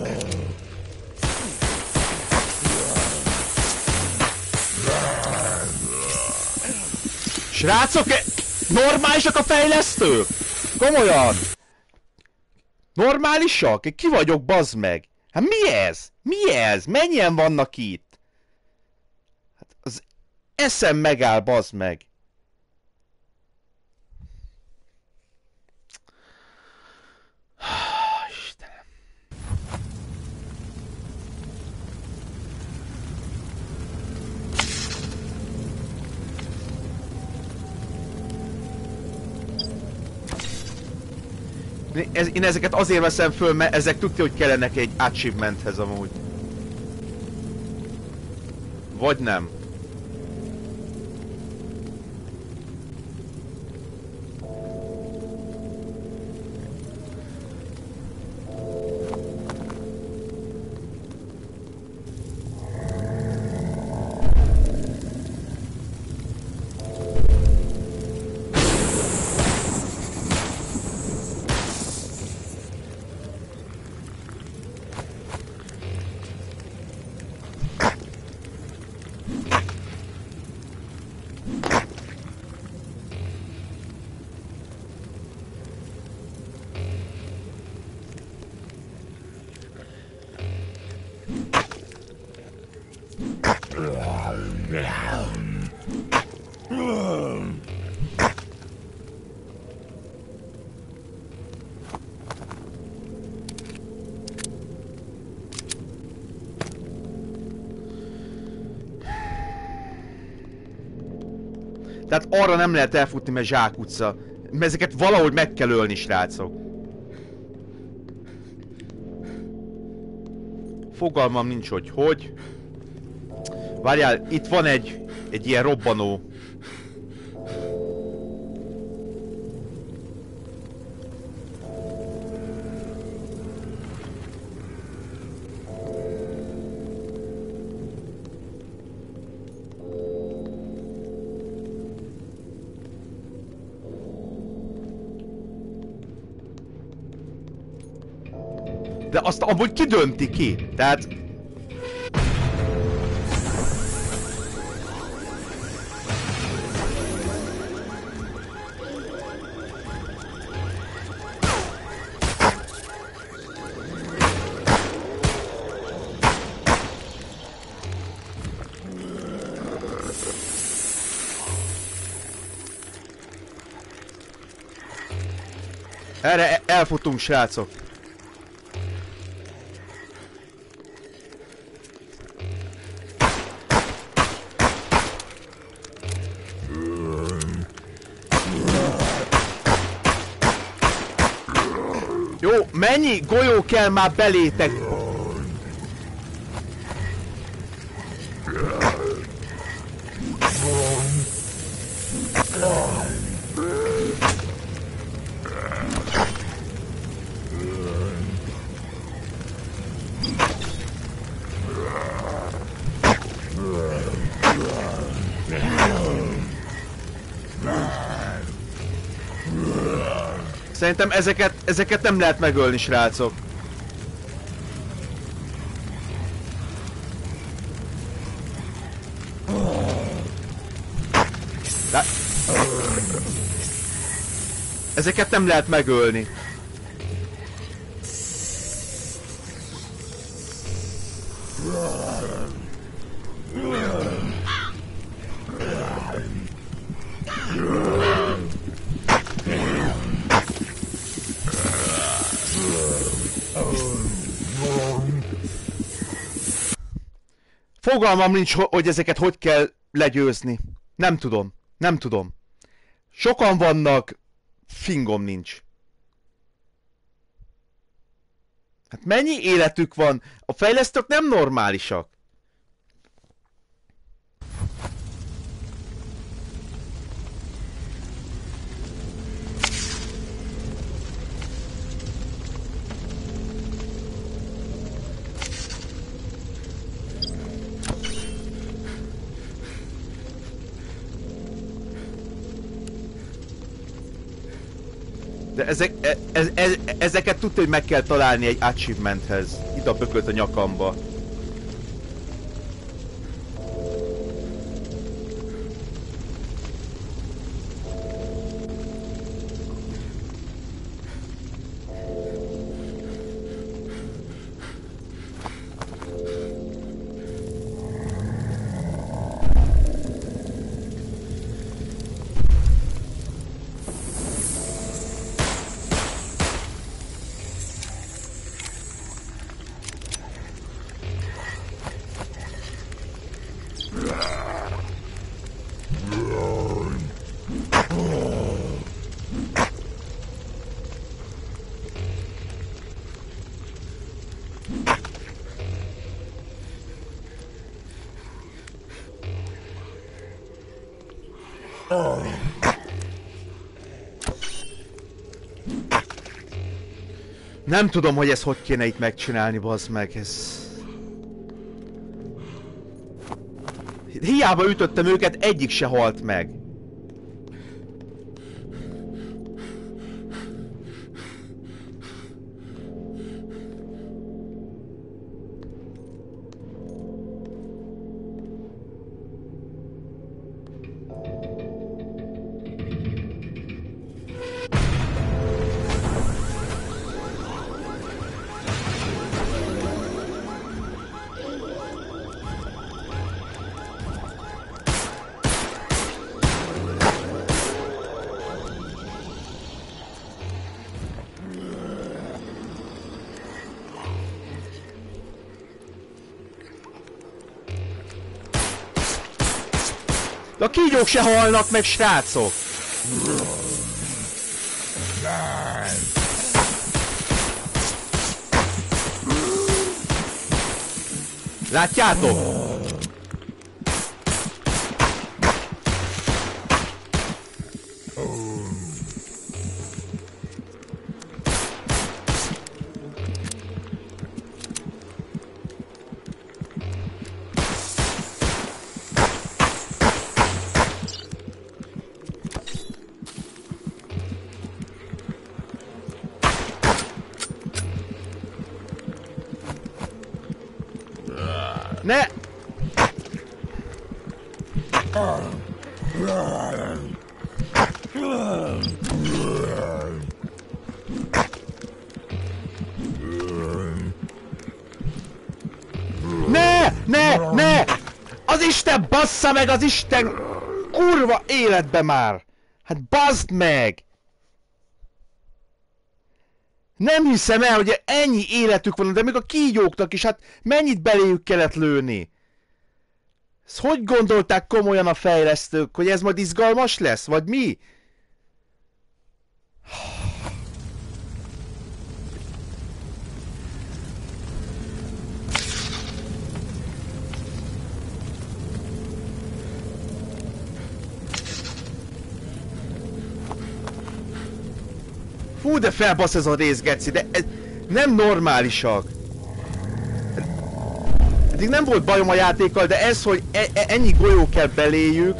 Srácok, normálisak a fejlesztők? Komolyan? Normálisak? Ki vagyok, bazd meg? Hát mi ez? Mi ez? Mennyien vannak itt? Hát az eszem megáll, bazd meg. Ez, én ezeket azért veszem föl, mert ezek tudja, hogy kellenek egy achievementhez amúgy. Vagy nem. Tehát arra nem lehet elfutni, mert zsákutca. Mert ezeket valahogy meg kell ölni, srácok. Fogalmam nincs, hogy hogy. Várjál, itt van egy, egy ilyen robbanó. De azt amúgy ki dönti ki? Tehát... Erre elfutunk, srácok. Jó, mennyi golyó kell már belétek? Szerintem ezeket, ezeket nem lehet megölni, srácok. De... Ezeket nem lehet megölni. Fogalmam nincs, hogy ezeket hogy kell legyőzni. Nem tudom. Nem tudom. Sokan vannak, fingom nincs. Hát mennyi életük van? A fejlesztők nem normálisak. De ezek, e, ez, ez, ezeket tudja, hogy meg kell találni egy achievementhez. Itt a bökölt a nyakamba. Nem tudom, hogy ezt hogy kéne itt megcsinálni, bazd meg, ez... Hiába ütöttem őket, egyik se halt meg. De a kígyók se halnak meg, srácok! Látjátok? Ne! Ne! Ne! Ne! Az Isten bassza meg az Isten kurva életbe már! Hát baszd meg! Nem hiszem el, hogy ennyi életük van, de még a kígyóknak is, hát mennyit beléjük kellett lőni? Ezt hogy gondolták komolyan a fejlesztők, hogy ez majd izgalmas lesz, vagy mi? Fú, de felbasz ez a rész, geci, de ez nem normálisak. Eddig nem volt bajom a játékkal, de ez, hogy e e ennyi golyó kell beléjük.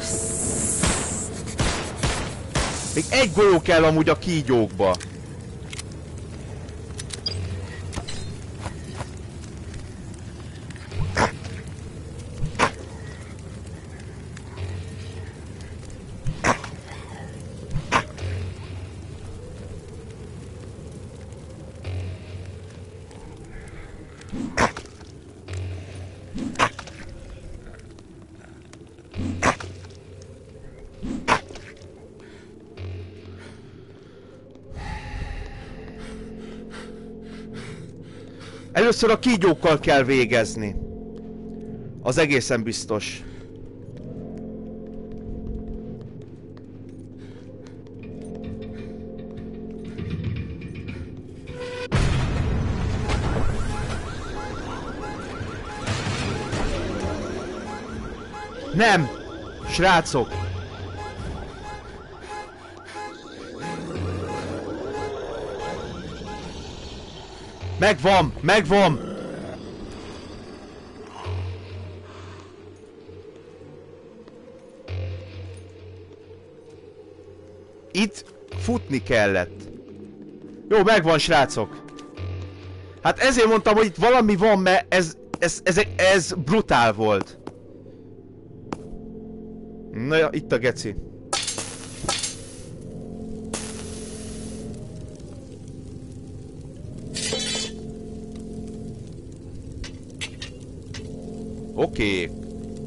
Még egy golyó kell amúgy a kígyókba. Először a kígyókkal kell végezni. Az egészen biztos. Nem! Srácok! Megvan! Megvan! Itt futni kellett. Jó, megvan, srácok. Hát ezért mondtam, hogy itt valami van, mert ez, ez, ez, ez brutál volt. Na ja, itt a geci. Oké. Okay.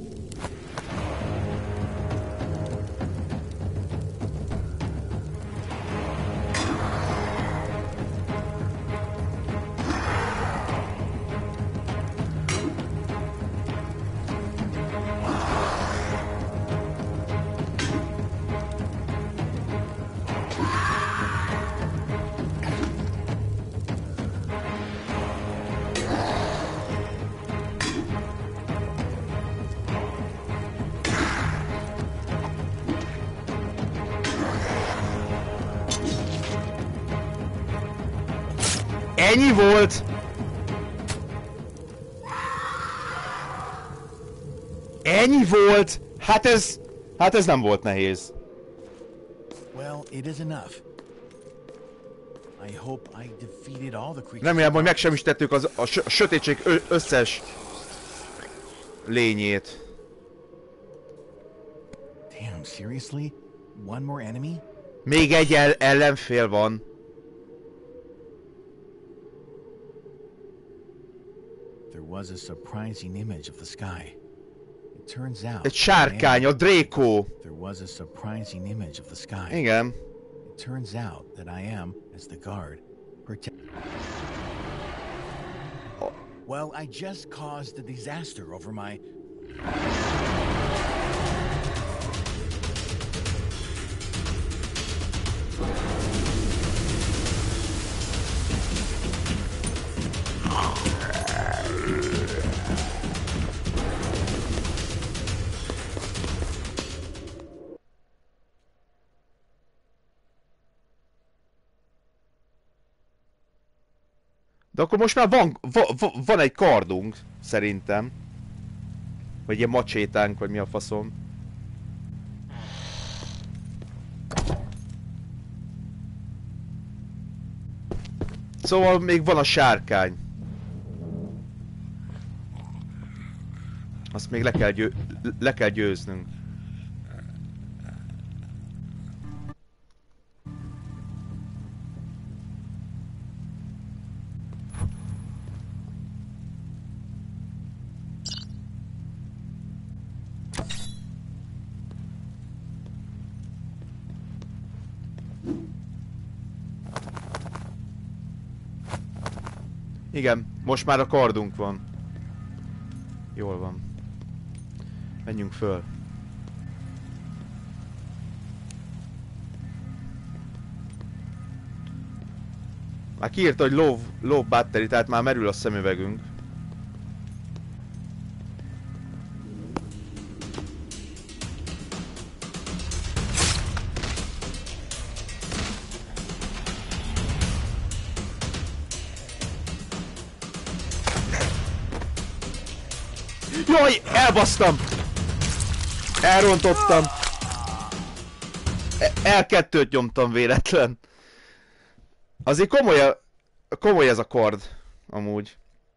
Ennyi volt! Ennyi volt! Hát ez... Hát ez nem volt nehéz. Well, it is enough. I hope I defeated all the creatures. Remélem, hogy megsemmisítettük az, a, sö a sötétség összes lényét. Damn, seriously? One more enemy? Még egy el ellenfél van. There was a surprising image of the sky. It turns out egy sárkány, a Draco. There was a surprising image of the sky. Igen. It turns out that I am, as the guard, protect. Oh. Well, I just caused a disaster over my. De akkor most már van, va, va, van egy kardunk, szerintem. Vagy ilyen macsétánk, vagy mi a faszom. Szóval még van a sárkány. Azt még le kell, győ le kell győznünk. Igen, most már a kardunk van. Jól van. Menjünk föl. Már kiírta, hogy low, low battery, tehát már merül a szemüvegünk. Jaj, elbasztam! Elrontottam! El kettőt nyomtam véletlen. Azért komoly, a, komoly ez a kard, amúgy.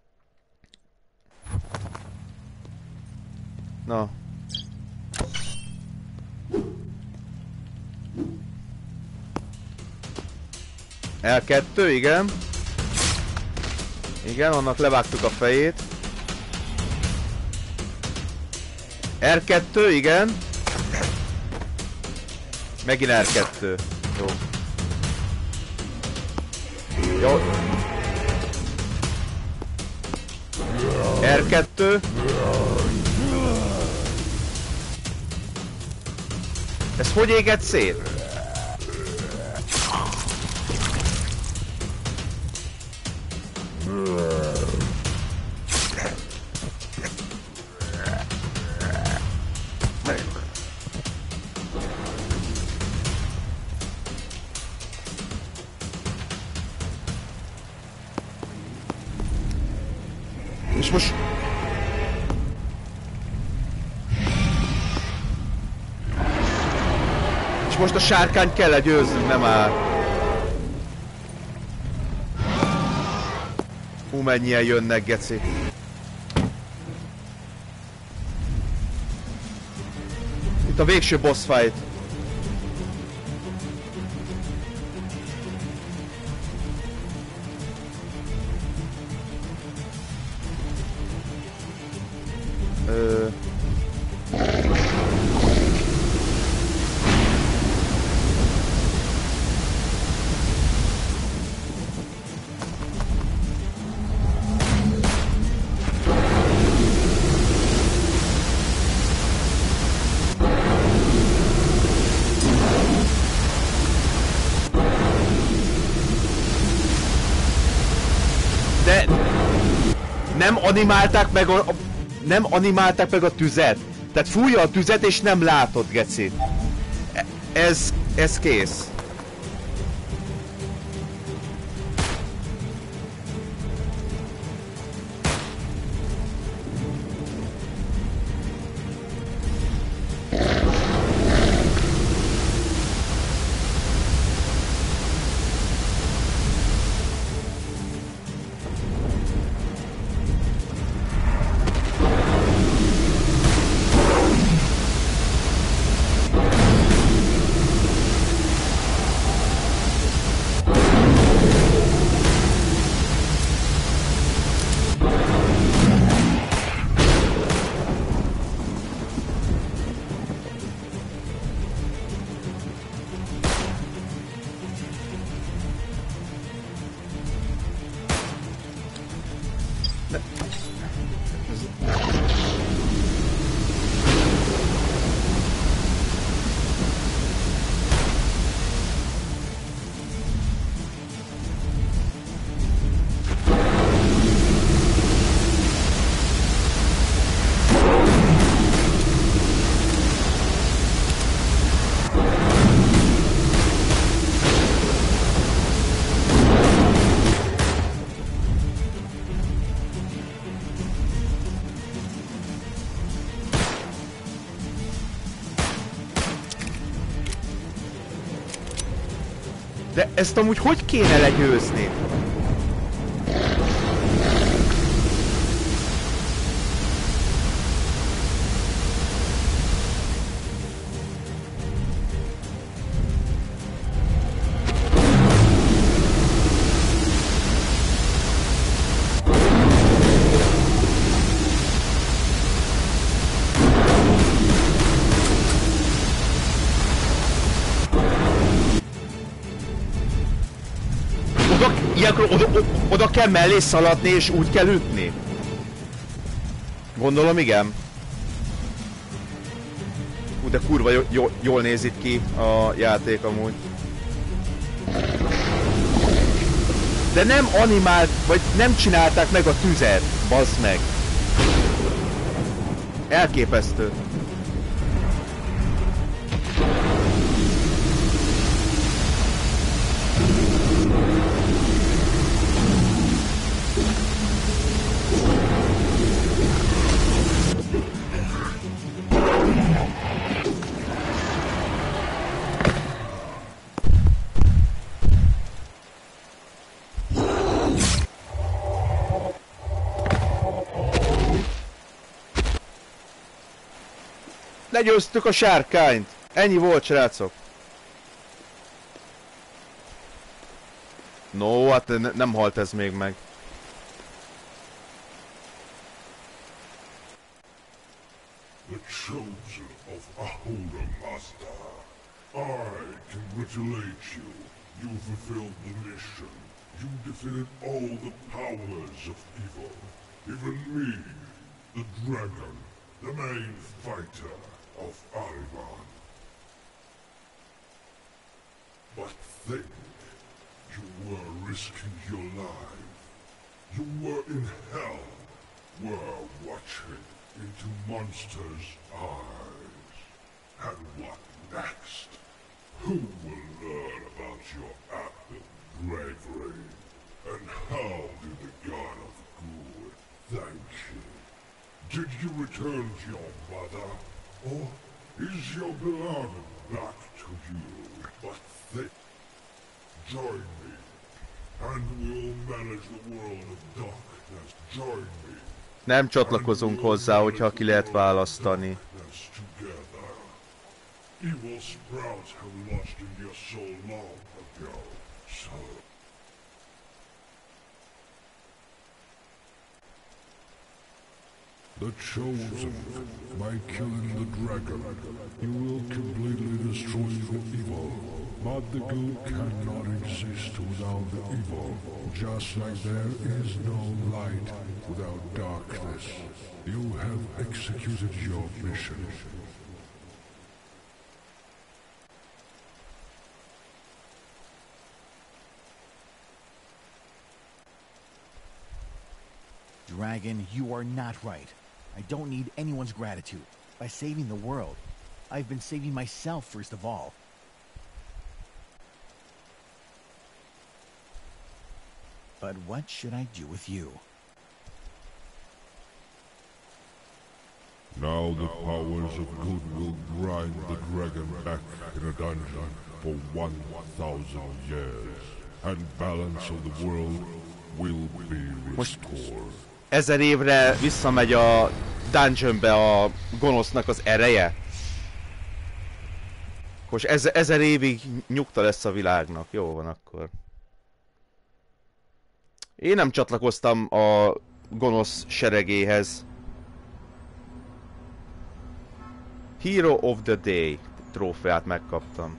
Na. El kettő, igen. Igen, annak levágtuk a fejét. er kettő, igen. Megint er kettő. Jó. Jó. er kettő. Ez hogy égett szét? És most... És most a sárkányt kell legyőznünk, nem áll. Hú, mennyien jönnek, geci. Itt a végső boss fight. Ö... De... Nem animálták meg a... a... Nem animálták meg a tüzet. Tehát fújja a tüzet és nem látod, geci. Ez... ez kész. De ezt amúgy hogy kéne legyőzni? Ilyenkor oda, oda, oda kell mellé szaladni és úgy kell ütni? Gondolom igen. Ú, de kurva jól, jól néz itt ki a játék amúgy. De nem animált, vagy nem csinálták meg a tüzet, bazd meg. Elképesztő. Legyőztük a sárkányt! Ennyi volt, srácok! No, hát ne nem halt ez még meg. The chosen of Ahura, Master. I congratulate you. You fulfilled the mission. You defeated all the powers of evil. Even me, the dragon, the main fighter of Arivan. But think, you were risking your life. You were in hell, were watching into monsters' eyes. And what next? Who will learn about your act of bravery? And how did the God of Good thank you? Did you return to your mother? Or is your beloved back to you? But think, join me, and we'll manage the world of darkness. Join me. Nem csatlakozunk hozzá, hogyha ki lehet választani. Evil sprouts have launched into your soul long ago, so... The Chosen, by killing the dragon, you will completely destroy the evil. But the good cannot exist without the evil, just like there is no light without darkness. You have executed your mission. Dragon, you are not right. I don't need anyone's gratitude. By saving the world, I've been saving myself first of all. But what should I do with you? Now the powers of good will grind the dragon back in a dungeon for one thousand years, and balance of the world will be restored. Ezer évre visszamegy a dungeonbe a gonosznak az ereje? Most ezer, ezer évig nyugta lesz a világnak. Jó van akkor. Én nem csatlakoztam a gonosz seregéhez. Hero of the Day trófeát megkaptam.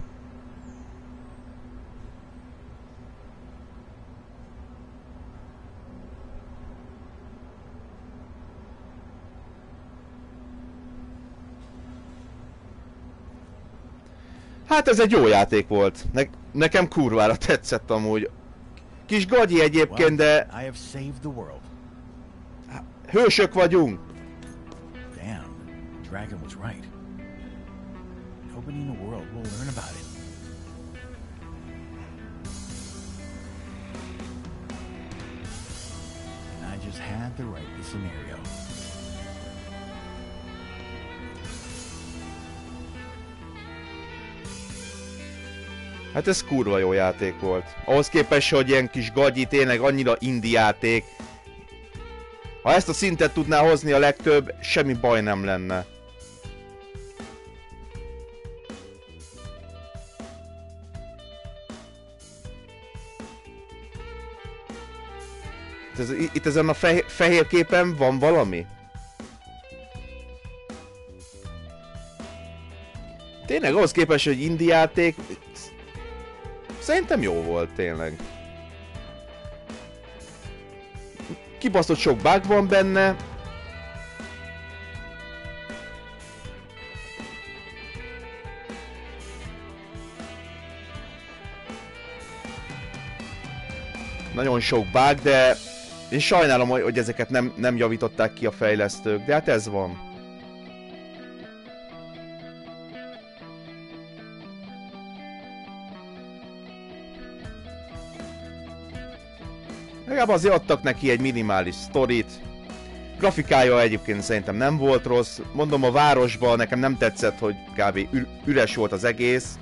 Hát ez egy jó játék volt. Ne nekem kurvára tetszett amúgy. Kis gagyi egyébként, de... Hősök vagyunk! Damn, Dragon was right. Nobody in the world will learn about it. And I just had to write the scenario. Hát ez kurva jó játék volt. Ahhoz képest, hogy ilyen kis gagyi, tényleg annyira indie játék. Ha ezt a szintet tudná hozni a legtöbb, semmi baj nem lenne. Itt, ez, itt ezen a fehér, fehér képen van valami? Tényleg ahhoz képest, hogy indie játék, szerintem jó volt tényleg. Kibaszott sok bug van benne. Nagyon sok bug, de én sajnálom, hogy ezeket nem, nem javították ki a fejlesztők, de hát ez van. Legalább azért adtak neki egy minimális sztorit. Grafikája egyébként szerintem nem volt rossz. Mondom, a városban nekem nem tetszett, hogy kb. Üres volt az egész.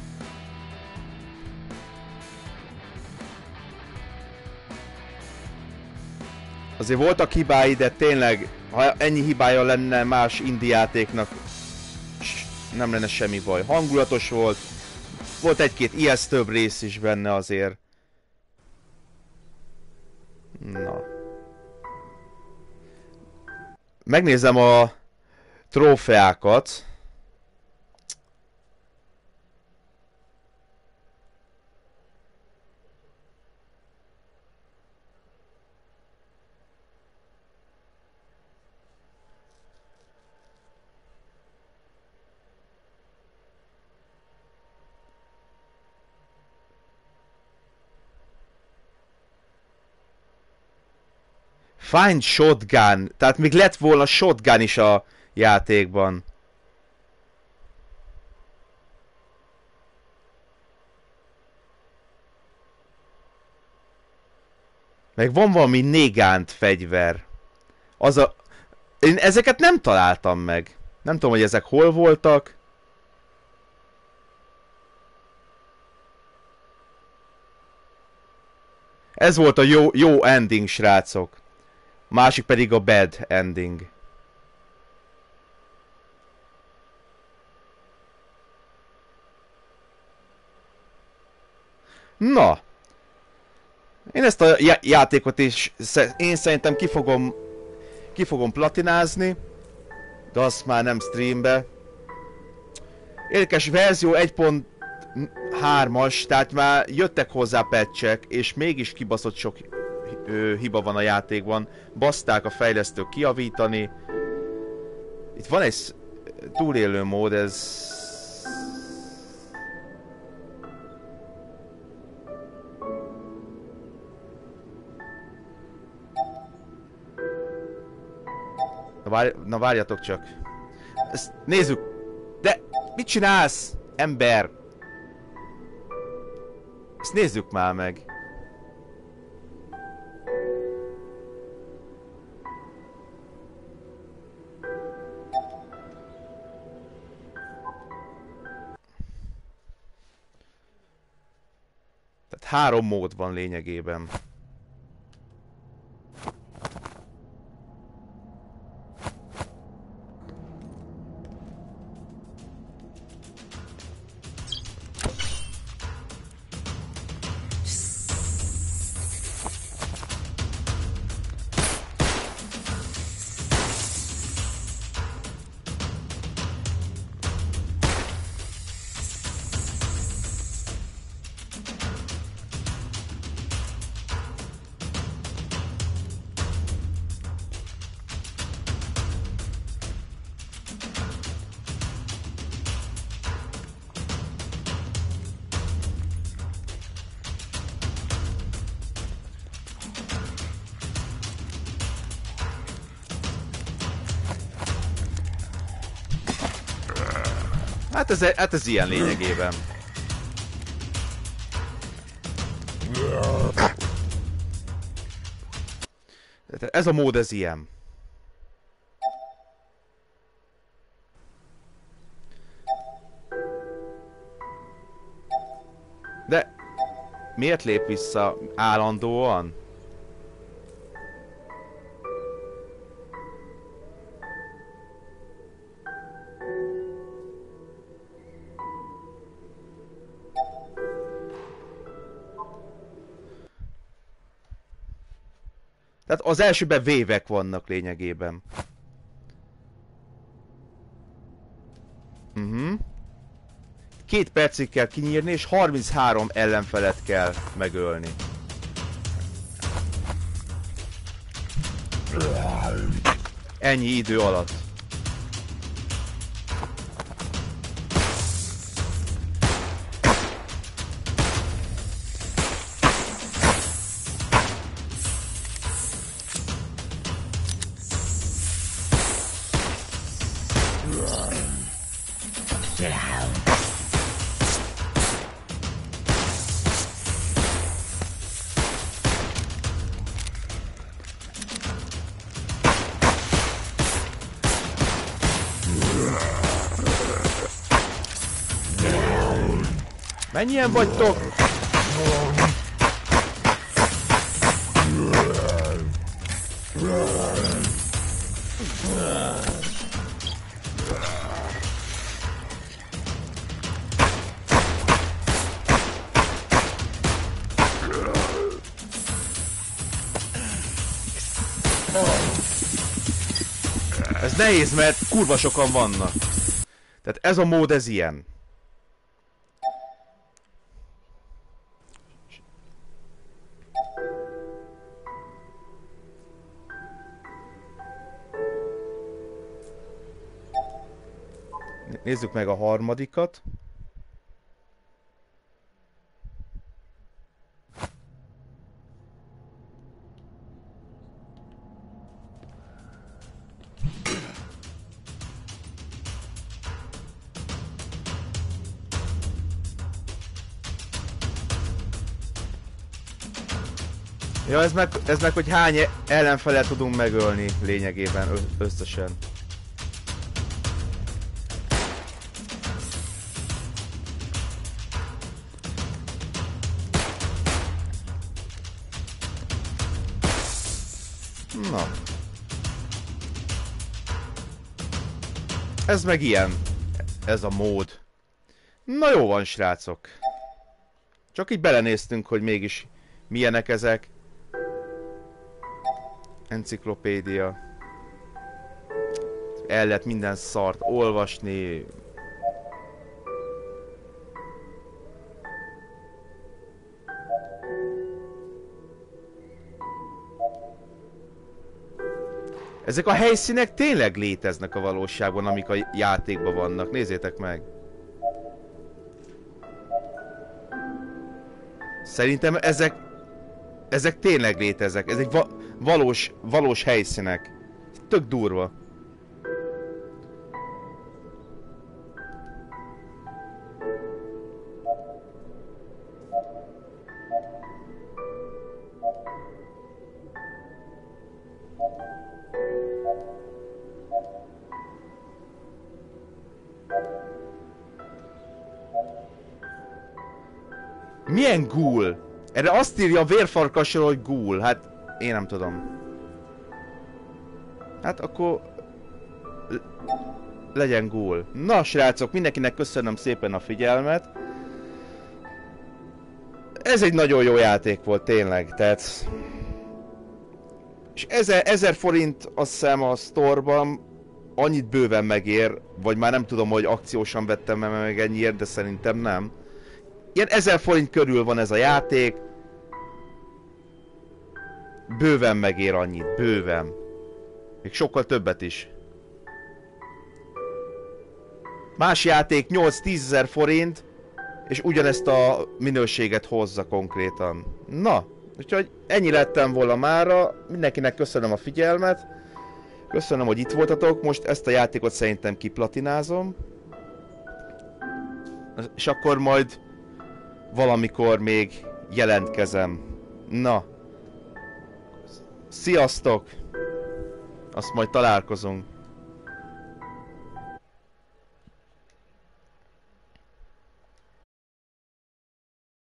Azért voltak hibái, de tényleg, ha ennyi hibája lenne más indie játéknak, nem lenne semmi baj. Hangulatos volt. Volt egy-két ijesztőbb rész is benne azért. Na. Megnézem a trófeákat. Find shotgun. Tehát még lett volna shotgun is a játékban. Meg van valami négánt fegyver. Az a... Én ezeket nem találtam meg. Nem tudom, hogy ezek hol voltak. Ez volt a jó, jó ending, srácok. Másik pedig a bad ending. Na. Én ezt a játékot is, én szerintem ki fogom, ki fogom platinázni. De azt már nem streambe. Érdekes verzió egy pont hármas, tehát már jöttek hozzá patchek, és mégis kibaszott sok ö, hiba van a játékban. Baszták a fejlesztők kijavítani. Itt van egy túlélő mód, ez... Na, várj, na várjatok csak. Ezt nézzük. De mit csinálsz, ember? Ezt nézzük már meg. Tehát három mód van lényegében. Hát ez, hát ez ilyen lényegében. Ez a mód, ez ilyen. De miért lép vissza állandóan? Tehát az elsőben vévek vannak lényegében. Mhm. Uh-huh. Két percig kell kinyírni, és harminchárom ellenfelet kell megölni. Ennyi idő alatt. Mennyien vagytok? Ez nehéz, mert kurva sokan vannak. Tehát ez a mód, ez ilyen. Nézzük meg a harmadikat. Ja, ez meg, ez meg, hogy hány ellenfelet tudunk megölni lényegében összesen. Na. Ez meg ilyen. Ez a mód. Na jó van, srácok. Csak így belenéztünk, hogy mégis milyenek ezek. Enciklopédia. El lehet minden szart olvasni. Ezek a helyszínek tényleg léteznek a valóságban, amik a játékban vannak. Nézzétek meg! Szerintem ezek... Ezek tényleg léteznek. Ezek va valós, valós helyszínek. Tök durva. Milyen ghoul? Erre azt írja a vérfarkasról, hogy ghoul. Hát, én nem tudom. Hát akkor... legyen ghoul. Na, srácok, mindenkinek köszönöm szépen a figyelmet. Ez egy nagyon jó játék volt, tényleg, tehát... És ezer, ezer forint, azt hiszem, a store-ban annyit bőven megér, vagy már nem tudom, hogy akciósan vettem meg ennyiért, de szerintem nem. Ilyen ezer forint körül van ez a játék. Bőven megér annyit, bőven. Még sokkal többet is. Más játék nyolc-tízezer forint, és ugyanezt a minőséget hozza konkrétan. Na, úgyhogy ennyi lettem volna mára. Mindenkinek köszönöm a figyelmet. Köszönöm, hogy itt voltatok. Most ezt a játékot szerintem kiplatinázom. És akkor majd valamikor még jelentkezem. Na. Sziasztok! Azt majd találkozunk.